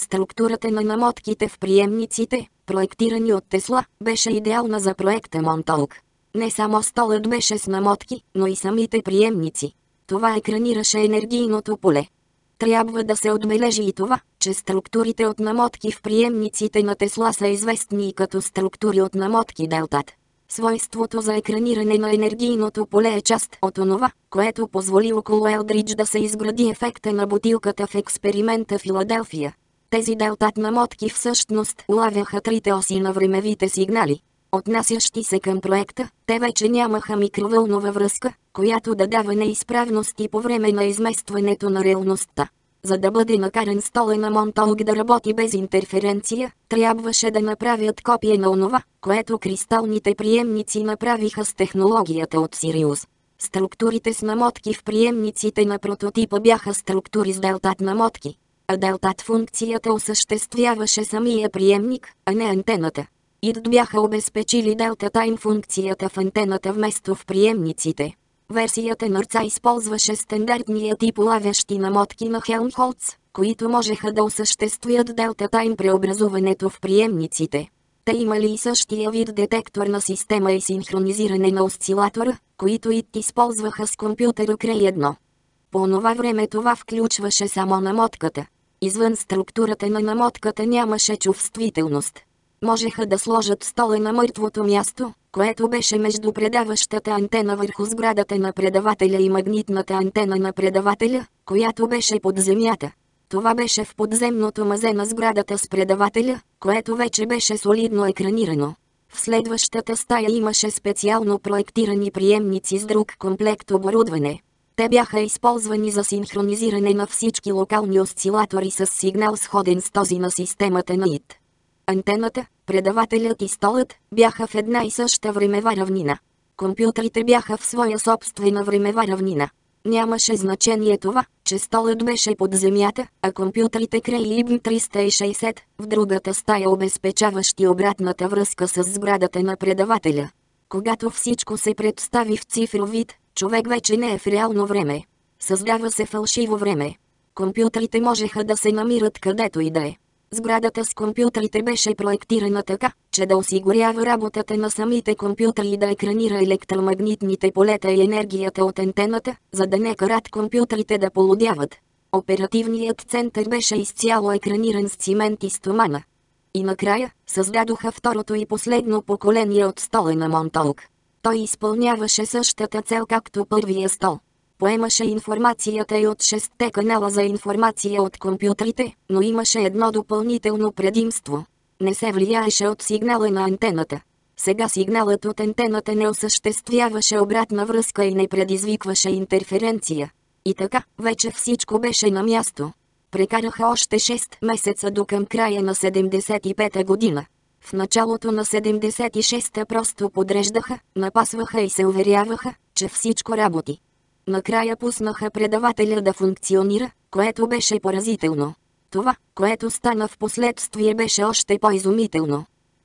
Структурата на намотките в приемниците, проектирани от Тесла, беше идеална за проекта Монтолк. Не само столът беше с намотки, но и самите приемници. Това екранираше енергийното поле. Трябва да се отбележи и това, че структурите от намотки в приемниците на Тесла са известни и като структури от намотки делтат. Свойството за екраниране на енергийното поле е част от онова, което позволи около Елдридж да се изгради ефекта на бутилката в експеримента Филаделфия. Тези делтат намотки всъщност улавяха трите оси на времевите сигнали, отнасящи се към проекта. Те вече нямаха микровълнова връзка, която да дава неизправности по време на изместването на реалността. За да бъде накаран стола на Монтолк да работи без интерференция, трябваше да направят копие на онова, което кристалните приемници направиха с технологията от Сириус. Структурите с намотки в приемниците на прототипа бяха структури с делтат намотки, а делтат функцията осъществяваше самия приемник, а не антената. ИД бяха обезпечили делта тайм функцията в антената вместо в приемниците. Версията на РЦА използваше стандартния тип улавящи намотки на Хелмхолц, които можеха да осъществят делта тайм преобразуването в приемниците. Те имали и същия вид детектор на система и синхронизиране на осцилатора, които ИД използваха с компютъра Cray 1. По онова време това включваше само намотката. Извън структурата на намотката нямаше чувствителност. Можеха да сложат стола на мъртвото място, което беше между предаващата антена върху сградата на предавателя и магнитната антена на предавателя, която беше под земята. Това беше в подземното мазе на сградата с предавателя, което вече беше солидно екранирано. В следващата стая имаше специално проектирани приемници с друг комплект оборудване. Те бяха използвани за синхронизиране на всички локални осцилатори с сигнал сходен с този на системата на ИД. Антената, предавателят и столът бяха в една и съща времева равнина. Компютрите бяха в своя собствена времева равнина. Нямаше значение това, че столът беше под земята, а компютрите Cray IBM 360 в другата стая обезпечаващи обратната връзка с сградата на предавателя. Когато всичко се представи в цифров вид, човек вече не е в реално време. Създава се фалшиво време. Компютрите можеха да се намират където и да е. Сградата с компютрите беше проектирана така, че да осигурява работата на самите компютри и да екранира електромагнитните полета и енергията от антената, за да не карат компютрите да полудяват. Оперативният център беше изцяло екраниран с цимент и стомана. И накрая, създадоха второто и последно поколение от стола на Монтолк. Той изпълняваше същата цел както първия стол. Поемаше информацията и от 6 канала за информация от компютрите, но имаше едно допълнително предимство. Не се влияеше от сигнала на антената. Сега сигналът от антената не осъществяваше обратна връзка и не предизвикваше интерференция. И така, вече всичко беше на място. Прекараха още 6 месеца до към края на 75-та година. В началото на 76-та просто подреждаха, напасваха и се уверяваха, че всичко работи. Накрая пуснаха предавателя да функционира, което беше поразително. Това, което стана в последствие, беше още по-изумително.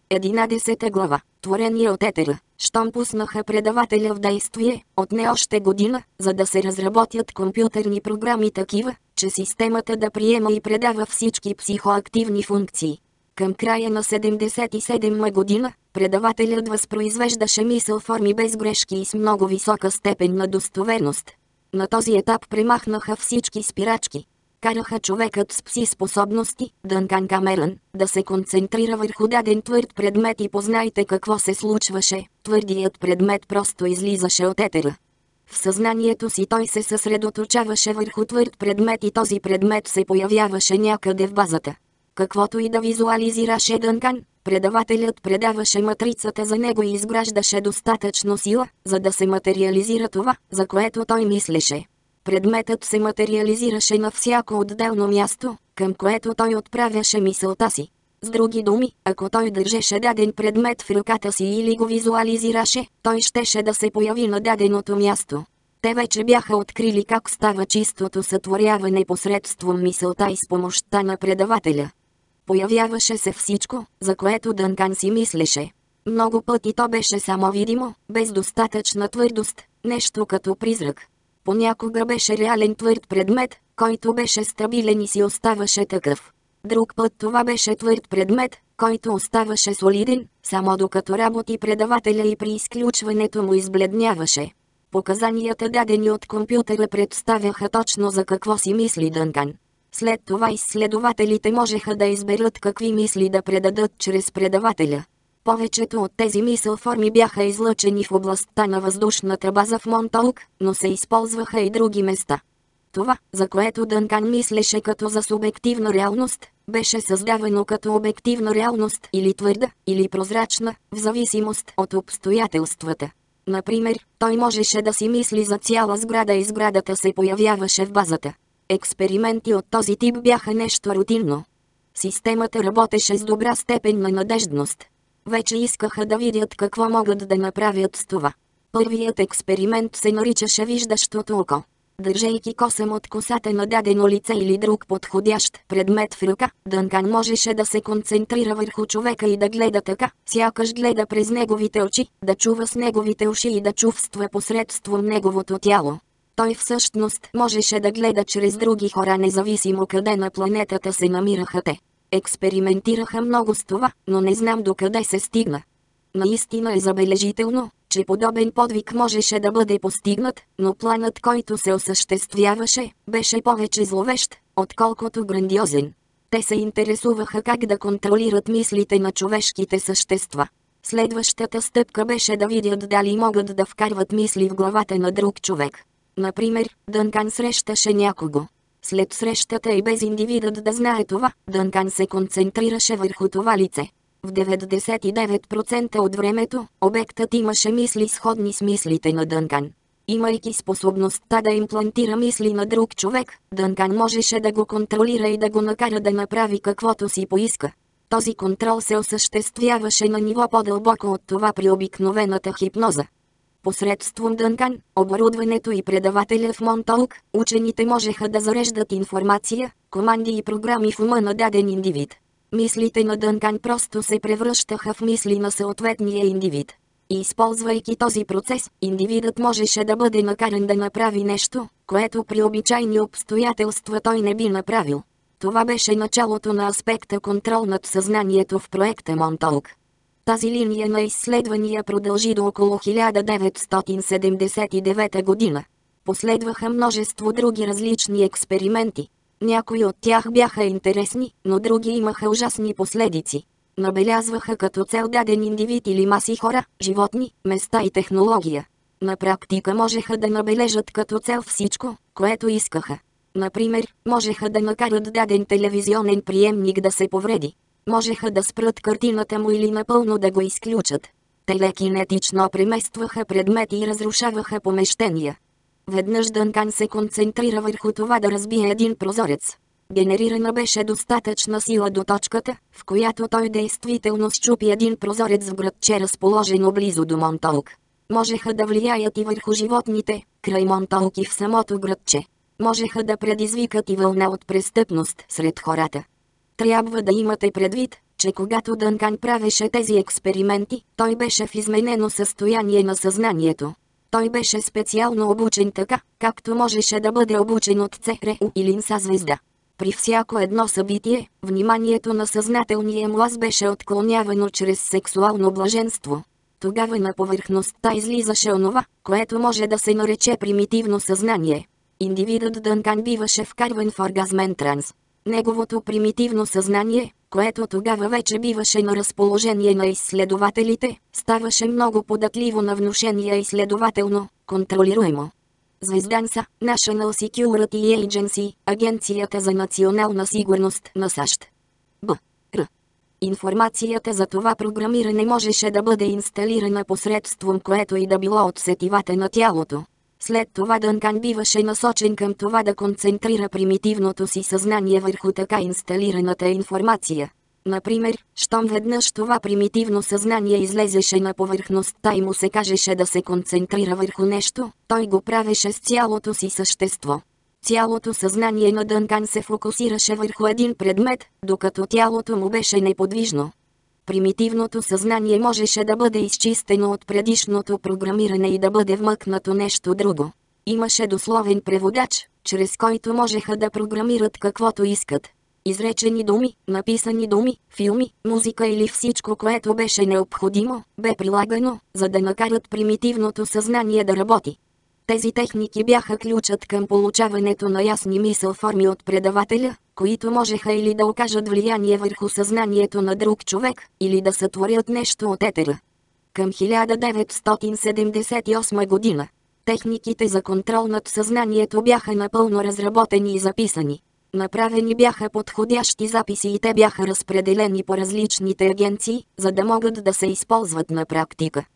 11 глава, творение от етера. Щом пуснаха предавателя в действие, отне още година, за да се разработят компютърни програми такива, че системата да приема и предава всички психоактивни функции. Към края на 77 година, предавателят възпроизвеждаше мисъл форми без грешки и с много висока степен на достоверност. На този етап премахнаха всички спирачки. Караха човекът с пси способности, Дънкан Камерън, да се концентрира върху даден твърд предмет и познайте какво се случваше. Твърдият предмет просто излизаше от етера. В съзнанието си той се съсредоточаваше върху твърд предмет и този предмет се появяваше някъде в базата. Каквото и да визуализираше Дънкан, предавателят предаваше матрицата за него и изграждаше достатъчно сила, за да се материализира това, за което той мислеше. Предметът се материализираше на всяко отделно място, към което той отправяше мисълта си. С други думи, ако той държеше даден предмет в ръката си или го визуализираше, той щеше да се появи на даденото място. Те вече бяха открили как става чистото сътворяване посредством мисълта и с помощта на предавателя. Появяваше се всичко, за което Дънкан си мислеше. Много пъти то беше само видимо, без достатъчна твърдост, нещо като призрак. Понякога беше реален твърд предмет, който беше стабилен и си оставаше такъв. Друг път това беше твърд предмет, който оставаше солиден, само докато работи предавателя и при изключването му избледняваше. Показанията, дадени от компютъра, представяха точно за какво си мисли Дънкан. След това изследователите можеха да изберат какви мисли да предадат чрез предавателя. Повечето от тези мисълформи бяха излъчени в областта на въздушната база в Монтаук, но се използваха и други места. Това, за което Дънкан мислеше като за субективна реалност, беше създавано като обективна реалност или твърда, или прозрачна, в зависимост от обстоятелствата. Например, той можеше да си мисли за цяла сграда и сградата се появяваше в базата. Експерименти от този тип бяха нещо рутинно. Системата работеше с добра степен на надеждност. Вече искаха да видят какво могат да направят с това. Първият експеримент се наричаше виждащото око. Държейки косъм от косата на дадено лице или друг подходящ предмет в ръка, Дънкан можеше да се концентрира върху човека и да гледа така, сякаш гледа през неговите очи, да чува с неговите уши и да чувства посредством неговото тяло. Той всъщност можеше да гледа чрез други хора, независимо къде на планетата се намираха те. Експериментираха много с това, но не знам докъде се стигна. Наистина е забележително, че подобен подвиг можеше да бъде постигнат, но планът, който се осъществяваше, беше повече зловещ, отколкото грандиозен. Те се интересуваха как да контролират мислите на човешките същества. Следващата стъпка беше да видят дали могат да вкарват мисли в главата на друг човек. Например, Дънкан срещаше някого. След срещата и без индивидът да знае това, Дънкан се концентрираше върху това лице. В 99% от времето, обектът имаше мисли сходни с мислите на Дънкан. Имайки способността да имплантира мисли на друг човек, Дънкан можеше да го контролира и да го накара да направи каквото си поиска. Този контрол се осъществяваше на ниво по-дълбоко от това при обикновената хипноза. Посредством Дънкан, оборудването и предавателя в Монтаук, учените можеха да зареждат информация, команди и програми в ума на даден индивид. Мислите на Дънкан просто се превръщаха в мисли на съответния индивид. И използвайки този процес, индивидът можеше да бъде накаран да направи нещо, което при обичайни обстоятелства той не би направил. Това беше началото на аспекта контрол над съзнанието в проекта Монтаук. Тази линия на изследвания продължи до около 1979 година. Последваха множество други различни експерименти. Някои от тях бяха интересни, но други имаха ужасни последици. Набелязваха като цел даден индивид или маси хора, животни, места и технология. На практика можеха да набележат като цел всичко, което искаха. Например, можеха да накарат даден телевизионен приемник да се повреди. Можеха да спрат картината му или напълно да го изключат. Телекинетично преместваха предмети и разрушаваха помещения. Веднъж Дънкан се концентрира върху това да разбие един прозорец. Генерирана беше достатъчна сила до точката, в която той действително счупи един прозорец в градче, разположено близо до Монтаук. Можеха да влияят и върху животните, край Монтаук и в самото градче. Можеха да предизвикат и вълна от престъпност сред хората. Трябва да имате предвид, че когато Дънкан правеше тези експерименти, той беше в изменено състояние на съзнанието. Той беше специално обучен така, както можеше да бъде обучен от ЦРУ или НСА звезда. При всяко едно събитие, вниманието на съзнателния му аз беше отклонявано чрез сексуално блаженство. Тогава на повърхността излизаше онова, което може да се нарече примитивно съзнание. Индивидът Дънкан биваше вкарван в оргазмен транс. Неговото примитивно съзнание, което тогава вече биваше на разположение на изследователите, ставаше много податливо на внушения и следователно, контролируемо. Звезданса, National Security Agency, Агенцията за национална сигурност на САЩ. Б.Р. Информацията за това програмиране можеше да бъде инсталирана посредством което и да било от сетивата на тялото. След това Дънкан биваше насочен към това да концентрира примитивното си съзнание върху така инсталираната информация. Например, щом веднъж това примитивно съзнание излезеше на повърхността и му се кажеше да се концентрира върху нещо, той го правеше с цялото си същество. Цялото съзнание на Дънкан се фокусираше върху един предмет, докато тялото му беше неподвижно. Примитивното съзнание можеше да бъде изчистено от предишното програмиране и да бъде вмъкнато нещо друго. Имаше дословен преводач, чрез който можеха да програмират каквото искат. Изречени думи, написани думи, филми, музика или всичко, което беше необходимо, бе прилагано, за да накарат примитивното съзнание да работи. Тези техники бяха ключът към получаването на ясни мисъл-форми от предавателя, които можеха или да окажат влияние върху съзнанието на друг човек, или да сътворят нещо от етера. Към 1978 година, техниките за контрол над съзнанието бяха напълно разработени и записани. Направени бяха подходящи записи и те бяха разпределени по различните агенции, за да могат да се използват на практика.